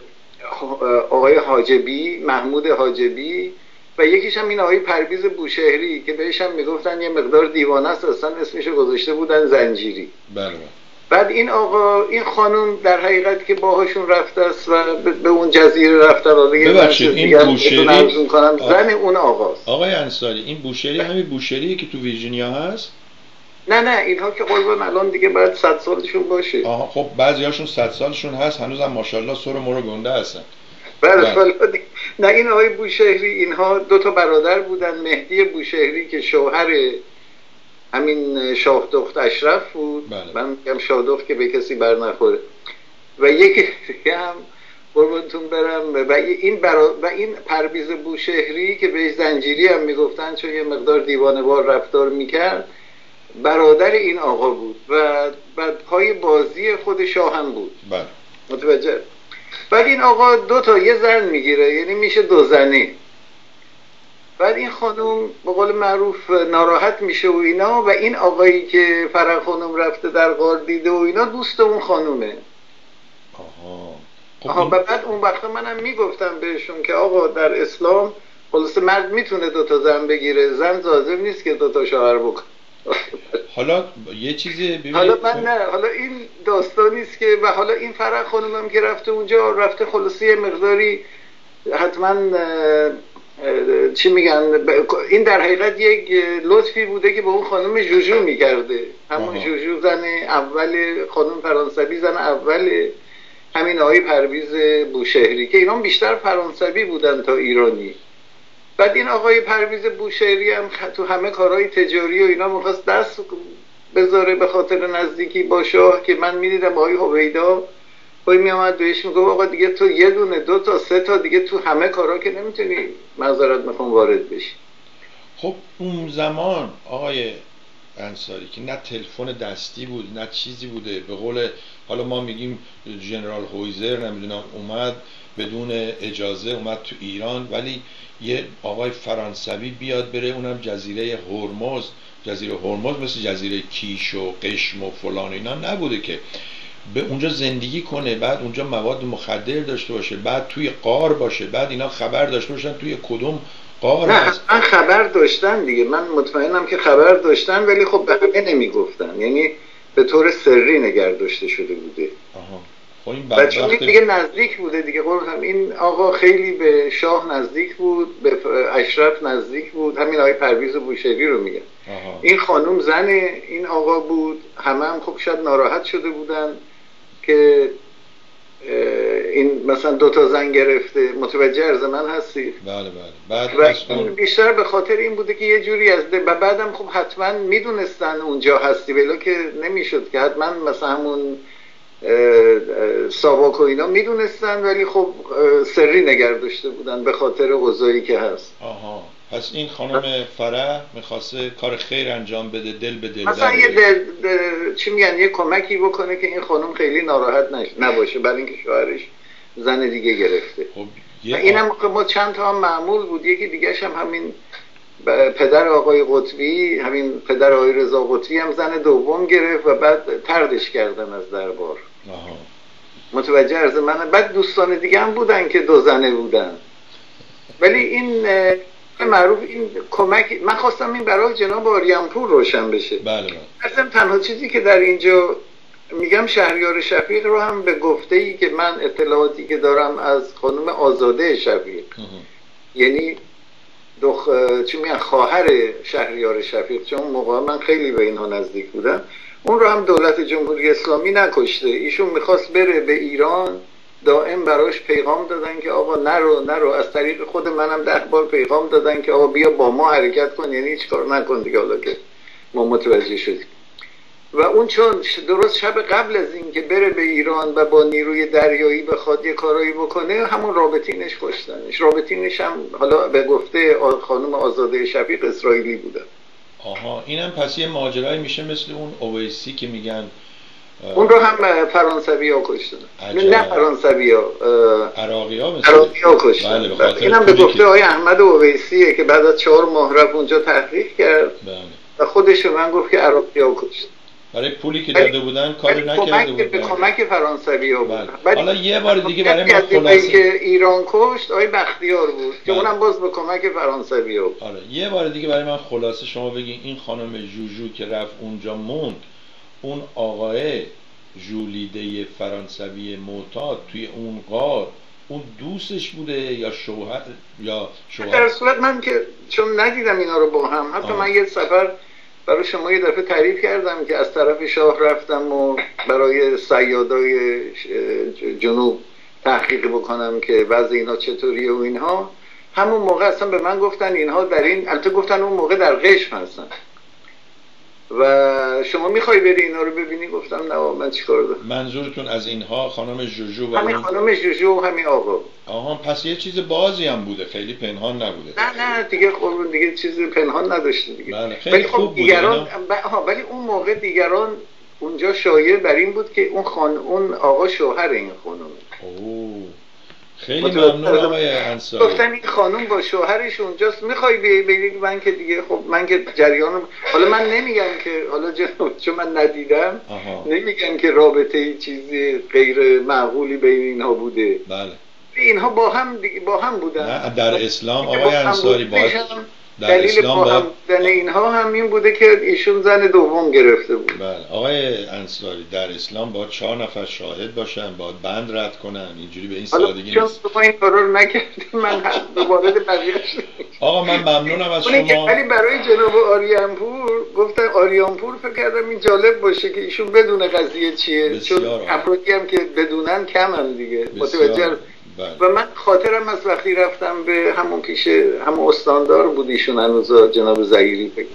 آقای حاجبی، محمود حاجبی، و یکیش هم این آقای پرویز بوشهری که بهش هم میگفتن یه مقدار دیوانه است، اصلا اسمشو گذاشته بودن زنجیری. بله. بعد این آقا این خانم در حقیقت که باهاشون رفته است و به اون جزیره رفته. ببخشید این بوشهری زن اون آقاست. آقای انصاری این بوشهری همین بوشهریه که تو ویرجینیا هست؟ نه نه، اینها که قربان الان دیگه باید صد سالشون باشه. آها، خب بعضیاشون صد سالشون هست، هنوزم ماشاءالله سر مورو گنده هستن. بله بله. نه، این آقای بوشهری اینها دو تا برادر بودن. مهدی بوشهری که شوهر همین شاهدخت اشرف بود. بله. من میگم شاهدخت که به کسی بر نخوره. و یکی دیگه هم قربانتون برم و این برا... و این پرویز بوشهری که بهش زنجیری هم میگفتن چون یه مقدار دیوانه وار رفتار میکرد، برادر این آقا بود و بعد پای بازی خود شاه هم بود. بله. متوجه؟ بعد این آقا دو تا یه زن میگیره، یعنی میشه دو زنی. بعد این خانم به قول معروف ناراحت میشه و اینا، و این آقایی که فرح خانم رفته در غار دیده و اینا دوست اون خانومه. آها. آها. و بعد اون وقت منم میگفتم بهشون که آقا در اسلام خلاص مرد میتونه دو تا زن بگیره، زن لازم نیست که دو تا شوهر بکنه. حالا یه چیزی ببینید، حالا من نه، حالا این داستانی است که و حالا این فرح خانومم که رفته اونجا رفته خلاصی مقداری حتما چی میگن، این در حقیقت یک لطفی بوده که با اون خانم جوجو میکرده. همون آها. جوجو زن اول، خانم فرانسوی زن اول همین آقای پرویز بوشهری که اینا بیشتر فرانسوی بودن تا ایرانی. بعد این آقای پرویز بوشهری هم تو همه کارهای تجاری و اینا میخواست دست بذاره به خاطر نزدیکی با شاه، که من میدیدم آقای هویدا پای میامد بهش میگفت آقا دیگه تو یه دونه دو تا سه تا دیگه تو همه کارها که نمیتونی معذرت میخوام وارد بشی. خب اون زمان آقای انصاری که نه تلفن دستی بود نه چیزی بوده، به قول حالا ما میگیم ژنرال هویزر نمیدونم اومد بدون اجازه اومد تو ایران، ولی یه آقای فرانسوی بیاد بره اونم جزیره هرمز، جزیره هرمز مثل جزیره کیش و قشم و فلان اینا نبوده که به اونجا زندگی کنه، بعد اونجا مواد مخدر داشته باشه، بعد توی غار باشه، بعد اینا خبر داشته باشن توی کدوم غار هست. نه من خبر داشتن دیگه، من مطمئنم که خبر داشتن، ولی خب به همه نمیگفتن، یعنی به طور سری نگه داشته شده بوده. آها. خب این و چون دیگه نزدیک بوده دیگه، قربونم این آقا خیلی به شاه نزدیک بود، به اشرف نزدیک بود، همین آقای پرویز بوشهری رو میگن. آها. این خانم زن این آقا بود، همه هم خب شاید ناراحت شده بودن که این مثلا دو تا زن گرفته. متوجه عرض من هستی؟ بله بله. بعد و این بیشتر به خاطر این بوده که یه جوری از ده و بعدم خب حتما میدونستن اونجا هستی، ولی که نمیشد که حتما مثلا همون ساواک و اینا میدونستن، ولی خب سری نگه داشته بودن به خاطر اوضاعی که هست. آها. پس این خانم فرح میخواسته کار خیر انجام بده، دل به دل مثلا یه دل دل چی میگن یه کمکی بکنه که این خانم خیلی ناراحت نش... نباشه برای اینکه شوهرش زن دیگه گرفته. خب اینم ما چند تا هم معمول بود. یکی دیگه‌ش هم همین پدر آقای قطبی، همین پدر آقای رضا قطبی هم زن دوم گرفت و بعد طردش کردن از دربار. آها. متوجه عرض من. بعد دوستان دیگه هم بودن که دو زنه بودن، ولی این معروف این کمک من خواستم این برای جناب آریانپور روشن بشه. بله بله. اصلا تنها چیزی که در اینجا میگم شهریار شفیق رو هم به گفته ای که من اطلاعاتی که دارم از خانم آزاده شفیق یعنی دخ... چی میگن خواهر شهریار شفیق، چون موقع من خیلی به اینها نزدیک بودم، اون رو هم دولت جمهوری اسلامی نکشته. ایشون میخواست بره به ایران، دائم براش پیغام دادن که آقا نرو نرو، از طریق خود منم ده بار پیغام دادن که آقا بیا با ما حرکت کن، یعنی هیچ کار نکن دیگه. حالا که ما متوجه شدیم و اون چون درست شب قبل از این که بره به ایران و با نیروی دریایی بخواد یه کارایی بکنه، همون رابطینش کشتنش. رابطینش هم حالا به گفته خانم آزاده شفیق اسرائیلی بودن. آها، اینم پس یه ماجرایی میشه مثل اون اویسی که میگن اون رو هم فرانسوی ها کشتن. نه فرانسوی ها، عراقی ها عراقی ها کشتن. بله اینم به گفته آقای احمد اویسیه که بعد از چهار ماه رفت اونجا تحقیق کرد. بله. و خودش من گفت که عراقی ها کشتن. برای پولی که داده بودن کاری نکرده بودن. به کمک فرانسوی ها بودن. حالا یه بار دیگه برای ما خلاصه که ایران کشت آقای بختیار بود که اونم باز به کمک فرانسوی ها بود. آره یه بار دیگه برای من خلاصه شما بگین این خانم جوجو که رفت اونجا موند، اون آقای جولیده فرانسوی معتاد توی اون غار، اون دوستش بوده یا شوهر یا شوهر؟ در صورت من که چون ندیدم اینا رو با هم، حتی آه. من یه سفر برای شما یه دفعه تعریف کردم که از طرف شاه رفتم و برای صیادای جنوب تحقیق بکنم که وضع اینا چطوریه و اینها. همون موقع اصلا به من گفتن اینها در این، البته گفتن اون موقع در قشم هستن و شما میخوای بری اینا رو ببینی؟ گفتم نه من چیکار دارم. منظورتون از اینها خانم جوجو و همین اون... خانم جوجو و همین آقا. آها، پس یه چیز بازی هم بوده، خیلی پنهان نبوده. نه نه دیگه خب دیگه چیز پنهان نداشته دیگه. بله خیلی خب خوب دیگران ب... ها ولی اون موقع دیگران اونجا شایع بر این بود که اون خان اون آقا شوهر این خانم. اوه خیلی ممنون آقای انصاری. گفتن این خانم با شوهرش اونجاست، میخوای بگی؟ من که دیگه خب من که جریان، حالا من نمیگم که حالا چون من ندیدم آها. نمیگم که رابطه چیزی غیر معقولی بین اینها بوده. بله اینها با هم دیگه با هم بودن. نه در اسلام آقای انصاری با در دلیل با هم بودن اینها هم این بوده که ایشون زن دوم گرفته بود. بله آقای انصاری در اسلام با چهار نفر شاهد باشن، با بند رد کنن، اینجوری به این سادگی نیست. چون این کارا رو نکردیم من وارد بقیه‌اش. آقا من ممنونم از شما. ولی برای جناب آریانپور گفتن، آریانپور فکر کردم این جالب باشه که ایشون بدون قضیه چیه، چون افرادی هم که بدونن کمن دیگه متوجه. و من خاطرم از وقتی رفتم به همون پیشه همون استاندار بود ایشون هنوز جناب زهیری بگیم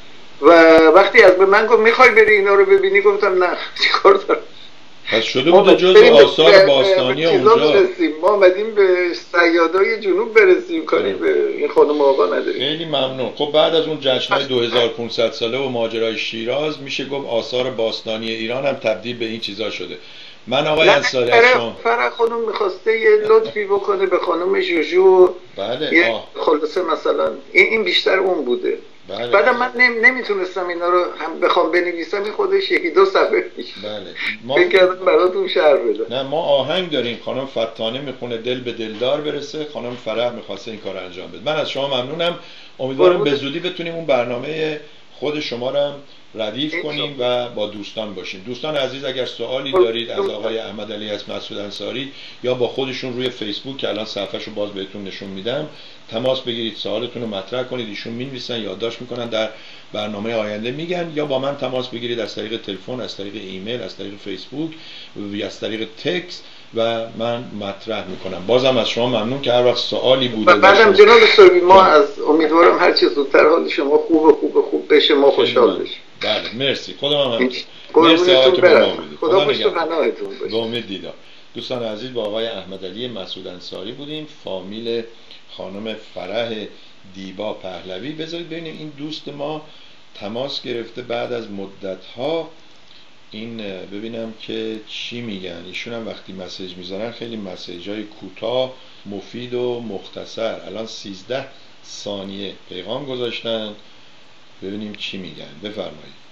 و وقتی از به من گفت میخوای بری اینا رو ببینی، گفتم نه چیکار دارم. پس شده بوده جز آثار باستانی اونجا. ما آمدیم به صیادای جنوب برسیم، کاری به این خانم آقا نداریم. خیلی ممنون. خب بعد از اون جشن‌های دو هزار و پانصد ساله و ماجرای شیراز میشه گفت آثار باستانی ایران هم تبدیل به این چیزا شده. من آقای انصاری از شما فرح خانم میخواسته یه لطفی بکنه به خانم جوجو. بله یه خلاصه مثلا این این بیشتر اون بوده. بله. بعدم من نم... نمیتونستم اینا رو هم بخوام بنویسم، این خودش یکی دو صفحه میشه. بله ما فکر کردم براتون شعر بدم. نه ما آهنگ داریم، خانم فتانه میخونه دل به دلدار برسه، خانم فرح میخواسته این کار انجام بده. من از شما ممنونم، امیدوارم به زودی بتونیم اون برنامه خود شما رو هم ردیف کنیم و با دوستان باشیم. دوستان عزیز اگر سوالی دارید از آقای احمد علی از مسعود انصاری یا با خودشون روی فیسبوک که الان صفحه‌شو باز بهتون نشون میدم تماس بگیرید، سوالتون رو مطرح کنید، ایشون می‌نویسن، یادداشت میکنن، در برنامه آینده میگن، یا با من تماس بگیرید از طریق تلفن، از طریق ایمیل، از طریق فیسبوک یا از طریق تکست و من مطرح میکنم. بازم از شما ممنون که هر وقت سوالی بوده. بعدم جناب سروی ما از امیدوارم هر چه زودتر حال شما خوب خوب خوب بشه، ما خوشحال بشیم. بله مرسی، خدا من مرسی آقای که با ما بودید. خدا پشت و پناهتون باشه. به امید دیدار. دوستان عزیز با آقای احمد علی مسعود انصاری بودیم، فامیل خانم فرح دیبا پهلوی. بذارید ببینیم این دوست ما تماس گرفته بعد از مدت ها، این ببینم که چی میگن. ایشون هم وقتی مسیج میذارن خیلی مسیج های کوتاه مفید و مختصر. الان سیزده ثانیه پیغام گذاشتن، ببینیم چی میگن. بفرمایید.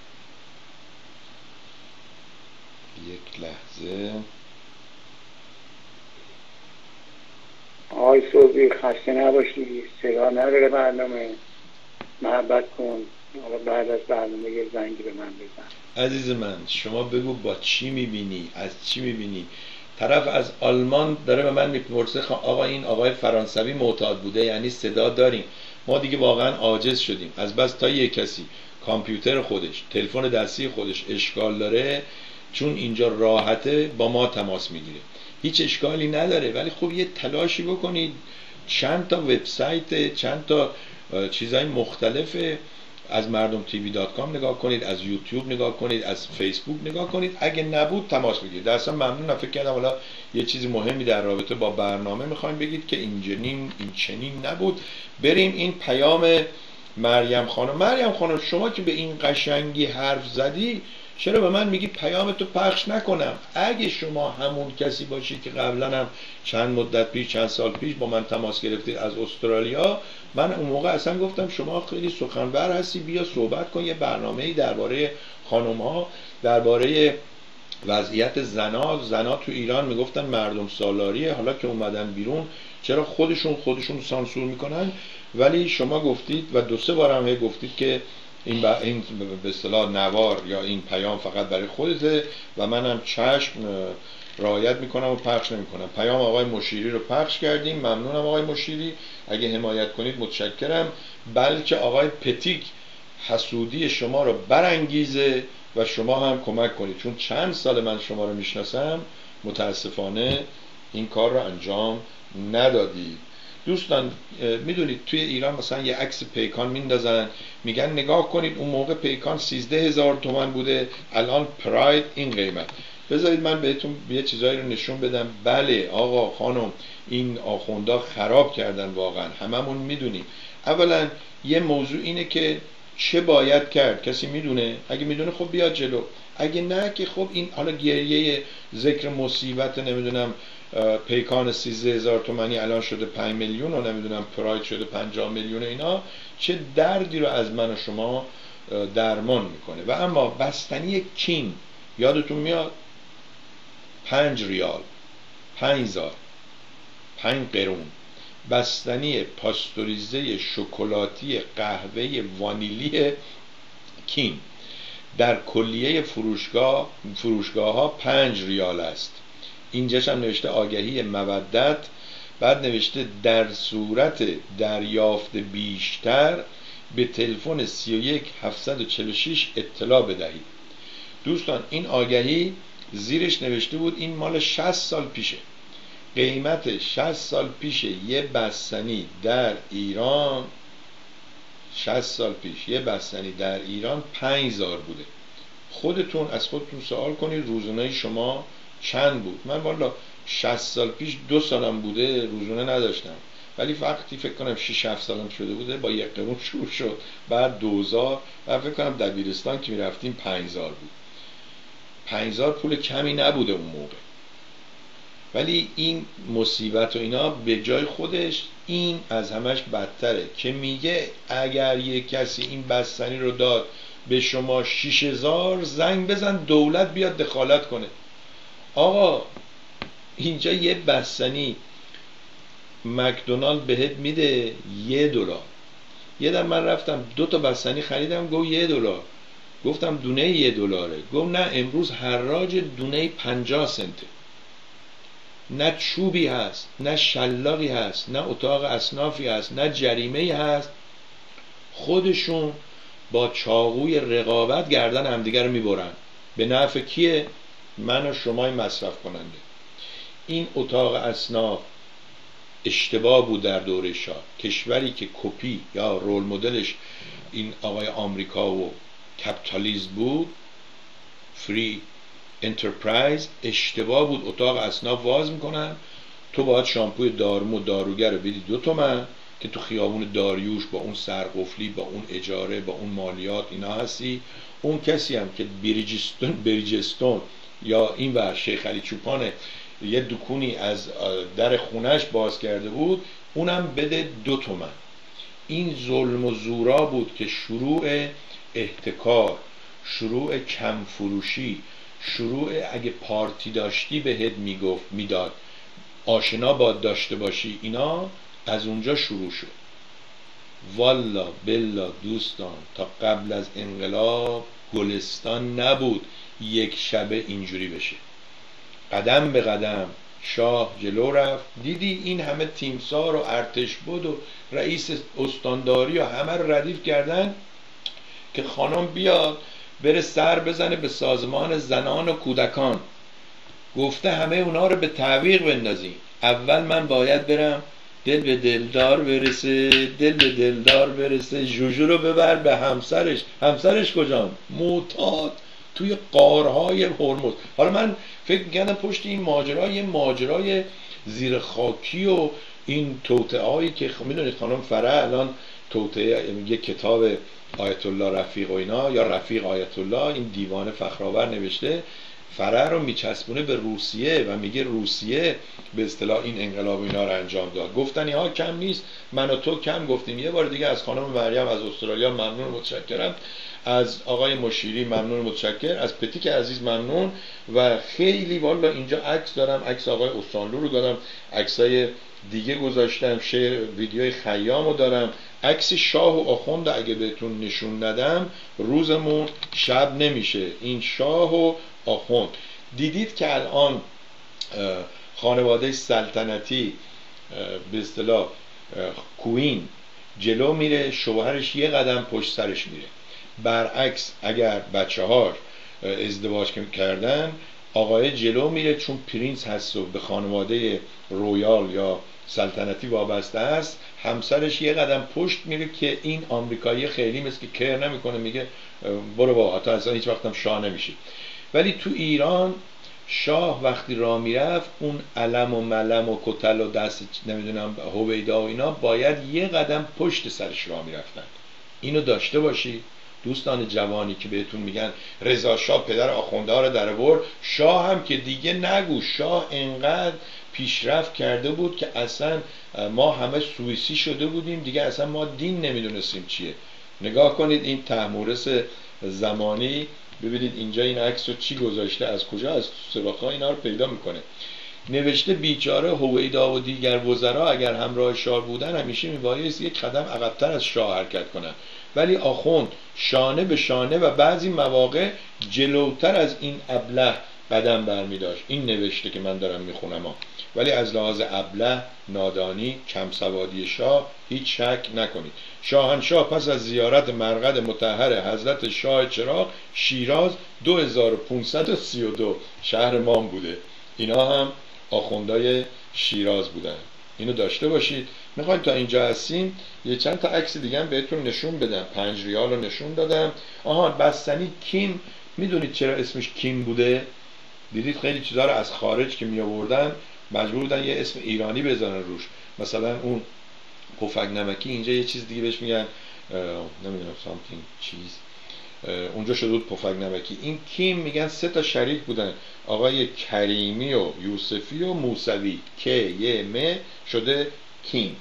یک لحظه. آقای صوبی خسته نباشی، صدا نداره برنامه، محبت کن آقا بعد از برنامه یه زنگی به من بزن. عزیز من شما بگو با چی میبینی، از چی میبینی؟ طرف از آلمان داره به من میپرسه آقا این آقای فرانسوی معتاد بوده، یعنی صدا داریم. ما دیگه واقعا عاجز شدیم از بس تا یک کسی کامپیوتر خودش، تلفن دستی خودش اشکال داره، چون اینجا راحته با ما تماس میگیره. هیچ اشکالی نداره، ولی خب یه تلاشی بکنید، چند تا وبسایت، چند تا چیزای مختلف از مردم تیوی دات کام نگاه کنید، از یوتیوب نگاه کنید، از فیسبوک نگاه کنید. اگه نبود تماس بگیرید. اصلا ممنونم. فکر کردم حالا یه چیزی مهمی در رابطه با برنامه میخوایم بگید که اینجنین این چنین نبود. بریم این پیام مریم خانم. مریم خانم شما که به این قشنگی حرف زدی، چرا به من میگی پیامتو پخش نکنم؟ اگه شما همون کسی باشی که قبلا هم چند مدت پیش، چند سال پیش با من تماس گرفتید از استرالیا، من اون موقع اصلا گفتم شما خیلی سخنور هستی، بیا صحبت کن، یه برنامه‌ای درباره خانم‌ها، درباره وضعیت زنا زنا تو ایران. میگفتن مردم سالاریه، حالا که اومدن بیرون چرا خودشون خودشون سانسور میکنن؟ ولی شما گفتید و دو سه بار هم گفتید که این با این به اصطلاح نوار یا این پیام فقط برای خودته و منم چشم رعایت میکنم و پخش نمیکنم. پیام آقای مشیری رو پخش کردیم، ممنونم آقای مشیری، اگه حمایت کنید متشکرم. بلکه آقای پتیک حسودی شما رو برانگیزه و شما هم کمک کنید، چون چند سال من شما رو میشناسم، متاسفانه این کار رو انجام ندادید. دوستان میدونید توی ایران مثلا یه عکس پیکان میندازن، میگن نگاه کنید اون موقع پیکان سیزده هزار تومان بوده، الان پراید این قیمت. بذارید من بهتون یه چیزایی رو نشون بدم. بله آقا خانم این آخوندا خراب کردن واقعا، هممون میدونیم. اولا یه موضوع اینه که چه باید کرد، کسی میدونه؟ اگه میدونه خب بیاد جلو، اگه نه که خب این حالا گریه ذکر مصیبت نمیدونم پیکان سیزده هزار تومانی الان شده پنج میلیون و نمیدونم پراید شده پنجاه میلیون، اینا چه دردی رو از من و شما درمان میکنه. و اما بستنی کین یادتون میاد؟ پنج ریال، پنج زار، پنج قرون. بستنی پاستوریزه شکلاتی قهوه وانیلی کین در کلیه فروشگاه فروشگاه ها پنج ریال است. اینجاش هم نوشته آگهی مودت، بعد نوشته در صورت دریافت بیشتر به تلفن سی و یک هفتصد و چهل و شش اطلاع بدهید. دوستان این آگهی زیرش نوشته بود این مال شصت سال پیشه، قیمت شصت سال پیش یه بستنی در ایران، شصت سال پیش یه بستنی در ایران پنج هزار بوده. خودتون از خودتون سوال کنید روزانه شما چند بود. من والا شصت سال پیش دو سالم بوده روزانه نداشتم، ولی وقتی فکر کنم شش هفت سالم شده بوده با یک قرون شروع شد، بعد دو هزار، و فکر کنم دبیرستان که میرفتیم پنج هزار بود. پنج هزار پول کمی نبوده اون موقع. ولی این مصیبت و اینا به جای خودش، این از همش بدتره که میگه اگر یک کسی این بستنی رو داد به شما شش هزار، زنگ بزن دولت بیاد دخالت کنه. آقا اینجا یه بستنی مکدونالد بهت میده یه دلار. یه دم من رفتم دو تا بستنی خریدم، گو یه دلار. گفتم دونه یه دلاره. گو نه امروز حراج دونه پنجاه سنته. نه چوبی هست، نه شلاقی هست، نه اتاق اصنافی هست، نه جریمه‌ای هست. خودشون با چاقوی رقابت گردن همدیگر رو میبرن. به نفع کیه؟ من و شمای مصرف کننده. این اتاق اصناف اشتباه بود در دوره شاه. کشوری که کپی یا رول مدلش این آقای آمریکا و کپیتالیسم بود، فری انترپرایز، اشتباه بود. اتاق اصناف واز میکنن، تو باید شامپوی دارمو داروگر رو بدی دو تومن، که تو خیابون داریوش با اون سرقفلی، با اون اجاره، با اون مالیات اینا هستی. اون کسی هم که بریجستون بریجستون یا این ور شیخ علی چوپان یه دکونی از در خونش باز کرده بود، اونم بده دو تومن. این ظلم و زورا بود که شروع احتکار، شروع کم فروشی، شروع اگه پارتی داشتی بهت میگفت میداد، آشنا باد داشته باشی، اینا از اونجا شروع شد. والا بلا دوستان، تا قبل از انقلاب گلستان نبود یک شبه اینجوری بشه. قدم به قدم شاه جلو رفت. دیدی این همه تیمسار و ارتش بود و رئیس استانداری و همه رو ردیف کردن که خانم بیاد بره سر بزنه به سازمان زنان و کودکان. گفته همه اونا رو به تعویق بندازیم. اول من باید برم دل به دلدار برسه، دل به دلدار برسه، جوجو رو ببر به همسرش. همسرش کجان؟ معتاد توی قارهای هرمز. حالا من فکر می‌کردم پشت این ماجرا یه ماجرای زیر خاکی و این توطئه‌ای که میدونید خانم فرح الان توطئه یه کتاب آیت الله رفیق و اینا، یا رفیق آیت الله، این دیوان فخرآور نوشته، فرح رو میچسبونه به روسیه و میگه روسیه به اصطلاح این انقلاب اینا رو انجام داد. گفتن اینها کم نیست، من و تو کم گفتیم. یه بار دیگه از خانم مریم از استرالیا ممنون، متشکرم. از آقای مشیری ممنون، متشکر. از پتیک عزیز ممنون. و خیلی والا اینجا عکس دارم، عکس آقای استانلو رو دارم، عکسای دیگه گذاشتم، شعر ویدیوی خیامو دارم، عکس شاه و آخوند اگه بهتون نشون ندم روزمون شب نمیشه. این شاه و آخوند دیدید که الان خانواده سلطنتی به اصطلاح کوین جلو میره، شوهرش یه قدم پشت سرش میره. برعکس اگر بچه ها ازدواج کردن، آقای جلو میره چون پرینس هست و به خانواده رویال یا سلطنتی وابسته است، همسرش یه قدم پشت میره که این آمریکایی خیلی مثل که کر نمیکنه، میگه برو با تا اصلا هیچ وقتم شاه نمیشی. ولی تو ایران شاه وقتی راه میرفت، اون علم و ملم و کتل و دست نمیدونم هویدا و اینا باید یه قدم پشت سرش راه میرفتن. اینو داشته باشی دوستان جوانی که بهتون میگن رضا شاه پدر آخونده ها رو در آورد. شاه هم که دیگه نگو، شاه انقدر پیشرفت کرده بود که اصلا ما همه سوئیسی شده بودیم دیگه، اصلا ما دین نمیدونستیم چیه. نگاه کنید این طهمورث زمانی، ببینید اینجا این عکس رو چی گذاشته، از کجا از سراغ‌ها اینا رو پیدا میکنه. نوشته بیچاره هویدا و دیگر وزرا اگر همراه شاه بودن همیشه میبایست یک قدم عقب‌تر از شاه حرکت کنن، ولی آخوند شانه به شانه و بعضی مواقع جلوتر از این ابله قدم برمی داشت. این نوشته که من دارم میخونم ها. ولی از لحاظ ابله، نادانی، کم سوادی شاه هیچ شک نکنید. شاهنشاه پس از زیارت مرقد مطهر حضرت شاه چراغ شیراز دو هزار و پانصد و سی و دو شهر مام بوده. اینا هم آخوندای شیراز بودن. اینو داشته باشید. میخواید تا اینجا هستیم یه چند تا عکس دیگه هم بهتون نشون بدم. پنج ریال رو نشون دادم. آها بستنی کیم، میدونید چرا اسمش کیم بوده؟ دیدید خیلی چیزا رو از خارج که می آوردن مجبور بودن یه اسم ایرانی بزنن روش. مثلا اون پفک نمکی اینجا یه چیز دیگه بهش میگن، نمیدونم سامتینگ چیز، اونجا شده بود پفک نمکی. این کیم میگن سه تا شریک بودن، آقای کریمی و یوسفی و موسوی، که یه م شده کیم.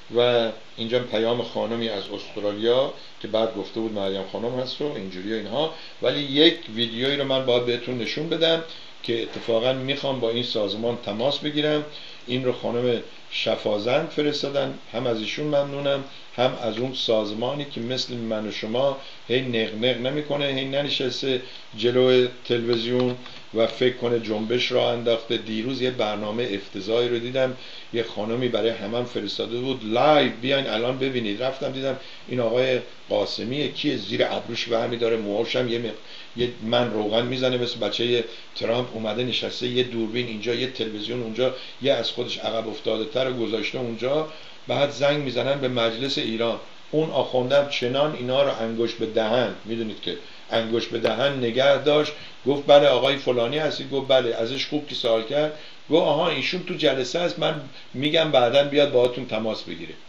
و اینجا پیام خانمی از استرالیا که بعد گفته بود مریم خانم هست و اینجوری و اینها. ولی یک ویدیویی رو من باید بهتون نشون بدم که اتفاقا میخوام با این سازمان تماس بگیرم. این رو خانم شفازند فرستادن، هم از ایشون ممنونم، هم از اون سازمانی که مثل من و شما هی نق نق نمیکنه، هی ننشسته جلو تلویزیون و فکر کنه جنبش را انداخته. دیروز یه برنامه افتضاحی رو دیدم، یه خانمی برای همم فرستاده بود لایو، بیاین الان ببینید. رفتم دیدم این آقای قاسمی کیه، زیر ابروش برمی داره، موهاش هم یه, مق... یه من روغن میزنه مثل بچه ترامپ، اومده نشسته، یه دوربین اینجا، یه تلویزیون اونجا، یه از خودش عقب افتاده تر گذاشته اونجا. بعد زنگ میزنن به مجلس ایران. اون آخوندم چنان اینا رو انگوش به دهن، میدونید که انگوش به دهن نگه داشت. گفت بله آقای فلانی هستی؟ گفت بله. ازش خوب که سوال کرد، گفت آها ایشون تو جلسه است، من میگم بعداً بیاد باهاتون تماس بگیره.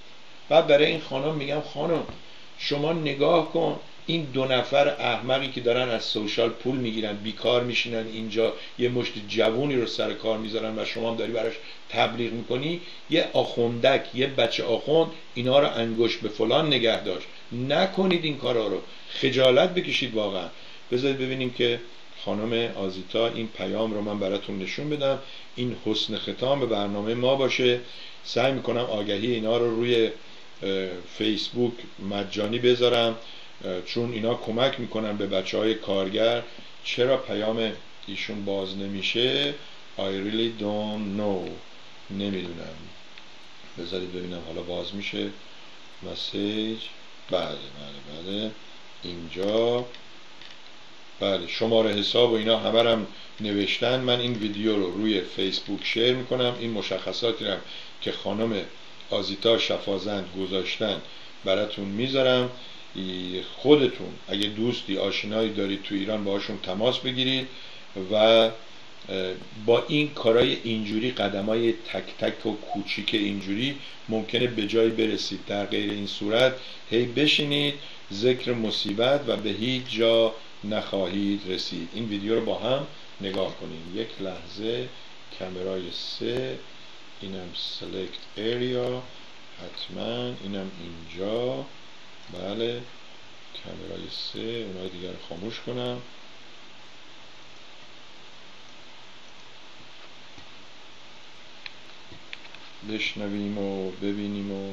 بعد برای این خانم میگم خانم شما نگاه کن این دو نفر احمقی که دارن از سوشال پول میگیرن، بیکار میشینن اینجا، یه مشت جوونی رو سر کار میذارن و شما هم داری براش تبلیغ میکنی. یه آخوندک، یه بچه آخوند اینا رو انگشت به فلان نگه داشت. نکنید این کارا رو، خجالت بکشید واقعا. بذارید ببینیم که خانم آزیتا این پیام رو من براتون نشون بدم. این حسن ختام به برنامه ما باشه. سعی میکنم آگهی اینا رو روی فیسبوک مجانی بذارم چون اینا کمک میکنن به بچه های کارگر. چرا پیام ایشون باز نمیشه؟ I really don't know. نمیدونم. بذارید ببینم حالا باز میشه. مسیج. بله بله بله اینجا. بله شماره حساب و اینا همه هم نوشتن. من این ویدیو رو روی فیسبوک شیر میکنم. این مشخصاتی هم که خانم آزیتا شفازند گذاشتن براتون میذارم. خودتون اگه دوستی آشنایی دارید تو ایران باهاشون تماس بگیرید و با این کارهای اینجوری، قدمای تک تک و کوچیک اینجوری ممکنه به جایی برسید. در غیر این صورت هی بشینید ذکر مصیبت و به هیچ جا نخواهید رسید. این ویدیو رو با هم نگاه کنید. یک لحظه. کامرای سه، اینم select area، حتما اینم اینجا. بله کامرای سه، اونای دیگر رو خاموش کنم. بشنویم و ببینیم. و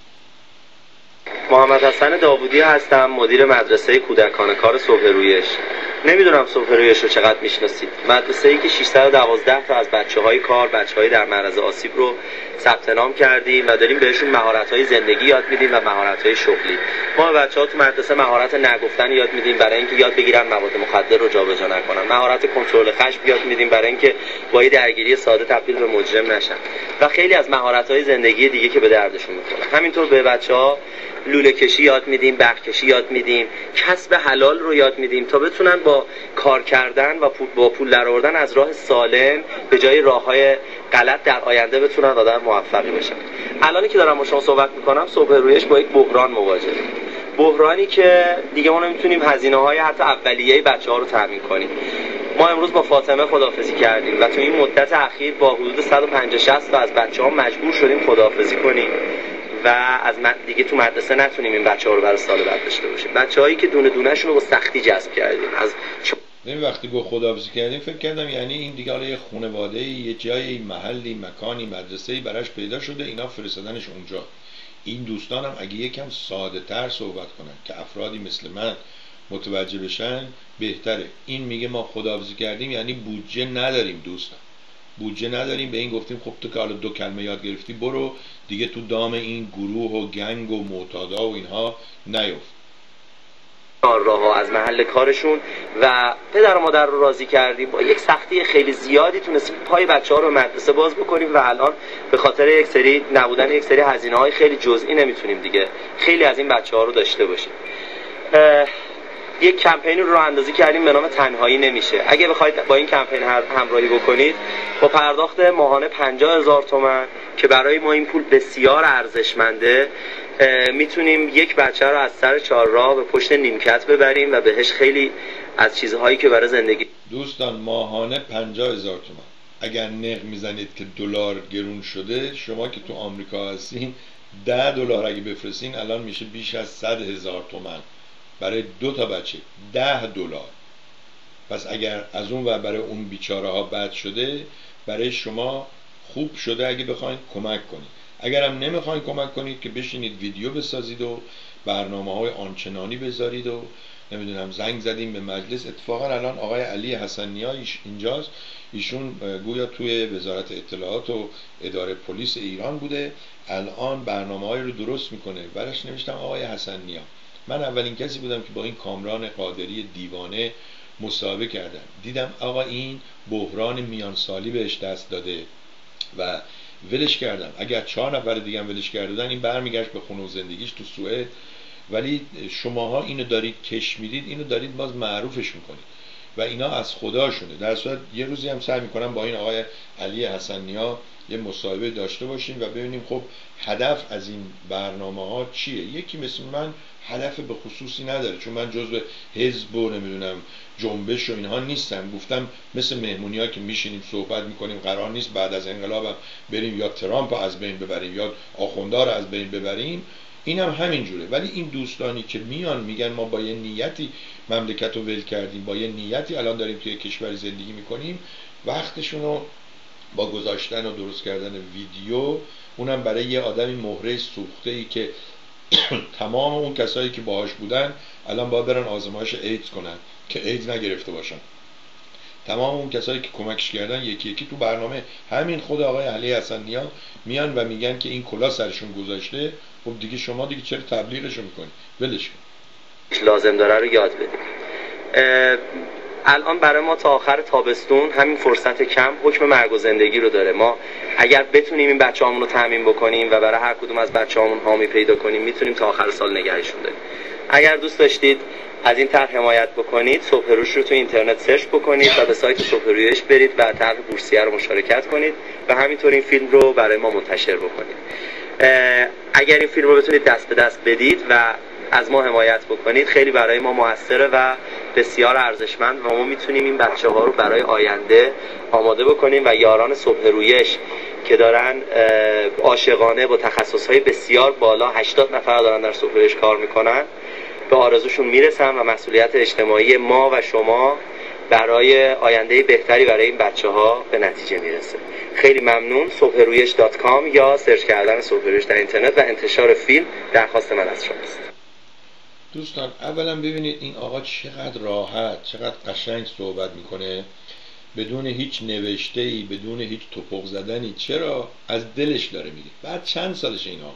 محمد حسن داوودی هستم، مدیر مدرسه کودکان کار صبح رویش. نمیدونم صبح رویش رو چقدر میشناسید. مدرسه ای که ششصد و دوازده تا از بچه های کار، بچه های در معرض آسیب رو ثبت نام کردیم و داریم بهشون مهارت های زندگی یاد میدیم و مهارت های شغلی. ما به بچه ها تو مدرسه مهارت نگفتن یاد میدیم برای اینکه یاد بگیرن مواد مخدر رو جابجا نکنن. مهارت کنترل خشم یاد میدیم برای اینکه با یه درگیری ساده تبدیل به مجرم نشن و خیلی از مهارت های زندگی دیگه که به دردشون میخوره. همینطور به بچه‌ها لوله کشی یاد میدیم، برق کشی یاد میدیم، کسب حلال رو یاد میدیم تا بتونن با کار کردن و پول با پول درآوردن از راه سالم به جای راههای غلط در آینده بتونن آدم موفقی بشن. الانی که دارم با شما صحبت میکنم صبح رویش با یک بحران مواجهه. بحرانی که دیگه ما نمیتونیم هزینه‌های حتی اولیه بچه‌ها رو تامین کنیم. ما امروز با فاطمه خداحافظی کردیم و تو این مدت اخیر با حدود صد و پنجاه شصت تا از بچه‌ها مجبور شدیم خداحافظی کنیم و از دیگه تو مدرسه نتونیم این بچه‌ها رو برای سال بعد داشته باشیم. بچه‌هایی که دونه دونه‌شون رو با سختی جذب کردیم. از این وقتی گفت خداحافظی کردیم فکر کردم یعنی این دیگه حالا یه خانواده‌ای، یه جایی، محلی، مکانی، مدرسه‌ای براش پیدا شده، اینا فرستادنش اونجا. این دوستانم اگه یکم ساده‌تر صحبت کنن که افرادی مثل من متوجه بشن بهتره. این میگه ما خداحافظی کردیم یعنی بودجه نداریم دوستان. بودجه نداریم. به این گفتیم خب تو که حالا دو کلمه یاد گرفتی برو دیگه تو دام این گروه و گنگ و معتادا و اینها نیفت. راهها از محل کارشون و پدر و مادر رو راضی کردیم. با یک سختی خیلی زیادی تونستیم پای بچه‌ها رو مدرسه باز بکنیم و الان به خاطر یک سری نبودن یک سری هزینه‌های خیلی جزئی نمیتونیم دیگه خیلی از این بچه‌ها رو داشته باشیم. یک کمپین رو راه اندازی کردیم به نام تنهایی نمیشه. اگه بخواید با این کمپین همراهی بکنید با پرداخت ماهانه پنجاه هزار تومان که برای ما این پول بسیار ارزشمنده، میتونیم یک بچه رو از سر چهارراه به پشت نیمکت ببریم و بهش خیلی از چیزهایی که برای زندگی. دوستان ماهانه پنجاه هزار تومان. اگر نق میزنید که دلار گرون شده، شما که تو آمریکا هستین ده دلار اگه بفرستین الان میشه بیش از صد هزار تومان برای دو تا بچه. ده دلار. پس اگر از اون و برای اون بیچاره ها بد شده، برای شما خوب شده اگه بخواید کمک کنید. اگرم نمیخواید کمک کنید که بشینید ویدیو بسازید و برنامه های آنچنانی بذارید و نمیدونم زنگ زدیم به مجلس. اتفاقا الان آقای علی حسن نیا اینجاست. ایشون گویا توی وزارت اطلاعات و اداره پلیس ایران بوده. الان برنامه‌های رو درست میکنه. براش نوشتم آقای حسن نیا. من اولین کسی بودم که با این کامران قادری دیوانه مصاحبه کردم. دیدم آقا این بحران میان سالی بهش دست داده و ولش کردم. اگر چهار نفر دیگه هم ولش کردن این برمیگشت به خونه و زندگیش تو سوئد. ولی شماها اینو دارید کش میدید، اینو دارید باز معروفش میکنید و اینا از خدا شونه. در صورت یه روزی هم سعی میکنم با این آقای علی حسن نیا یه مصاحبه داشته باشیم و ببینیم خب هدف از این برنامه ها چیه. یکی مثل من هدف به خصوصی نداره، چون من جزو حزب و نمیدونم جنبش و اینها نیستم. گفتم مثل مهمونی ها که میشینیم صحبت میکنیم، قرار نیست بعد از انقلاب بریم یا ترامپ از بین ببریم یا آخوندا رو از بین ببریم. این هم همین جوره. ولی این دوستانی که میان میگن ما با یه نیتی مملکت رو ول کردیم، با یه نیتی الان داریم توی کشور زندگی میکنیم، وقتشون رو با گذاشتن و درست کردن ویدیو، اونم برای یه آدمی مهره سوخته ای که تمام اون کسایی که باهاش بودن الان باید برن آزمایش ایدز کنن که ایدز نگرفته باشن. تمام اون کسایی که کمکش کردن یکی یکی تو برنامه همین خود آقای علی حسن نیا میان و میگن که این کلا سرشون گذاشته. خب دیگه شما دیگه چرا تبلیغشو میکنی؟ ولش کن. لازم داره رو یاد بدیم. الان برای ما تا آخر تابستون همین فرصت کم حکم مرگ و زندگی رو داره. ما اگر بتونیم این بچه‌هامون رو تامین بکنیم و برای هر کدوم از بچه‌هامون حامی پیدا کنیم، میتونیم تا آخر سال نگهشون داریم. اگر دوست داشتید از این طرح حمایت بکنید، صبح روش رو تو اینترنت سرچ بکنید و به سایت صبح رویش برید و طرح بورسیه رو مشارکت کنید و همینطور این فیلم رو برای ما منتشر بکنید. اگر این فیلم رو بتونید دست به دست بدید و از ما حمایت بکنید، خیلی برای ما موثره و بسیار ارزشمند و ما میتونیم این بچه ها رو برای آینده آماده بکنیم و یاران صبح رویش که دارن عاشقانه با تخصصهای بسیار بالا، هشتاد نفر دارن در صبح رویش کار میکنن، به آرزوشون میرسن و مسئولیت اجتماعی ما و شما برای آینده بهتری برای این بچه ها به نتیجه میرسه. خیلی ممنون. صبح رویش دات کام یا سرچ کردن صبح رویش در اینترنت و انتشار فیلم درخواست من از شماست. دوستان اولا ببینید این آقا چقدر راحت، چقدر قشنگ صحبت میکنه، بدون هیچ نوشته‌ای، بدون هیچ توپق زدنی. چرا؟ از دلش داره میگه. بعد چند سالشه این آقا؟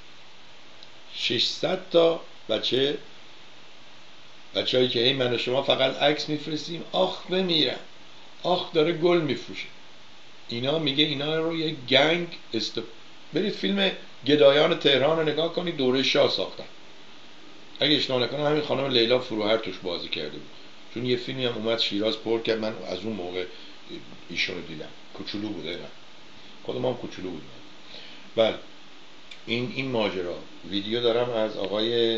ششصد تا بچه بچه‌هایی که این من و شما فقط عکس میفرستیم آخ بمیرن، آخ داره گل میفروشه. اینا میگه اینا رو یه گنگ است. برید فیلم گدایان تهران رو نگاه کنید، دوره شاه ساختن. اگه اشتباه نکنم همین خانم لیلا فروهر توش بازی کرده بود، چون یه فیلمی هم اومد شیراز پر کرد. من از اون موقع ایشونو دیدم، کوچولو بوده، نه خودم هم کوچولو بودم. بله این این ماجرا ویدیو دارم از آقای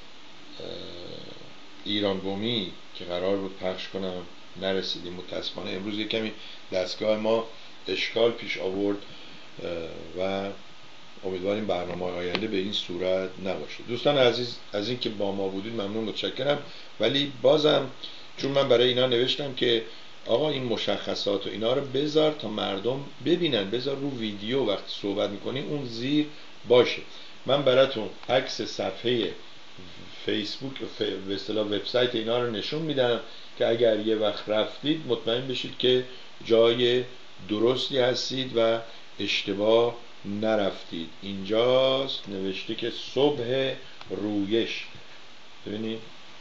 ایران بومی که قرار بود پخش کنم، نرسیدیم متاسفانه. امروز یه کمی دستگاه ما اشکال پیش آورد و امیدواریم برنامه آینده به این صورت نباشه. دوستان عزیز از این که با ما بودید ممنون، متشکرم. ولی بازم چون من برای اینا نوشتم که آقا این مشخصات و اینا رو بذار تا مردم ببینن، بذار رو ویدیو وقتی صحبت میکنی اون زیر باشه. من براتون عکس صفحه فیسبوک به اصطلاح وبسایت اینا رو نشون میدم که اگر یه وقت رفتید مطمئن بشید که جای درستی هستید و اشتباه نرفتید. اینجاست نوشته که صبح رویش. ببینید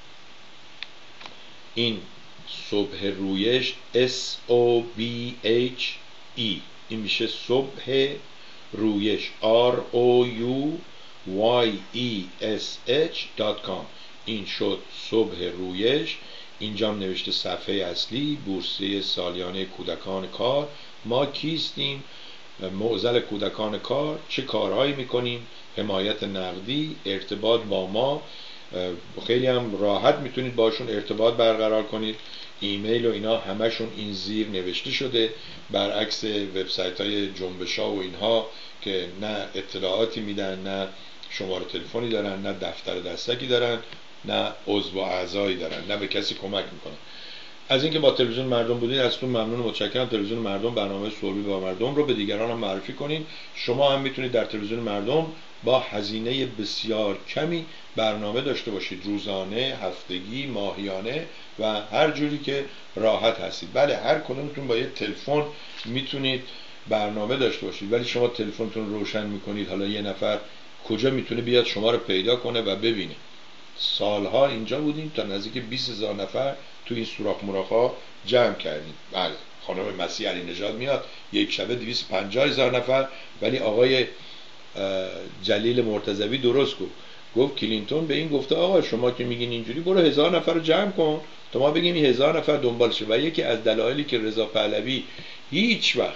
این صبح رویش اس او بی اچ ای، این میشه صبح رویش آر او یو وای ای اس اچ دات کام. این شد صبح رویش. اینجا هم نوشته صفحه اصلی بورسیه سالیانه کودکان کار. ما کیستیم؟ معضل کودکان کار. چه کارهایی میکنیم؟ حمایت نقدی، ارتباط با ما. خیلی هم راحت میتونید باشون ارتباط برقرار کنید. ایمیل و اینا همشون این زیر نوشته شده، برعکس وبسایت های جنبش ها و اینها که نه اطلاعاتی میدن، نه شماره تلفنی دارن، نه دفتر دستکی دارن، نه عضو و اعضایی دارن، نه به کسی کمک میکنن. از اینکه با تلویزیون مردم بودید ازتون ممنون و متشکرم. تلویزیون مردم برنامه صلحی با مردم رو به دیگران هم معرفی کنین. شما هم میتونید در تلویزیون مردم با هزینه بسیار کمی برنامه داشته باشید، روزانه، هفتگی، ماهیانه و هر جوری که راحت هستید. بله هر کدومتون با یه تلفن میتونید برنامه داشته باشید، ولی شما تلفنتون روشن میکنید، حالا یه نفر کجا میتونه بیاد شما رو پیدا کنه و ببینه؟ سالها اینجا بودیم تا نزدیک بیست هزار نفر تو این سوراخ مراخا جمع کردیم. بله خانم مسیح علی نژاد میاد یک شبه دویست و پنجاه هزار نفر، ولی آقای جلیل مرتضوی درست گفت، گفت کلینتون به این گفته آقا شما که میگین اینجوری برو هزار نفر رو جمع کن تا ما بگیم این هزار نفر دنبالشه. و یکی از دلایلی که رضا پهلوی هیچ وقت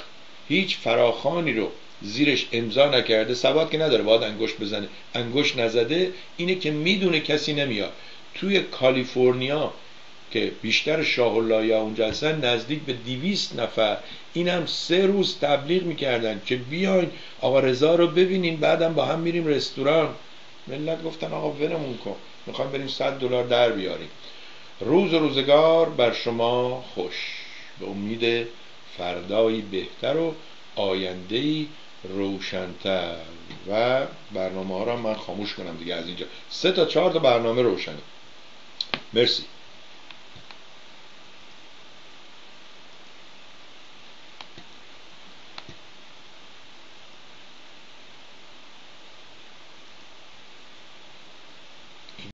هیچ فراخوانی رو زیرش امضا نکرده، سواد که نداره باید انگشت بزنه، انگشت نزده، اینه که میدونه کسی نمیاد. توی کالیفرنیا که بیشتر شاه الله‌ها اونجا هستن نزدیک به دویست نفر، این هم سه روز تبلیغ میکردن که بیاین آقا رضا رو ببینین، بعدم با هم میریم رستوران. ملت گفتن آقا ولمون کن، میخوایم بریم صد دلار در بیاریم. روز و روزگار بر شما خوش، به امید فردایی بهتر و آینده‌ای روشن‌تر. و برنامه ها رو من خاموش کنم دیگه، از اینجا سه تا چهار تا برنامه روشنه. مرسی.